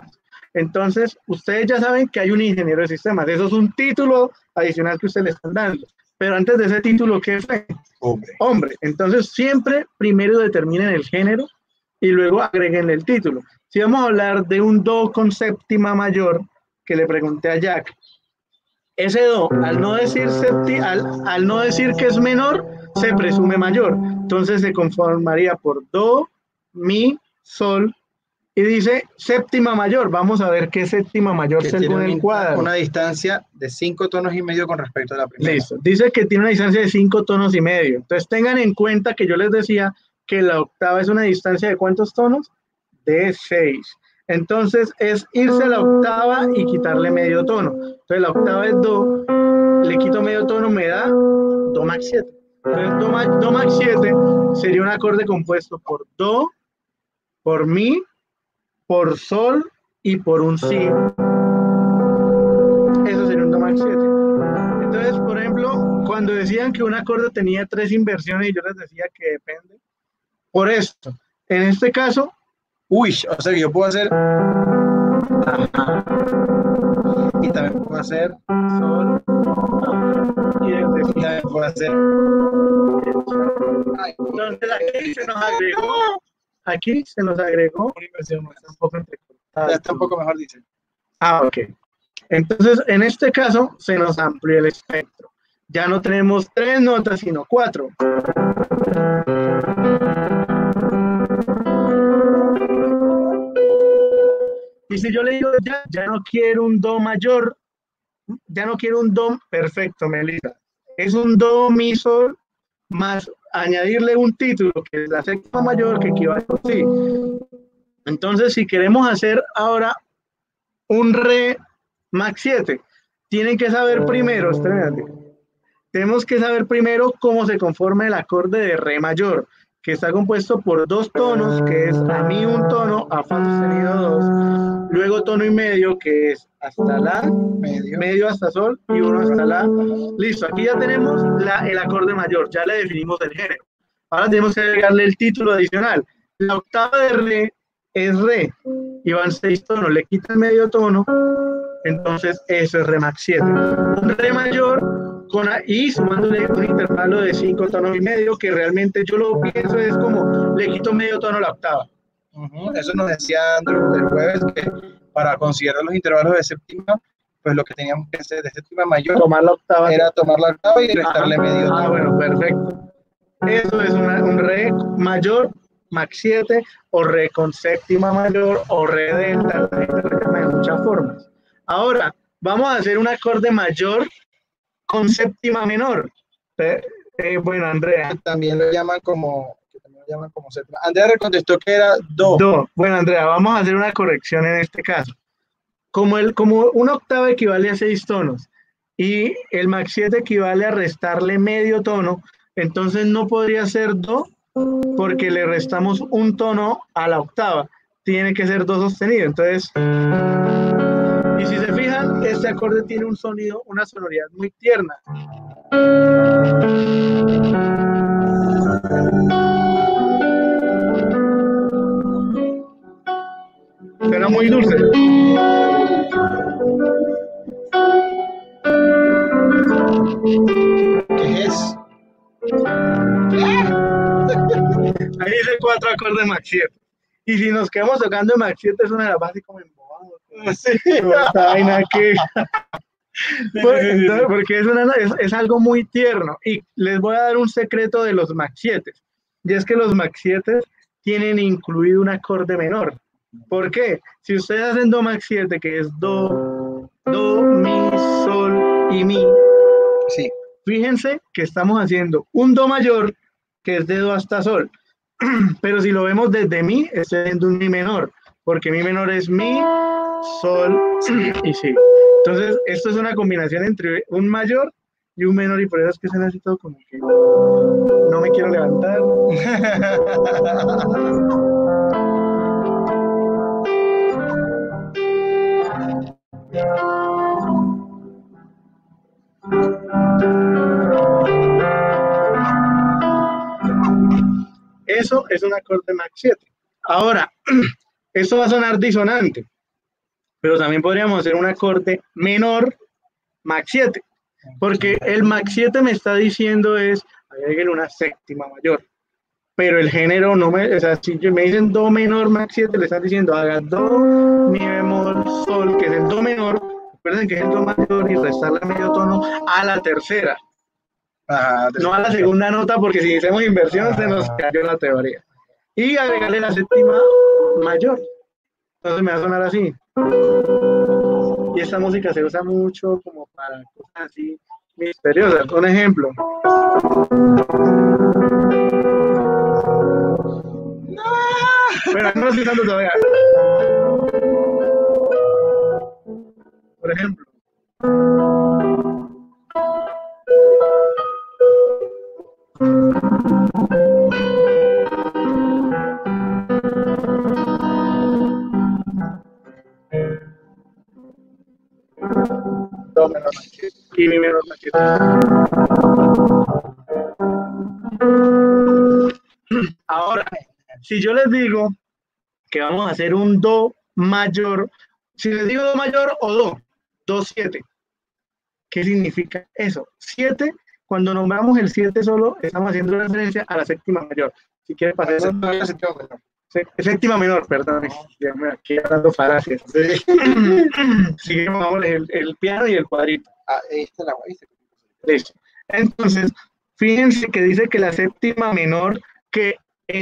Speaker 1: Entonces, ustedes ya saben que hay un ingeniero de sistemas. Eso es un título adicional que ustedes le están dando. Pero antes de ese título, ¿qué fue?
Speaker 2: Hombre.
Speaker 1: Hombre. Entonces, siempre primero determinen el género y luego agreguen el título. Si vamos a hablar de un do con séptima mayor, que le pregunté a Jack, ese do, al no decir que es menor, se presume mayor. Entonces se conformaría por do, mi, sol, y dice séptima mayor. Vamos a ver qué séptima mayor según el cuadro.
Speaker 2: Una distancia de 5 tonos y medio con respecto a la primera.
Speaker 1: Listo. Dice que tiene una distancia de 5 tonos y medio. Entonces tengan en cuenta que yo les decía que la octava es una distancia de ¿cuántos tonos? De 6. Entonces es irse a la octava y quitarle medio tono. Entonces la octava es do, le quito medio tono, me da do max 7. Entonces do max 7 sería un acorde compuesto por do, por mi, por sol y por un si. Eso sería un do max 7. Entonces, por ejemplo, cuando decían que un acorde tenía 3 inversiones, yo les decía que depende. Por esto, en este caso,
Speaker 2: uy, o sea que yo puedo hacer y también puedo hacer
Speaker 1: sol y
Speaker 2: también puedo hacer.
Speaker 1: Entonces aquí se nos agregó
Speaker 2: una inversión más.
Speaker 1: un poco entrecortada.
Speaker 2: Ya está un poco mejor, dice.
Speaker 1: Ok. Entonces, en este caso, se nos amplió el espectro. Ya no tenemos 3 notas, sino 4. Y si yo le digo ya no quiero un do mayor, ya no quiero un do, perfecto, Melissa. Es un do, mi, sol, más añadirle un título, que es la séptima mayor, que equivale a sí. Entonces, si queremos hacer ahora un re max 7, tienen que saber primero, espérate, tenemos que saber primero cómo se conforma el acorde de re mayor, que está compuesto por 2 tonos, que es a mi un tono, a fa sostenido 2, luego tono y medio, que es hasta la, medio hasta sol y uno hasta la. Listo, aquí ya tenemos el acorde mayor, ya le definimos el género. Ahora tenemos que agregarle el título adicional. La octava de re es re y van 6 tonos, le quita el medio tono, entonces eso es re max 7. Un re mayor y sumándole un intervalo de 5 tonos y medio, que realmente yo lo pienso es como le quito medio tono a la octava.
Speaker 2: Eso nos decía Andrew el jueves, que para considerar los intervalos de séptima, pues lo que teníamos que hacer de séptima mayor
Speaker 1: tomar la octava,
Speaker 2: era tomar la octava y restarle medio tono.
Speaker 1: Bueno, perfecto. Eso es un re mayor max 7 o re con séptima mayor o re delta, la gente lo llama de muchas formas. Ahora, vamos a hacer un acorde mayor con séptima menor. Bueno, Andrea.
Speaker 2: También lo llaman como séptima. Andrea contestó que era do.
Speaker 1: Do. Bueno, Andrea, vamos a hacer una corrección en este caso. Como una octava equivale a 6 tonos y el max 7 equivale a restarle medio tono, entonces no podría ser do porque le restamos un tono a la octava. Tiene que ser do sostenido. Entonces, y si se fijan, este acorde tiene un sonido, una sonoridad muy tierna. Suena muy dulce.
Speaker 2: ¿Qué es?
Speaker 1: Ahí dice 4 acordes max 7. Y si nos quedamos tocando max 7 es una de las bases como embobado. Sí. Esta vaina que... Entonces, porque es algo muy tierno. Y les voy a dar un secreto de los max 7. Y es que los max 7 tienen incluido un acorde menor. ¿Por qué? Si ustedes hacen do max 7, que es do, mi, sol y mi,
Speaker 2: sí.
Speaker 1: Fíjense que estamos haciendo un do mayor, que es de do hasta sol. Pero si lo vemos desde mi, estoy haciendo un mi menor, porque mi menor es mi, sol y si. Entonces, esto es una combinación entre un mayor y un menor, y por eso es que se necesita como que no me quiero levantar. Eso es un acorde max 7. Ahora, eso va a sonar disonante. pero también podríamos hacer un acorde menor Mach 7, porque el Mach 7 me está diciendo es, agreguenle una séptima mayor, pero el género no me, o sea, si me dicen do menor Mach 7, le están diciendo haga do, mi bemol, sol, que es el do menor, recuerden que es el do mayor y restarle medio tono a la tercera, no a la segunda nota, porque si hacemos inversión se nos cayó la teoría, y agregarle la séptima mayor, entonces me va a sonar así. Y esta música se usa mucho como para cosas así misteriosas. Un ejemplo. Bueno, no estoy usando todavía. Por ejemplo. Do menor y mi menor machete. Ahora, si yo les digo que vamos a hacer un do mayor, si les digo do mayor o do 7, ¿qué significa eso? 7, cuando nombramos el 7 solo, estamos haciendo referencia a la séptima mayor. Si quieres pasar séptima menor, perdón, aquí hablando falacias. Sí, vamos el piano y el cuadrito.
Speaker 3: Ahí está la guay.
Speaker 1: Listo. Entonces, fíjense que dice que la séptima menor, que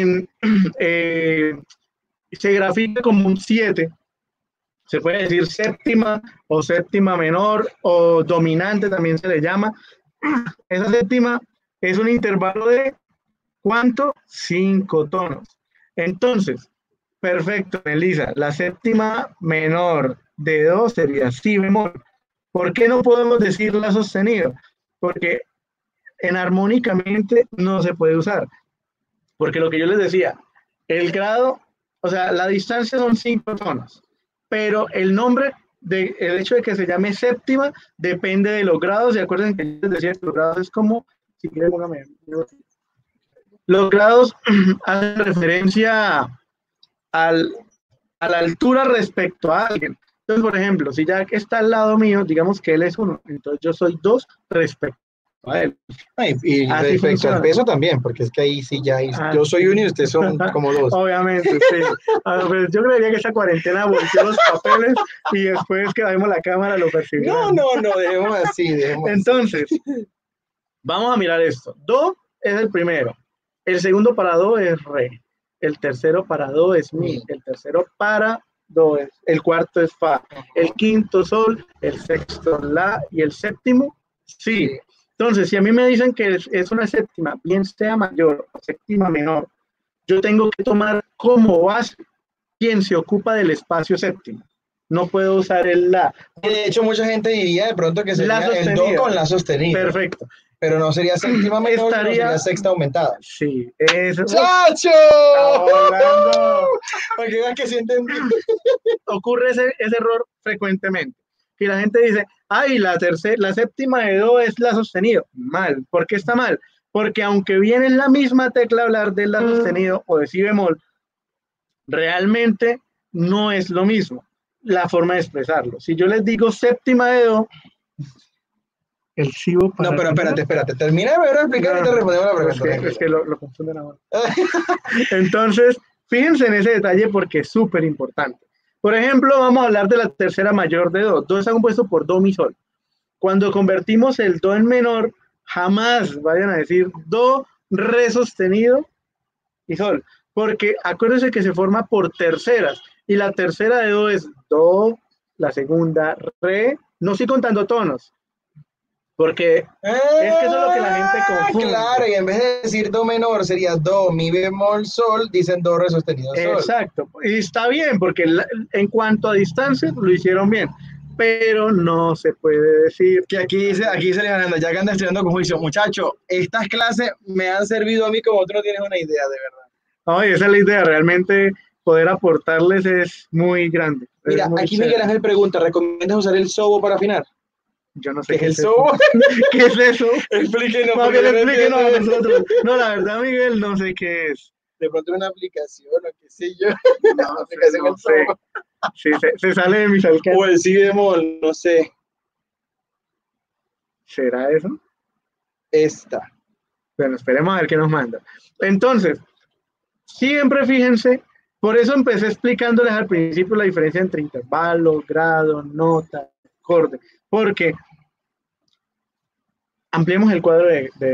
Speaker 1: se grafica como un 7, se puede decir séptima o séptima menor o dominante también se le llama. Esa séptima es un intervalo de ¿cuánto? 5 tonos. Entonces, perfecto, Elisa, la séptima menor de do sería si bemol. ¿Por qué no podemos decir la sostenido? Porque enarmónicamente no se puede usar. Porque lo que yo les decía, el grado, o sea, la distancia son 5 tonos, pero el nombre, el hecho de que se llame séptima, depende de los grados. Y acuérdense que yo les decía que los grados es como, si quieren, póngame. Los grados hacen referencia a la altura respecto a alguien. Entonces, por ejemplo, si Jack está al lado mío, digamos que él es 1, entonces yo soy 2 respecto a él.
Speaker 3: Y respecto al peso también, porque es que ahí sí ya yo soy 1 y ustedes son como 2.
Speaker 1: Obviamente, sí. Pues yo creería que esta cuarentena volteó los papeles y después que vemos la cámara lo percibimos.
Speaker 3: No, dejemos así,
Speaker 1: Entonces, vamos a mirar esto. Do es el primero. El segundo para do es re. El tercero para do es mi. El tercero para do es. El cuarto es fa. El quinto sol. El sexto la. Y el séptimo si. Entonces, si a mí me dicen que es una séptima, bien sea mayor o séptima menor, yo tengo que tomar como base quien se ocupa del espacio séptimo. No puedo usar el la.
Speaker 3: De hecho, mucha gente diría de pronto que sería el do con la sostenida.
Speaker 1: Perfecto.
Speaker 3: Pero no sería séptima menor, sino sería sexta aumentada.
Speaker 1: Sí, eso.
Speaker 3: ¡Chacho! Para que vean que sí entendí.
Speaker 1: Ocurre ese error frecuentemente. Y la gente dice, ay, la séptima de do es la sostenido. Mal. ¿Por qué está mal? Porque aunque viene en la misma tecla hablar de la sostenido o de si bemol, realmente no es lo mismo la forma de expresarlo. Si yo les digo séptima de do, el si
Speaker 3: no, pero espérate. Termina de explicar y te respondemos la pregunta.
Speaker 1: Es que lo confunden ahora. Entonces, fíjense en ese detalle porque es súper importante. Por ejemplo, vamos a hablar de la tercera mayor de do. Do está compuesto por do, mi, sol. Cuando convertimos el do en menor, jamás vayan a decir do, re sostenido y sol. Porque acuérdense que se forma por terceras. Y la tercera de do es do, la segunda, re. No estoy contando tonos. Porque es que eso es lo que la gente confunde.
Speaker 3: Claro, y en vez de decir do menor sería do, mi bemol, sol, dicen do, re sostenido, sol.
Speaker 1: Exacto, y está bien, porque en cuanto a distancia lo hicieron bien, pero no se puede decir.
Speaker 3: Que aquí se le ganando, ya que anda estudiando con juicio, muchacho, estas clases me han servido a mí como tú no tienes una idea, de verdad.
Speaker 1: No, esa es la idea, realmente poder aportarles es muy grande.
Speaker 3: Mira,
Speaker 1: muy
Speaker 3: aquí
Speaker 1: chévere.
Speaker 3: Miguel Ángel pregunta, ¿recomiendas usar el sobo para afinar?
Speaker 1: Yo no sé
Speaker 3: ¿Qué es el sobo?
Speaker 1: ¿Qué es eso?
Speaker 3: Explíquenos.
Speaker 1: Explíquenos a nosotros. No, la verdad, Miguel, no sé qué es.
Speaker 3: De pronto una aplicación, o qué sé yo.
Speaker 1: No,
Speaker 3: Aplicación
Speaker 1: no
Speaker 3: en
Speaker 1: sé.
Speaker 3: todo.
Speaker 1: Sí, se sale de mis alcances.
Speaker 3: O el si bemol, no sé.
Speaker 1: ¿Será eso?
Speaker 3: Esta.
Speaker 1: Bueno, esperemos a ver qué nos manda. Entonces, siempre fíjense, por eso empecé explicándoles al principio la diferencia entre intervalo, grado, nota, acorde, porque ampliemos el cuadro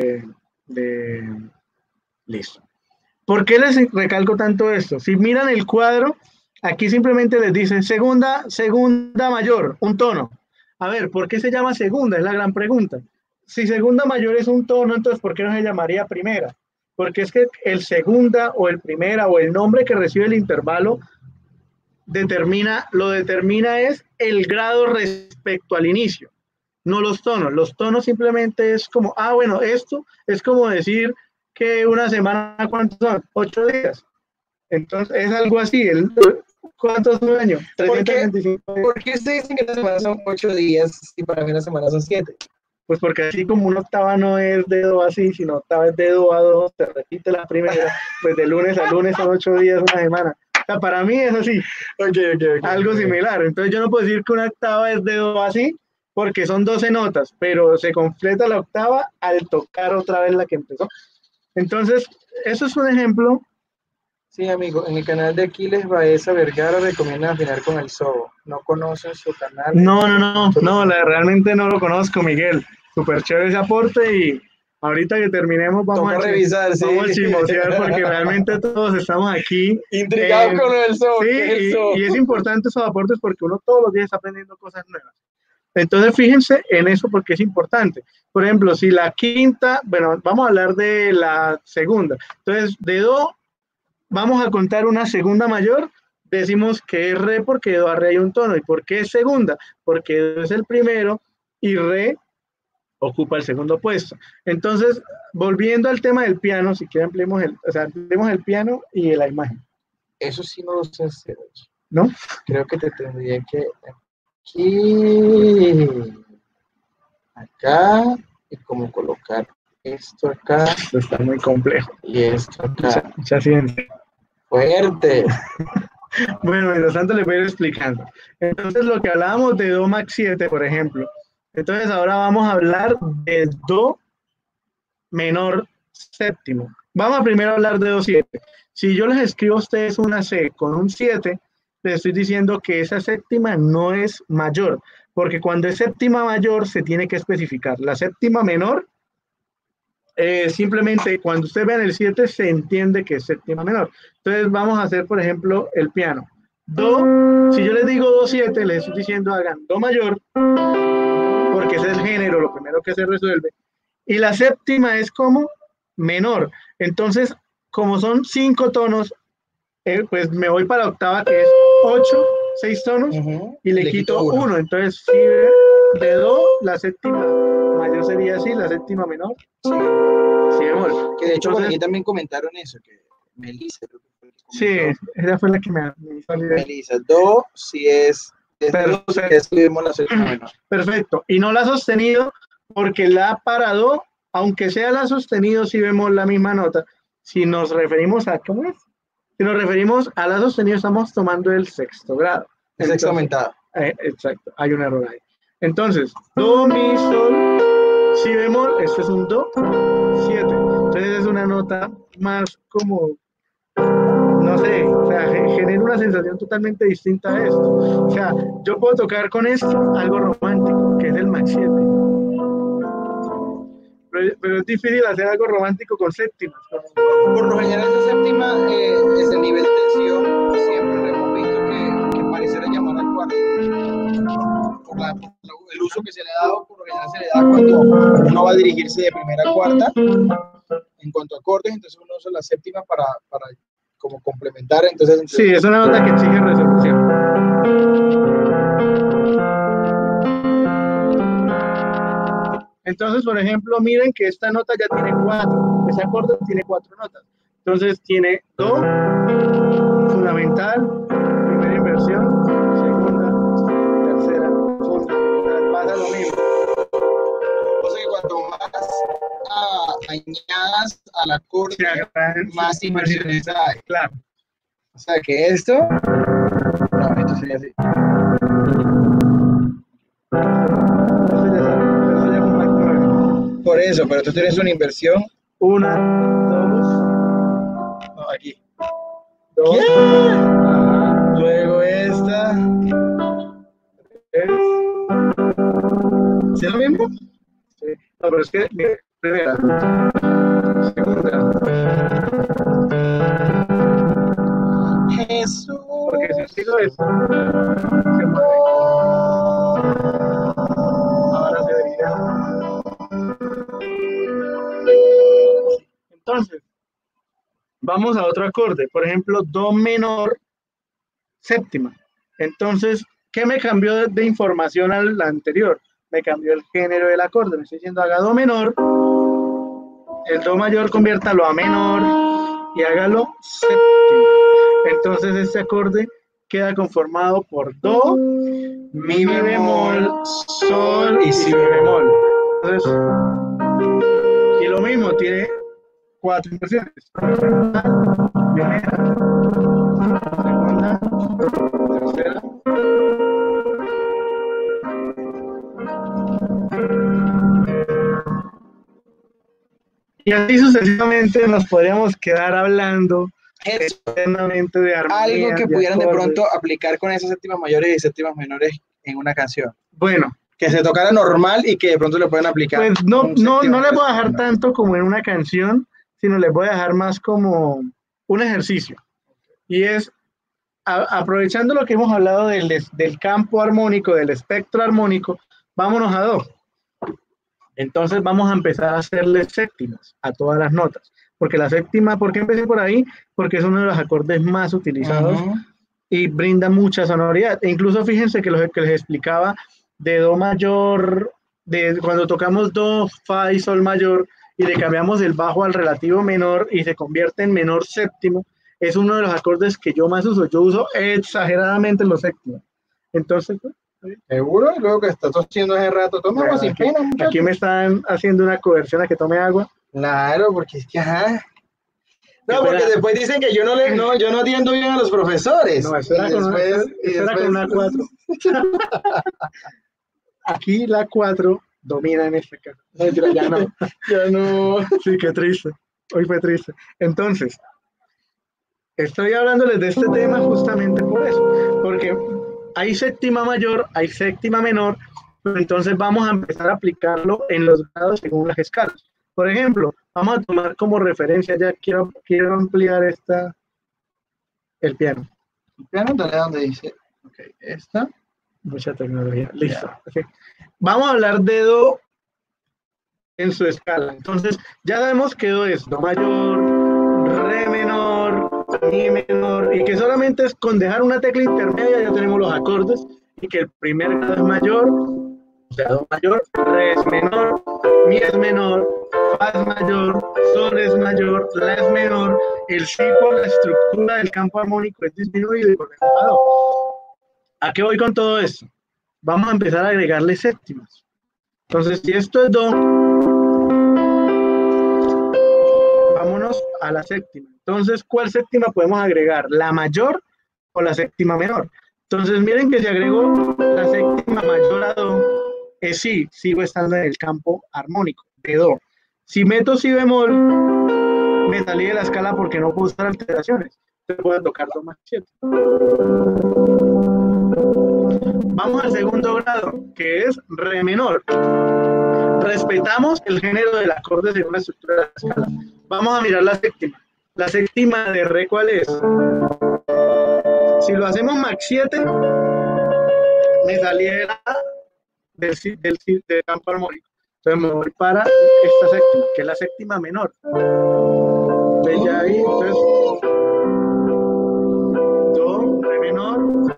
Speaker 1: listo. ¿Por qué les recalco tanto esto? Si miran el cuadro, aquí simplemente les dicen segunda mayor, un tono. A ver, ¿por qué se llama segunda? Es la gran pregunta. Si segunda mayor es un tono, entonces ¿por qué no se llamaría primera? Porque es que el segunda o el primera o el nombre que recibe el intervalo lo determina es el grado respecto al inicio, no los tonos. Los tonos simplemente es como, bueno, esto es como decir que una semana, ¿cuántos son? 8 días. Entonces es algo así. ¿Cuántos son un año? 365 días.
Speaker 3: ¿Por qué ustedes dicen que una semana son 8 días y para mí una semana son 7?
Speaker 1: Pues porque así como una octava no es de do así, sino octava es de do a do, te repite la primera, pues de lunes a lunes son 8 días, una semana. O sea, para mí es así, algo similar. Entonces yo no puedo decir que una octava es de do así, porque son 12 notas, pero se completa la octava al tocar otra vez la que empezó. Entonces, eso es un ejemplo.
Speaker 3: Sí, amigo, en el canal de Aquiles Baeza Vergara recomiendan afinar con el sobo. ¿No conocen su canal?
Speaker 1: No, realmente no lo conozco, Miguel. Súper chévere ese aporte y ahorita que terminemos vamos a
Speaker 3: revisar, sí.
Speaker 1: Vamos a chismosear porque realmente todos estamos aquí
Speaker 3: intrigados con el sobo.
Speaker 1: Sí, y es importante esos aportes porque uno todos los días está aprendiendo cosas nuevas. Entonces, fíjense en eso porque es importante. Por ejemplo, si la quinta, bueno, vamos a hablar de la segunda. Entonces, de do, vamos a contar una segunda mayor, decimos que es re porque de do a re hay un tono. ¿Y por qué es segunda? Porque do es el primero y re ocupa el segundo puesto. Entonces, volviendo al tema del piano, si quieren ampliemos el piano y la imagen.
Speaker 3: Eso sí no lo sé hacer.
Speaker 1: ¿No?
Speaker 3: Creo que te tendría que aquí, acá, y como colocar esto acá.
Speaker 1: Esto está muy complejo.
Speaker 3: Y esto acá.
Speaker 1: Mucha ciencia.
Speaker 3: Fuerte.
Speaker 1: Bueno, mientras tanto les voy a ir explicando. Entonces, lo que hablábamos de do max 7, por ejemplo. Entonces, ahora vamos a hablar de do menor séptimo. Vamos a primero hablar de do 7. Si yo les escribo a ustedes una C con un 7, les estoy diciendo que esa séptima no es mayor, porque cuando es séptima mayor se tiene que especificar. La séptima menor, simplemente cuando ustedes vean el 7 se entiende que es séptima menor. Entonces vamos a hacer, por ejemplo, el piano. Do, si yo les digo do 7, les estoy diciendo hagan do mayor, porque ese es el género, lo primero que se resuelve. Y la séptima es como menor. Entonces, como son 5 tonos, pues me voy para la octava, que es 8, 6 tonos, y le quito 1. Entonces, si de do, la séptima mayor sería así, la séptima menor.
Speaker 3: Sí,
Speaker 1: bemol.
Speaker 3: Que de hecho, por aquí también comentaron eso, que Melissa.
Speaker 1: Sí, esa fue la que me hizo la idea.
Speaker 3: Melissa, do, si es do, si escribimos la séptima menor.
Speaker 1: Perfecto. Y no la sostenido, porque la para do, aunque sea la sostenido, si vemos la misma nota, si nos referimos a, ¿cómo es? Si nos referimos a la sostenido, estamos tomando el sexto grado.
Speaker 3: El sexto aumentado.
Speaker 1: Exacto, hay un error ahí. Entonces, do, mi, sol, si bemol, este es un do, 7. Entonces es una nota más como, no sé, o sea, genera una sensación totalmente distinta a esto. O sea, yo puedo tocar con esto algo romántico, que es el max 7. Pero es difícil hacer algo romántico con séptimas.
Speaker 3: Por lo general, esa séptima es el nivel de tensión. Siempre lo hemos visto que pareciera llamar al cuarto. Por el uso que se le ha dado, por lo general se le da cuando uno va a dirigirse de primera a cuarta. En cuanto a acordes, entonces uno usa la séptima para como complementar. Entonces,
Speaker 1: sí, es una nota que exige resolución. Entonces, por ejemplo, miren que esta nota ya tiene 4. Ese acorde tiene 4 notas. Entonces tiene do, fundamental, primera inversión, segunda, tercera, fundamental. Pasa lo mismo.
Speaker 3: O sea que cuanto más añadas al acorde,
Speaker 1: se agarran
Speaker 3: más inversiones hay.
Speaker 1: Claro.
Speaker 3: O sea que esto, no, esto sería así.
Speaker 1: Eso ya es un acto nuevo.
Speaker 3: Por eso, pero tú tienes una inversión.
Speaker 1: Una, dos,
Speaker 3: No, aquí.
Speaker 1: dos.
Speaker 3: ¿Qué?
Speaker 1: Ajá,
Speaker 3: Luego esta.
Speaker 1: tres.
Speaker 3: ¿Sí es lo mismo?
Speaker 1: Sí. No, pero es que, mire, primera, segunda.
Speaker 3: Jesús.
Speaker 1: Porque si sigo eso, se mueve. Ahora debería. Entonces, vamos a otro acorde. Por ejemplo, do menor séptima. Entonces, ¿qué me cambió de información al anterior? Me cambió el género del acorde. Me estoy diciendo, haga do menor, el do mayor conviértalo a menor y hágalo séptima. Entonces, este acorde queda conformado por do, mi bemol, sol y si bemol. Entonces, y lo mismo, tiene 4 inversiones. Primera, segunda, tercera. Y así sucesivamente nos podríamos quedar hablando eternamente de armonía.
Speaker 3: Algo que pudieran de pronto aplicar con esas séptimas mayores y séptimas menores en una canción.
Speaker 1: Bueno,
Speaker 3: Que se tocara normal y que de pronto le pueden aplicar.
Speaker 1: pues no les voy a dejar tanto como en una canción, sino les voy a dejar más como un ejercicio. Y es, aprovechando lo que hemos hablado del campo armónico, del espectro armónico, vámonos a do. Entonces vamos a empezar a hacerle séptimas a todas las notas. Porque la séptima, ¿por qué empecé por ahí? Porque es uno de los acordes más utilizados y brinda mucha sonoridad. E incluso fíjense que lo que les explicaba de do mayor, de cuando tocamos do, fa y sol mayor y le cambiamos el bajo al relativo menor y se convierte en menor séptimo, es uno de los acordes que yo más uso. Yo uso exageradamente los séptimos. Entonces,
Speaker 3: ¿seguro? Y luego que está tosiendo hace rato, toma agua sin pena, muchachos.
Speaker 1: Aquí me están haciendo una coerción a que tome agua.
Speaker 3: Claro, porque es que, ajá. No, porque después dicen que yo no atiendo bien a los profesores.
Speaker 1: No, eso era con una 4. Aquí la 4 domina en este caso. Ya no.
Speaker 3: Ya no.
Speaker 1: Sí, qué triste. Hoy fue triste. Entonces, estoy hablándoles de este tema justamente por eso. Porque hay séptima mayor, hay séptima menor, pero entonces vamos a empezar a aplicarlo en los grados según las escalas. Por ejemplo, vamos a tomar como referencia, ya quiero ampliar el piano.
Speaker 3: El piano, dale donde dice, ok, esta.
Speaker 1: Mucha tecnología, listo. Okay. Vamos a hablar de do en su escala. Entonces, ya sabemos que do es do mayor, re menor, mi menor, y que solamente es con dejar una tecla intermedia ya tenemos los acordes, y que el primer grado es mayor, o sea, do mayor, re es menor, mi es menor, fa es mayor, sol es mayor, la es menor, el si por la estructura del campo armónico es disminuido y volvemos a do. ¿A qué voy con todo esto? Vamos a empezar a agregarle séptimas. Entonces, si esto es do, vámonos a la séptima. Entonces, ¿cuál séptima podemos agregar? ¿La mayor o la séptima menor? Entonces, miren que si agrego la séptima mayor a do, es si, sigo estando en el campo armónico de do. Si meto si bemol, me salí de la escala porque no puedo usar alteraciones. Entonces puedo tocar do más 7. Vamos al segundo grado, que es re menor. Respetamos el género del acorde según la estructura de la escala. Vamos a mirar la séptima. La séptima de re, ¿cuál es? Si lo hacemos max 7, me saliera del campo armónico. Entonces me voy para esta séptima, que es la séptima menor. ¿Ves ya ahí? Entonces, do, re menor.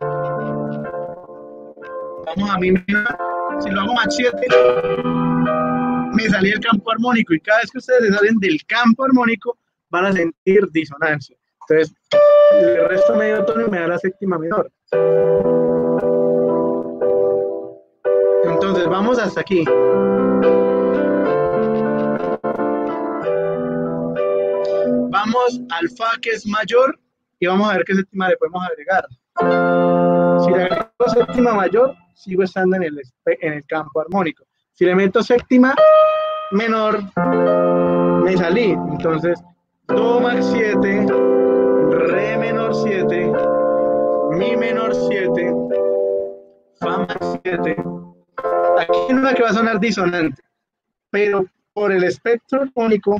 Speaker 1: Vamos a mi menor. Si lo hago max 7, me salí del campo armónico. Y cada vez que ustedes se salen del campo armónico, van a sentir disonancia. Entonces, el resto medio tono me da la séptima menor. Entonces, vamos hasta aquí. Vamos al fa, que es mayor, y vamos a ver qué séptima le podemos agregar. Si le agrego séptima mayor, sigo estando en el campo armónico. Si le meto séptima menor, me salí. Entonces, do max 7, re menor 7, mi menor 7, fa max 7. Aquí hay una que va a sonar disonante, pero por el espectro armónico,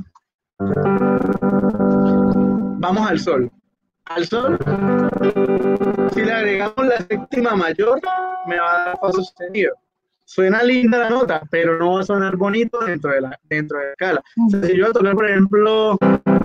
Speaker 1: vamos al sol. Al sol, si le agregamos la séptima mayor, me va a dar fa sostenido. Suena linda la nota, pero no va a sonar bonito dentro de la escala. O sea, si yo voy a tocar, por ejemplo,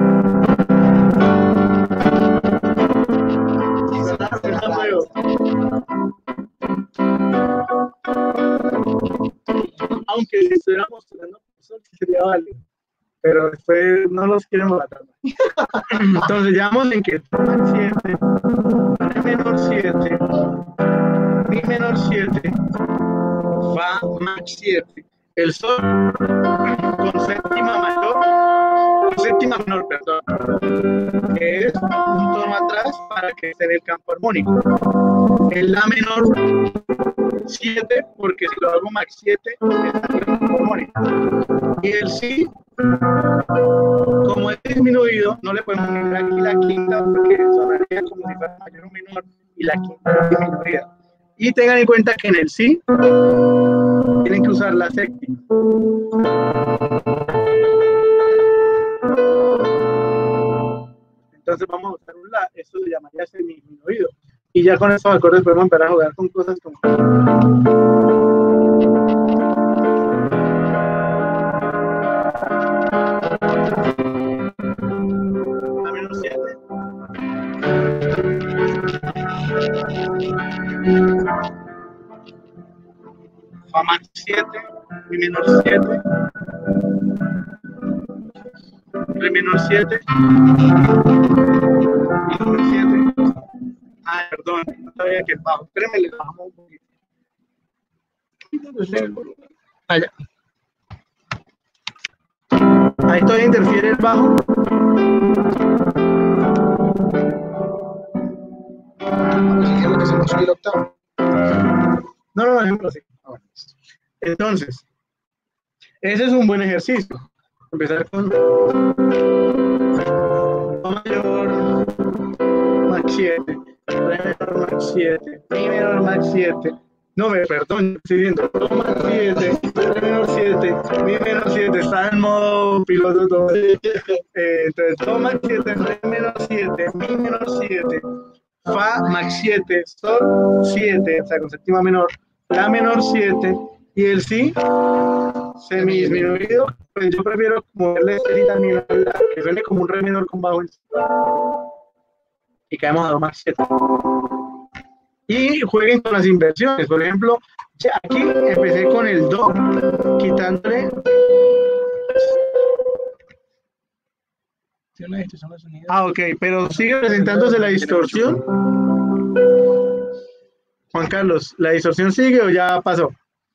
Speaker 1: aunque si estuviéramos tocando sol, sería válido, pero después no los queremos matar. Entonces ya vamos en que do max 7, re menor 7, mi menor 7, fa max 7, el sol con séptima mayor, con séptima menor, perdón, que es un tono atrás para que esté en el campo armónico. El la menor 7, porque si lo hago max 7, está en el campo armónico. Y el si, como es disminuido, no le podemos unir aquí la quinta porque sonaría como si fuera mayor o menor y la quinta es disminuida. Y tengan en cuenta que en el si tienen que usar la séptima. Entonces vamos a usar un la, esto se llamaría semidisminuido. Y ya con estos acordes podemos empezar a jugar con cosas como la menor 7, fa max 7, mi menor 7, re menor 7, mi menor 7. Ah, perdón, no sabía que el bajo. Espérenme, le bajamos un poquito. Allá. Ahí todavía interfiere el bajo.
Speaker 3: Lo que se nos subió el octavo.
Speaker 1: No, ejemplo así. Entonces, ese es un buen ejercicio. Empezar con do mayor, max 7, re menor max 7, mi menor max 7. No, perdón, estoy viendo do max 7, re menor 7, mi menor 7. Está en modo piloto todo. Entonces, do max 7, re menor 7, mi menor 7, fa max 7, sol 7, o sea, con séptima menor, la menor 7, y el si semidisminuido, pues yo prefiero moverle este también a la, que suene como un re menor con bajo en sol. Y caemos a do max 7. Y jueguen con las inversiones. Por ejemplo, ya aquí empecé con el do, quitándole. Ah, ok, pero sigue presentándose la distorsión. Juan Carlos, ¿la distorsión sigue o ya pasó?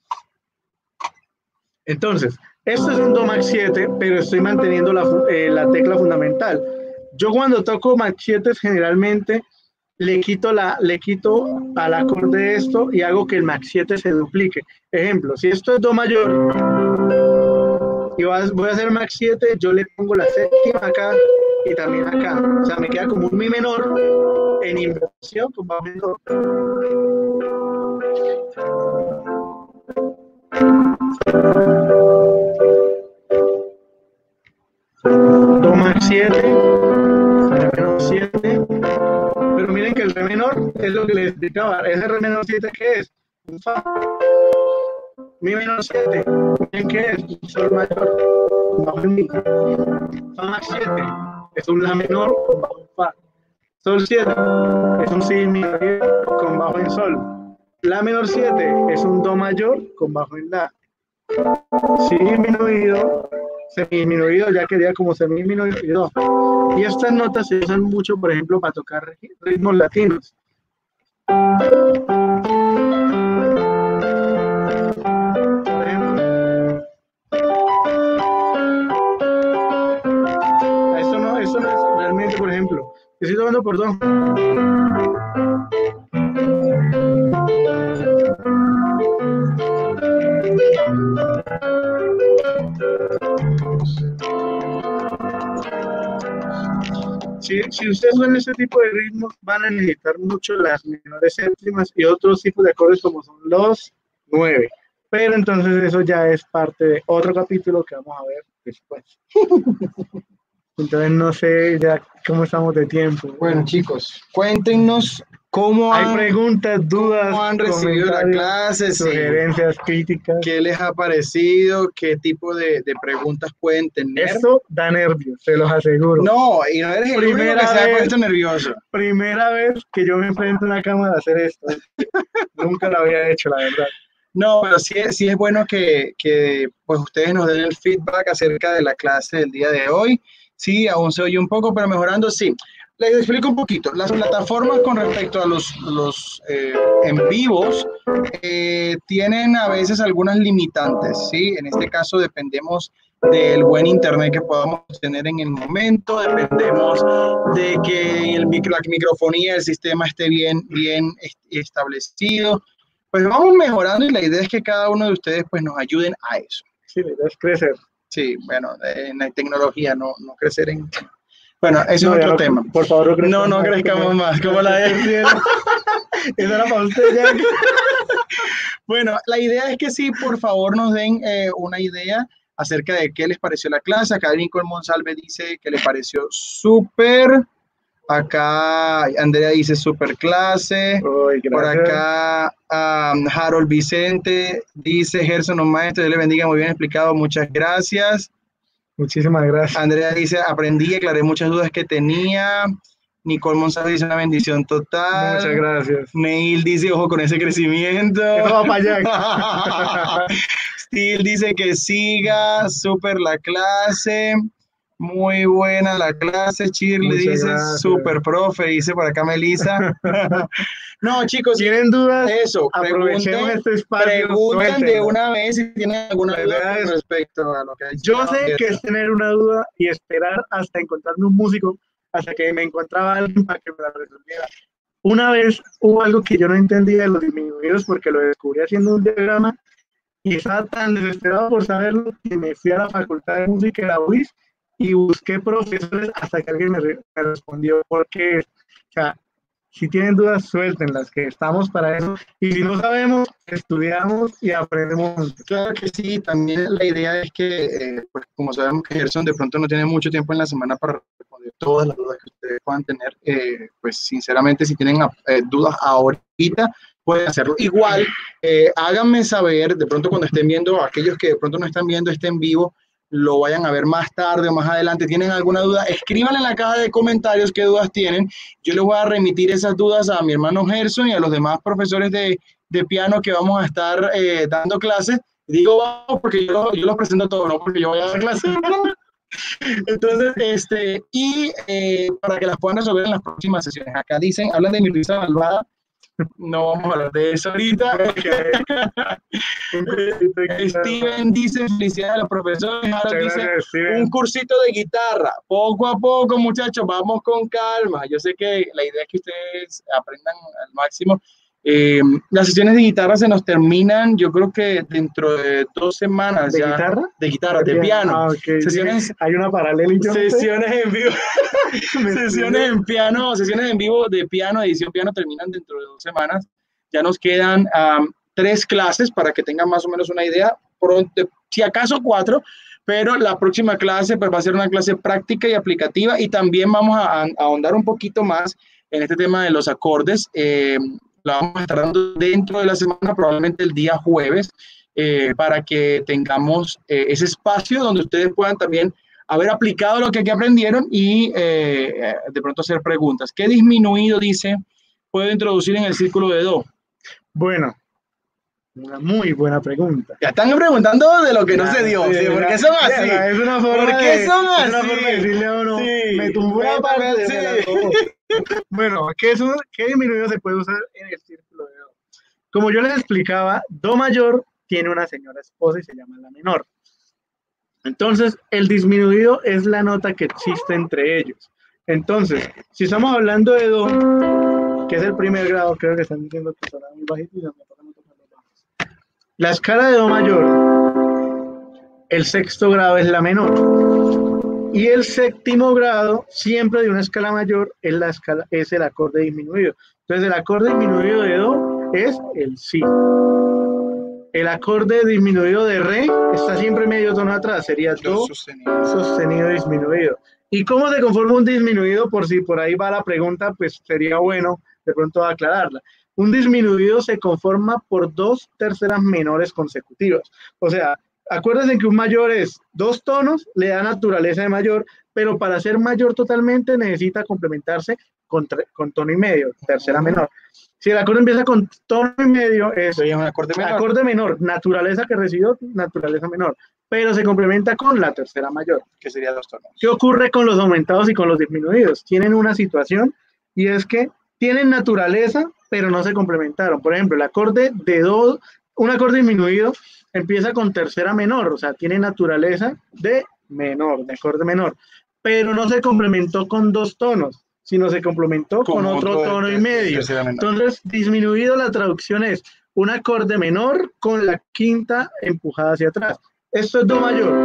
Speaker 1: Entonces, esto es un do max 7, pero estoy manteniendo la tecla fundamental. Yo cuando toco max 7 generalmente le quito al acorde esto y hago que el max 7 se duplique. Ejemplo, si esto es do mayor y voy a hacer max 7, yo le pongo la séptima acá y también acá. O sea, me queda como un mi menor en inversión con bajo en do. Do max 7, re menor 7, pero miren que el re menor es lo que les explicaba. Ese re menor 7, ¿qué es? Un fa. Mi menor 7, miren qué es, un sol mayor con bajo en mi. Fa max 7 es un la menor con bajo en fa. Sol 7 es un si disminuido con bajo en sol. La menor 7 es un do mayor con bajo en la. Si disminuido, semidisminuido, ya quería como semidisminuido. Y estas notas se usan mucho, por ejemplo, para tocar ritmos latinos. Eso no es Estoy tomando por dos. Si ustedes usan este tipo de ritmos, van a necesitar mucho las menores séptimas y otros tipos de acordes como son los 9. Pero entonces eso ya es parte de otro capítulo que vamos a ver después. Entonces no sé ya cómo estamos de tiempo.
Speaker 3: Bueno, chicos, cuéntenos cómo
Speaker 1: hay preguntas, dudas,
Speaker 3: cómo han recibido la clase,
Speaker 1: sugerencias, críticas.
Speaker 3: ¿Qué les ha parecido? ¿Qué tipo de preguntas pueden tener?
Speaker 1: Esto da nervios, se los aseguro.
Speaker 3: No, y no eres el único que se ha puesto nervioso.
Speaker 1: Primera vez que yo me enfrento a una cámara a hacer esto. Nunca lo había hecho, la verdad.
Speaker 3: No, pero sí es bueno que pues ustedes nos den el feedback acerca de la clase del día de hoy. Sí, aún se oye un poco, pero mejorando, sí. Les explico un poquito. Las plataformas con respecto a los en vivos tienen a veces algunas limitantes, ¿sí? En este caso dependemos del buen internet que podamos tener en el momento, dependemos de que la microfonía del sistema esté bien establecido. Pues vamos mejorando y la idea es que cada uno de ustedes pues nos ayuden a eso.
Speaker 1: Sí, la idea es crecer.
Speaker 3: Sí, bueno, en la tecnología, no crecer en... Bueno, eso es otro tema.
Speaker 1: Por favor,
Speaker 3: no crezcamos más, como la de...
Speaker 1: Eso era para usted ya.
Speaker 3: Bueno, la idea es que sí, por favor, nos den una idea acerca de qué les pareció la clase. Acá Lincoln Monsalve dice que le pareció súper. Acá Andrea dice súper clase. Por acá Harold Vicente dice Gerson, un maestro, Dios le bendiga, muy bien explicado, muchas gracias.
Speaker 1: Muchísimas gracias.
Speaker 3: Andrea dice, aprendí y aclaré muchas dudas que tenía. Nicole Monsalve dice, una bendición total.
Speaker 1: Muchas gracias.
Speaker 3: Neil dice, ojo con ese crecimiento.
Speaker 1: Eso va para allá.
Speaker 3: Steel dice que siga, súper la clase. Muy buena la clase. Shirley dice, súper profe, dice por acá Melissa. No, chicos,
Speaker 1: ¿tienen dudas?
Speaker 3: Eso,
Speaker 1: aprovechemos este espacio.
Speaker 3: Preguntan de una vez si tienen alguna duda con respecto a lo que hay.
Speaker 1: Yo sé que es tener una duda y esperar hasta encontrarme un músico, hasta que me encontraba alguien para que me la resolviera. Una vez hubo algo que yo no entendía de los disminuidos porque lo descubrí haciendo un diagrama y estaba tan desesperado por saberlo que me fui a la Facultad de Música de la UIS y busqué profesores hasta que alguien me respondió porque, o sea, si tienen dudas, suéltenlas, que estamos para eso. Y si no sabemos, estudiamos y aprendemos.
Speaker 3: Claro que sí, también la idea es que, pues, como sabemos que Gerson de pronto no tiene mucho tiempo en la semana para responder todas las dudas que ustedes puedan tener, pues sinceramente, si tienen dudas ahorita, pueden hacerlo. Igual, háganme saber, de pronto cuando estén viendo, aquellos que de pronto no están viendo este en vivo, lo vayan a ver más tarde o más adelante, tienen alguna duda, escríbanle en la caja de comentarios qué dudas tienen. Yo les voy a remitir esas dudas a mi hermano Gerson y a los demás profesores de piano que vamos a estar dando clases. Digo vamos porque yo los presento todos, no porque yo voy a dar clases. Entonces, para que las puedan resolver en las próximas sesiones. Acá dicen, hablan de mi risa malvada. No vamos a hablar de eso ahorita. Steven dice, felicidades a los profesores. Ahora dice, gracias, un cursito de guitarra. Poco a poco, muchachos, vamos con calma. Yo sé que la idea es que ustedes aprendan al máximo. Las sesiones de guitarra se nos terminan, yo creo que dentro de 2 semanas.
Speaker 1: ¿De
Speaker 3: ya,
Speaker 1: guitarra?
Speaker 3: De guitarra, de piano.
Speaker 1: Okay.
Speaker 3: Sesiones,
Speaker 1: hay una paralela.
Speaker 3: Sesiones en vivo. Sesiones en piano, sesiones en vivo de piano, edición piano, terminan dentro de 2 semanas. Ya nos quedan 3 clases para que tengan más o menos una idea. Pronto, si acaso 4, pero la próxima clase pues, va a ser una clase práctica y aplicativa y también vamos a ahondar un poquito más en este tema de los acordes. La vamos a estar dando dentro de la semana, probablemente el día jueves, para que tengamos ese espacio donde ustedes puedan también haber aplicado lo que aquí aprendieron y de pronto hacer preguntas. ¿Qué disminuido, dice, puedo introducir en el círculo de do?
Speaker 1: Bueno, una muy buena pregunta.
Speaker 3: Ya están preguntando de lo que no se dio.
Speaker 1: Sí,
Speaker 3: ¿sí? ¿Por qué son así?
Speaker 1: Es una forma
Speaker 3: ¿Por qué son así?
Speaker 1: Es una forma de decirle a uno, sí, me tumbó una parte de Bueno, ¿qué disminuido se puede usar en el círculo de do? Como yo les explicaba, do mayor tiene una señora esposa y se llama la menor. Entonces, el disminuido es la nota que existe entre ellos. Entonces, si estamos hablando de do, que es el primer grado, creo que están diciendo que sonaba muy bajito y se me tocan tocar los bajos. La escala de do mayor, el sexto grado es la menor. Y el séptimo grado, siempre de una escala mayor, es el acorde disminuido. Entonces, el acorde disminuido de do es el si. El acorde disminuido de re está siempre medio tono atrás, sería do sostenido disminuido. ¿Y cómo se conforma un disminuido? Por si por ahí va la pregunta, pues sería bueno de pronto aclararla. Un disminuido se conforma por 2 terceras menores consecutivas. O sea, acuérdense que un mayor es 2 tonos, le da naturaleza de mayor, pero para ser mayor totalmente necesita complementarse con tono y medio, tercera menor. Si el acorde empieza con tono y medio, es
Speaker 3: un
Speaker 1: acorde menor, naturaleza que recibió, naturaleza menor, pero se complementa con la tercera mayor,
Speaker 3: que sería 2 tonos.
Speaker 1: ¿Qué ocurre con los aumentados y con los disminuidos? Tienen una situación y es que tienen naturaleza, pero no se complementaron. Por ejemplo, el acorde de do, un acorde disminuido empieza con tercera menor, o sea, tiene naturaleza de menor, de acorde menor, pero no se complementó con 2 tonos, sino se complementó con otro tono y medio. Entonces, disminuido, la traducción es un acorde menor con la quinta empujada hacia atrás. Esto es do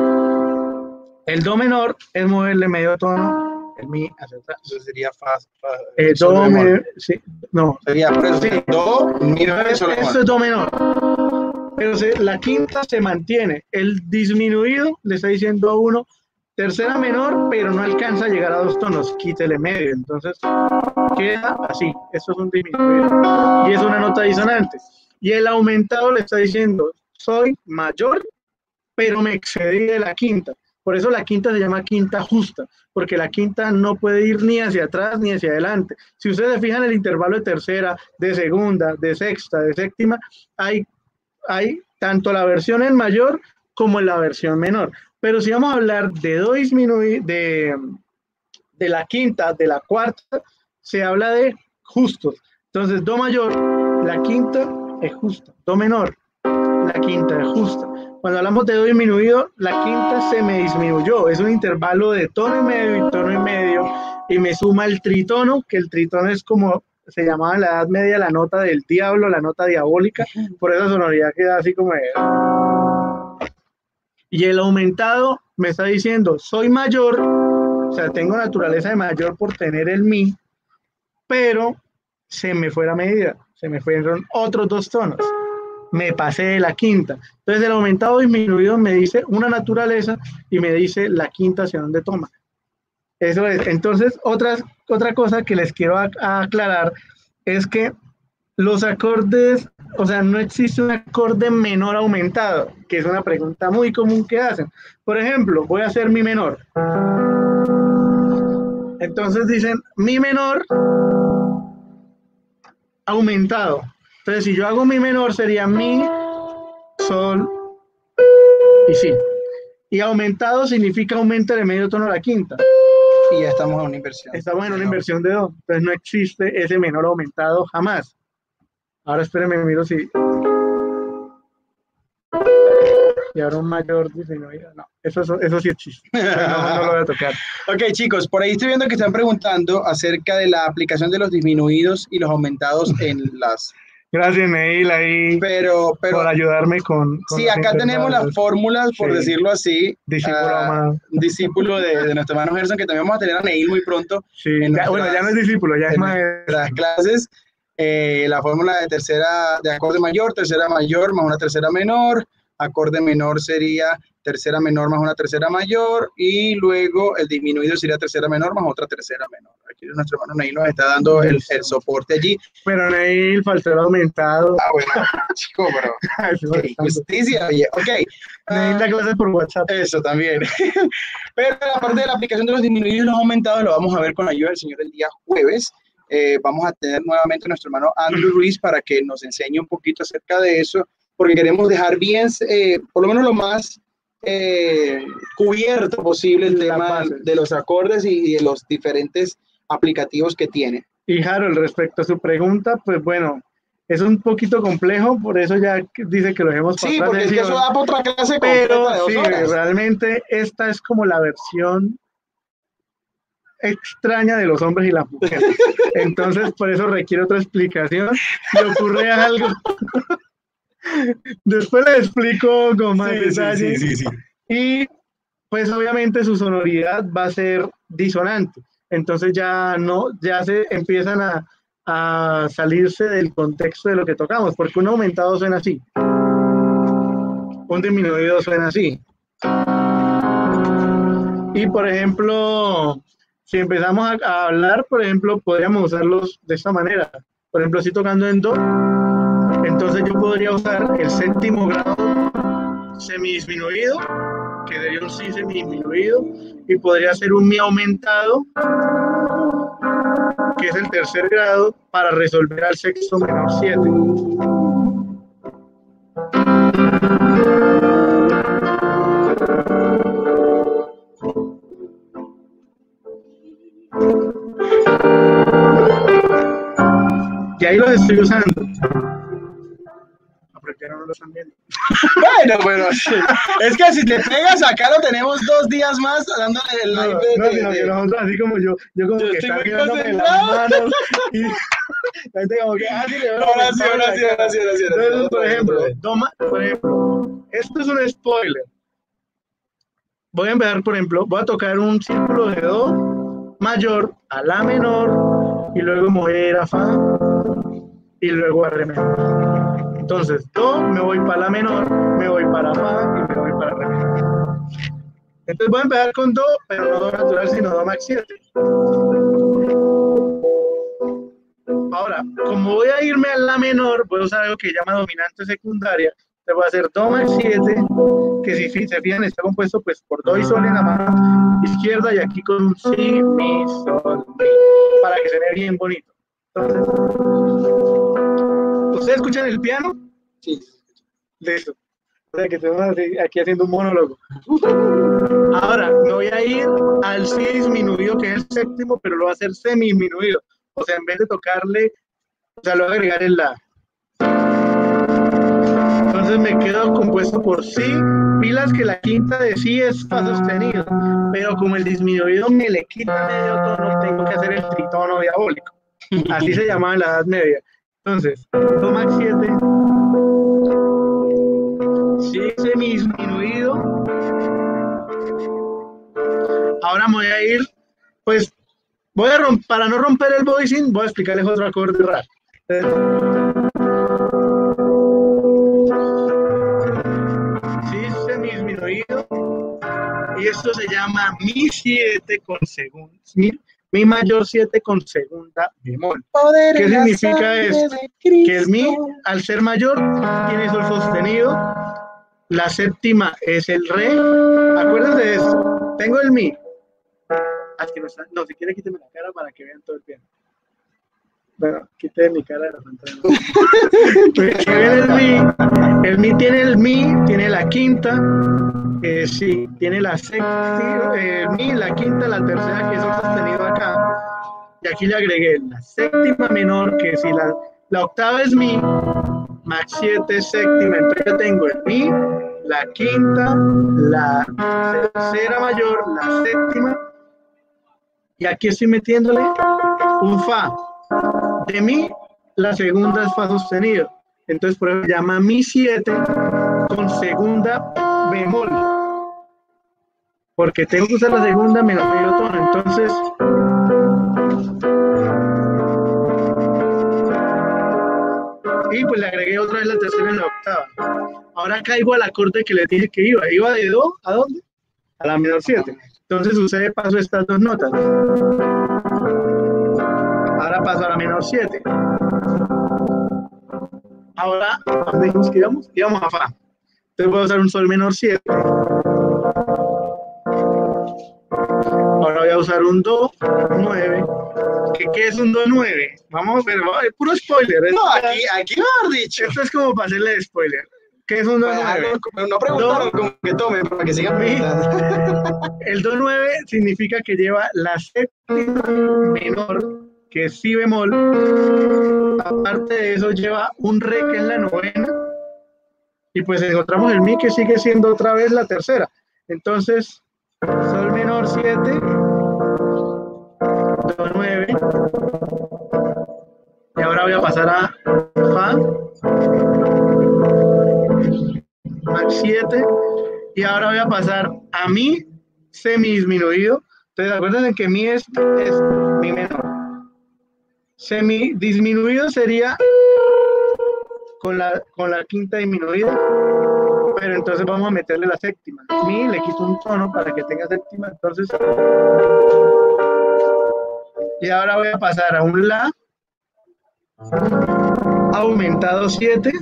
Speaker 1: mayor. El do menor es moverle medio tono, el mi hacia atrás.
Speaker 3: Eso sería
Speaker 1: do menor. Sí, no.
Speaker 3: Sería por eso, sí. Do, mi,
Speaker 1: eso es do menor. Pero la quinta se mantiene. El disminuido le está diciendo a uno, tercera menor, pero no alcanza a llegar a 2 tonos, quítele medio. Entonces, queda así. Esto es un disminuido. Y es una nota disonante. Y el aumentado le está diciendo, soy mayor, pero me excedí de la quinta. Por eso la quinta se llama quinta justa, porque la quinta no puede ir ni hacia atrás ni hacia adelante. Si ustedes se fijan el intervalo de tercera, de segunda, de sexta, de séptima, hay tanto la versión en mayor como en la versión menor. Pero si vamos a hablar de do disminuido, de la quinta, de la cuarta, se habla de justos. Entonces, do mayor, la quinta es justa. Do menor, la quinta es justa. Cuando hablamos de do disminuido, la quinta se me disminuyó. Es un intervalo de tono y medio y tono y medio. Y me suma el tritono, que el tritono es como se llamaba en la Edad Media la nota del diablo, la nota diabólica. Por esa sonoridad queda así como de... Y el aumentado me está diciendo, soy mayor, o sea, tengo naturaleza de mayor por tener el mi, pero se me fue la medida, se me fueron otros 2 tonos. Me pasé de la quinta. Entonces el aumentado disminuido me dice una naturaleza y me dice la quinta hacia dónde toma. Eso es. Entonces otra cosa que les quiero aclarar es que los acordes, o sea, no existe un acorde menor aumentado, que es una pregunta muy común que hacen. Por ejemplo, voy a hacer mi menor. Entonces dicen mi menor aumentado. Entonces, si yo hago mi menor, sería mi, sol y si. Y aumentado significa aumento de medio tono a la quinta.
Speaker 3: Y ya estamos en una inversión.
Speaker 1: Estamos en una inversión de do. Entonces, no existe ese menor aumentado jamás. Ahora espérenme, miro si. Y ahora un mayor disminuido. No, eso sí existe. No lo voy a tocar.
Speaker 3: Ok, chicos, por ahí estoy viendo que están preguntando acerca de la aplicación de los disminuidos y los aumentados en las...
Speaker 1: Gracias, Neil, ahí
Speaker 3: pero
Speaker 1: por ayudarme con
Speaker 3: sí, acá tenemos las fórmulas, por decirlo así.
Speaker 1: Discípulo amado.
Speaker 3: Discípulo de nuestro hermano Gerson, que también vamos a tener a Neil muy pronto.
Speaker 1: Sí, bueno, ya no es discípulo, ya es maestro.
Speaker 3: Las clases, la fórmula de acorde mayor, tercera mayor más una tercera menor. Acorde menor sería tercera menor más una tercera mayor, y luego el disminuido sería tercera menor más otra tercera menor. Aquí nuestro hermano Neil nos está dando el soporte allí.
Speaker 1: Pero Neil, faltó el aumentado.
Speaker 3: Ah, bueno, chico, pero qué justicia, oye. Ok.
Speaker 1: Neil da clases por WhatsApp.
Speaker 3: Eso también. Pero la parte de la aplicación de los disminuidos y los aumentados lo vamos a ver con la ayuda del Señor el día jueves. Vamos a tener nuevamente a nuestro hermano Andrew Ruiz para que nos enseñe un poquito acerca de eso, porque queremos dejar bien, por lo menos lo más cubierto posible el tema de los acordes y de los diferentes aplicativos que tiene.
Speaker 1: Y Harold, respecto a su pregunta, pues bueno, es un poquito complejo, por eso ya dice que lo dejemos
Speaker 3: pasar. Sí, porque es que eso da para otra clase completa de 2 horas.
Speaker 1: Realmente esta es como la versión extraña de los hombres y las mujeres. Entonces, por eso requiere otra explicación. Me ocurre algo. Después le explico con más detalle.
Speaker 2: Sí.
Speaker 1: Y pues obviamente su sonoridad va a ser disonante. Entonces ya se empiezan a salirse del contexto de lo que tocamos, porque un aumentado suena así. Un disminuido suena así. Y por ejemplo, si empezamos a hablar, por ejemplo, podríamos usarlos de esta manera. Por ejemplo, si tocando en do, entonces yo podría usar el séptimo grado semidisminuido, que sería un si semidisminuido, y podría ser un mi aumentado, que es el tercer grado, para resolver al sexto menor 7. Y ahí los estoy usando. Porque no lo están viendo.
Speaker 2: Bueno, sí. Es que si te pegas acá lo tenemos 2 días más dándole el live
Speaker 1: sino que nosotros así como yo como que
Speaker 2: estoy muy
Speaker 1: dándome las manos y la gente como que
Speaker 2: ahora sí.
Speaker 1: Entonces, por ejemplo, esto es un spoiler. Voy a empezar, por ejemplo, voy a tocar un círculo de do mayor a la menor y luego me voy a ir a fa y luego a re menor. Entonces, do, me voy para la menor, me voy para fa y me voy para re menor. Entonces voy a empezar con do, pero no do natural, sino do max 7. Ahora, como voy a irme a la menor, voy a usar algo que se llama dominante secundaria. Entonces voy a hacer do max 7, que si se fijan está compuesto pues por do y sol en la mano izquierda y aquí con un si, mi, sol, mi, para que se vea bien bonito. Entonces, ¿ustedes escuchan el piano?
Speaker 3: Sí.
Speaker 1: Listo. O sea que estamos aquí haciendo un monólogo. Ahora me voy a ir al si disminuido, que es el séptimo, pero lo voy a hacer semi disminuido. O sea, en vez de tocarle, o sea, lo voy a agregar en la. Entonces me quedo compuesto por si. Pilas que la quinta de si es fa sostenido, pero como el disminuido me le quita medio tono, tengo que hacer el tritono diabólico. Así se llamaba en la Edad Media. Entonces, do max 7, si semi disminuido. Ahora me voy a ir, pues, para no romper el voicing, voy a explicarles otro acorde raro. Si semidisminuido, y esto se llama mi 7 con segunda, mi mayor 7 con segunda bemol. ¿Qué significa esto? Que el mi, al ser mayor, tiene sol sostenido, la séptima es el re. Acuérdense de esto, tengo el mi. No, si quiere quíteme la cara para que vean todo el piano. Bueno, quité mi cara de la pantalla. El mi tiene la quinta, sí, tiene la sexta, el mi, la quinta, la tercera que es sostenido acá. Y aquí le agregué la séptima menor, que si la octava es mi, max 7 séptima, entonces yo tengo el mi, la quinta, la tercera mayor, la séptima, y aquí estoy metiéndole un fa. De mi, la segunda es fa sostenido. Entonces, por eso se llama mi 7 con segunda bemol. Porque tengo que usar la segunda menos medio tono. Entonces, y pues le agregué otra vez la tercera en la octava. Ahora caigo al acorde que les dije que iba. ¿Iba de do a dónde? A la menor 7. Entonces sucede paso estas dos notas. Ahora paso a la menor 7. Ahora, ¿a dónde dijimos que íbamos? Íbamos a fa. Entonces voy a usar un sol menor 7. Ahora voy a usar un do 9. ¿Qué es un do 9? Vamos a ver, es puro spoiler.
Speaker 2: No, aquí mejor dicho.
Speaker 1: Esto es como para hacerle spoiler. ¿Qué es un do 9?
Speaker 2: No preguntaron como que tomen para que sigan preguntando.
Speaker 1: El do 9 significa que lleva la séptima menor, que es si bemol. Aparte de eso lleva un re, que es la novena, y pues encontramos el mi, que sigue siendo otra vez la tercera. Entonces, sol menor 7, do 9, y ahora voy a pasar a fa, al 7, y ahora voy a pasar a mi semidisminuido. Entonces, acuérdense que mi es mi menor. Semidisminuido sería con la quinta disminuida, pero entonces vamos a meterle la séptima. Mi le quito un tono para que tenga séptima, entonces. Y ahora voy a pasar a un la aumentado 7.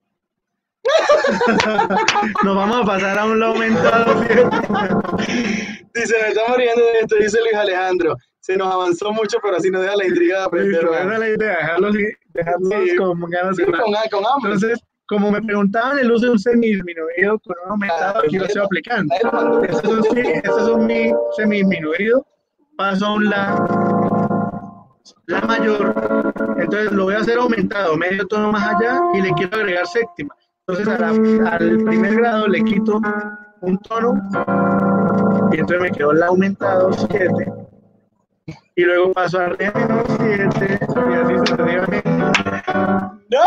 Speaker 1: Nos vamos a pasar a un la aumentado 7.
Speaker 2: Dice, me estamos riendo de esto, dice Luis Alejandro. Se nos avanzó mucho, pero así nos deja la intriga de aprender.
Speaker 1: Esa es la idea, dejarlos sí, con ganas de
Speaker 2: con hambre.
Speaker 1: Entonces, como me preguntaban el uso de un semidisminuido con un aumentado, aquí lo estoy aplicando. Estos son mi semidisminuido. Paso a un la mayor. Entonces lo voy a hacer aumentado, medio tono más allá, y le quiero agregar séptima. Entonces al primer grado le quito un tono, y entonces me quedó la aumentado 7. Y luego paso a re menor 7 y así sucesivamente.
Speaker 2: ¡No!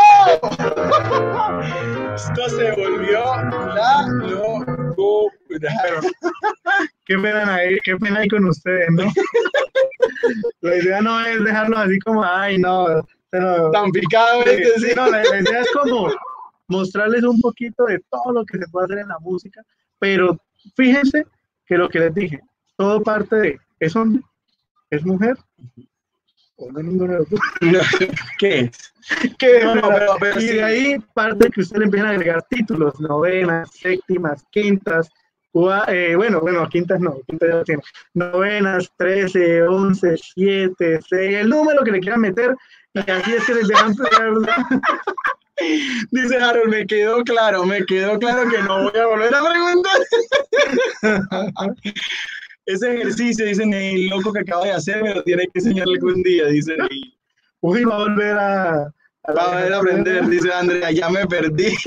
Speaker 2: Esto se volvió la locura.
Speaker 1: Qué pena ahí con ustedes, ¿no? La idea no es dejarlo así como, ay, no. Pero,
Speaker 2: tan picado.
Speaker 1: Sí, no, la idea es como mostrarles un poquito de todo lo que se puede hacer en la música, pero fíjense que lo que les dije, todo parte de, ¿es hombre? ¿Es mujer? ¿O no es ninguno de los dos?
Speaker 2: ¿Qué es?
Speaker 1: Pero y de ahí parte que ustedes empiezan a agregar títulos, novenas, séptimas, quintas, bueno, quintas no, quintas ya lo tienen, novenas, 13, 11, 7, 6, el número que le quieran meter, y así es que les dejan
Speaker 2: Dice Harold, me quedó claro que no voy a volver a preguntar. Ese ejercicio, dice Neil, loco que acaba de hacer, me lo tiene que enseñar algún día, dice Neil.
Speaker 1: Uy, va a volver a
Speaker 2: aprender, dice Andrea, ya me perdí.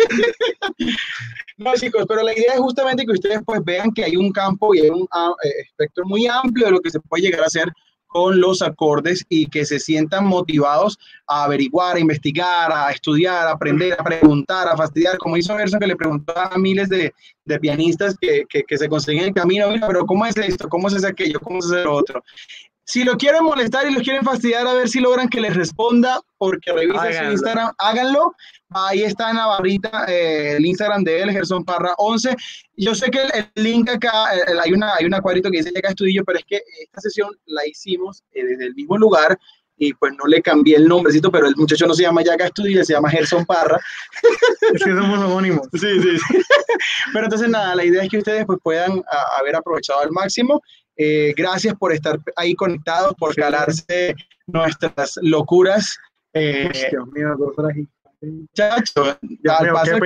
Speaker 2: No, chicos, pero la idea es justamente que ustedes pues vean que hay un campo y hay un espectro muy amplio de lo que se puede llegar a hacer con los acordes y que se sientan motivados a averiguar, a investigar, a estudiar, a aprender, a preguntar, a fastidiar, como hizo Gerson, que le preguntó a miles de pianistas que se consiguen el camino, pero ¿cómo es esto? ¿Cómo se hace aquello? ¿Cómo se hace lo otro? Si lo quieren molestar y los quieren fastidiar, a ver si logran que les responda, porque revisen su Instagram, háganlo. Ahí está en la barrita el Instagram de él, Gerson Parra 11. Yo sé que el link acá, hay una cuadrito que dice Yaca Estudillo, pero es que esta sesión la hicimos desde el mismo lugar y pues no le cambié el nombrecito, pero el muchacho no se llama Yaca Estudillo, se llama Gerson Parra.
Speaker 1: Es que somos homónimos.
Speaker 2: Sí. Pero entonces nada, la idea es que ustedes pues puedan haber aprovechado al máximo. Gracias por estar ahí conectados, por calarse nuestras locuras.
Speaker 1: Dios mío,
Speaker 2: Chacho, al paso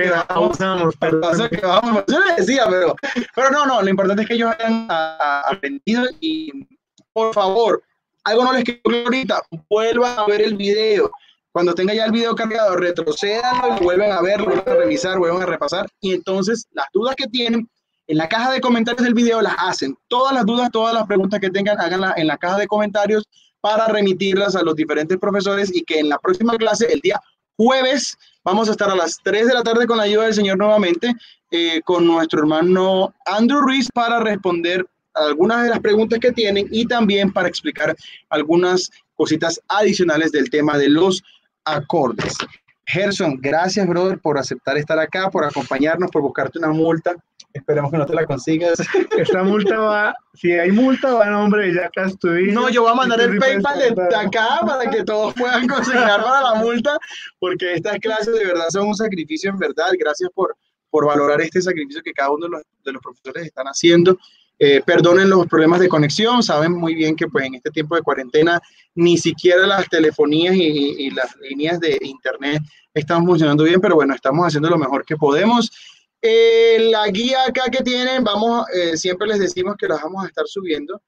Speaker 2: que vamos, yo les decía, pero no, lo importante es que ellos hayan aprendido y por favor, algo no les quedó ahorita, vuelvan a ver el video. Cuando tenga ya el video cargado, retrocedan y vuelven a verlo, vuelven a revisar, vuelven a repasar y entonces las dudas que tienen en la caja de comentarios del video las hacen. Todas las dudas, todas las preguntas que tengan, háganlas en la caja de comentarios para remitirlas a los diferentes profesores y que en la próxima clase, el día jueves, vamos a estar a las 3 de la tarde con la ayuda del Señor nuevamente, con nuestro hermano Andrew Ruiz para responder algunas de las preguntas que tienen y también para explicar algunas cositas adicionales del tema de los acordes. Gerson, gracias, brother, por aceptar estar acá, por acompañarnos, por buscarte una multa. Esperemos que no te la consigas.
Speaker 1: Esta multa va, si hay multa, va a nombre de Yaca Estudillo.
Speaker 2: No, yo voy a mandar el PayPal de acá para que todos puedan consignar para la multa, porque estas clases de verdad son un sacrificio en verdad. Gracias por valorar este sacrificio que cada uno de los profesores están haciendo. Perdonen los problemas de conexión, saben muy bien que pues en este tiempo de cuarentena ni siquiera las telefonías y las líneas de internet están funcionando bien, pero bueno, estamos haciendo lo mejor que podemos. La guía acá que tienen, siempre les decimos que las vamos a estar subiendo.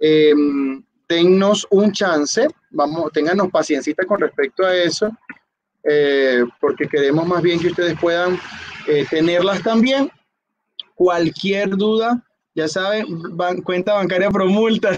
Speaker 2: Dennos un chance, téngannos paciencia con respecto a eso, porque queremos más bien que ustedes puedan tenerlas también. Cualquier duda, Ya saben, cuenta bancaria pro multas.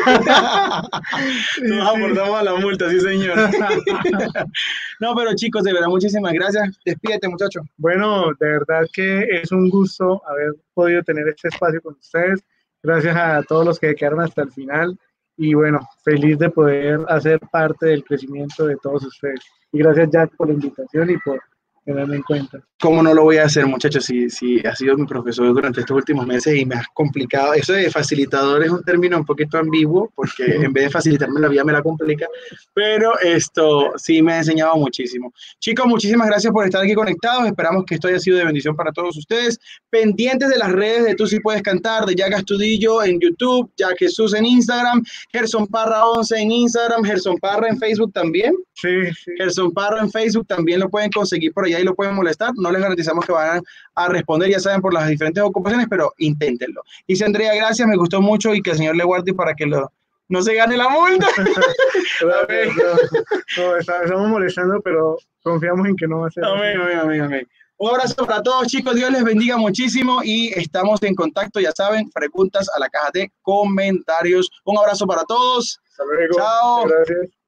Speaker 2: Nos aportamos a la multa, sí, señor. No, pero chicos, de verdad, muchísimas gracias. Despídete, muchacho.
Speaker 1: Bueno, de verdad que es un gusto haber podido tener este espacio con ustedes. Gracias a todos los que quedaron hasta el final. Y bueno, feliz de poder hacer parte del crecimiento de todos ustedes. Y gracias, Jack, por la invitación y por tenerme en cuenta.
Speaker 2: ¿Cómo no lo voy a hacer, muchachos? Si has sido mi profesor durante estos últimos meses y me has complicado. Eso de facilitador es un término un poquito ambiguo, porque en vez de facilitarme la vida me la complica, pero esto sí me ha enseñado muchísimo. Chicos, muchísimas gracias por estar aquí conectados. Esperamos que esto haya sido de bendición para todos ustedes. Pendientes de las redes de Tú Sí Puedes Cantar, de Jack Astudillo en YouTube, Jack Jesús en Instagram, Gerson Parra 11 en Instagram, Gerson Parra en Facebook también.
Speaker 1: Sí, sí.
Speaker 2: Gerson Parra en Facebook también lo pueden conseguir por allá y lo pueden molestar. No les garantizamos que van a responder, ya saben, por las diferentes ocupaciones, pero inténtenlo. Dice Andrea, gracias, me gustó mucho y que el Señor le guarde para que no se gane la multa.
Speaker 1: No, estamos molestando, pero confiamos en que no va a ser.
Speaker 2: Amén. Un abrazo para todos, chicos. Dios les bendiga muchísimo y estamos en contacto, ya saben, preguntas a la caja de comentarios. Un abrazo para todos.
Speaker 1: Hasta luego.
Speaker 2: Chao.
Speaker 1: Gracias.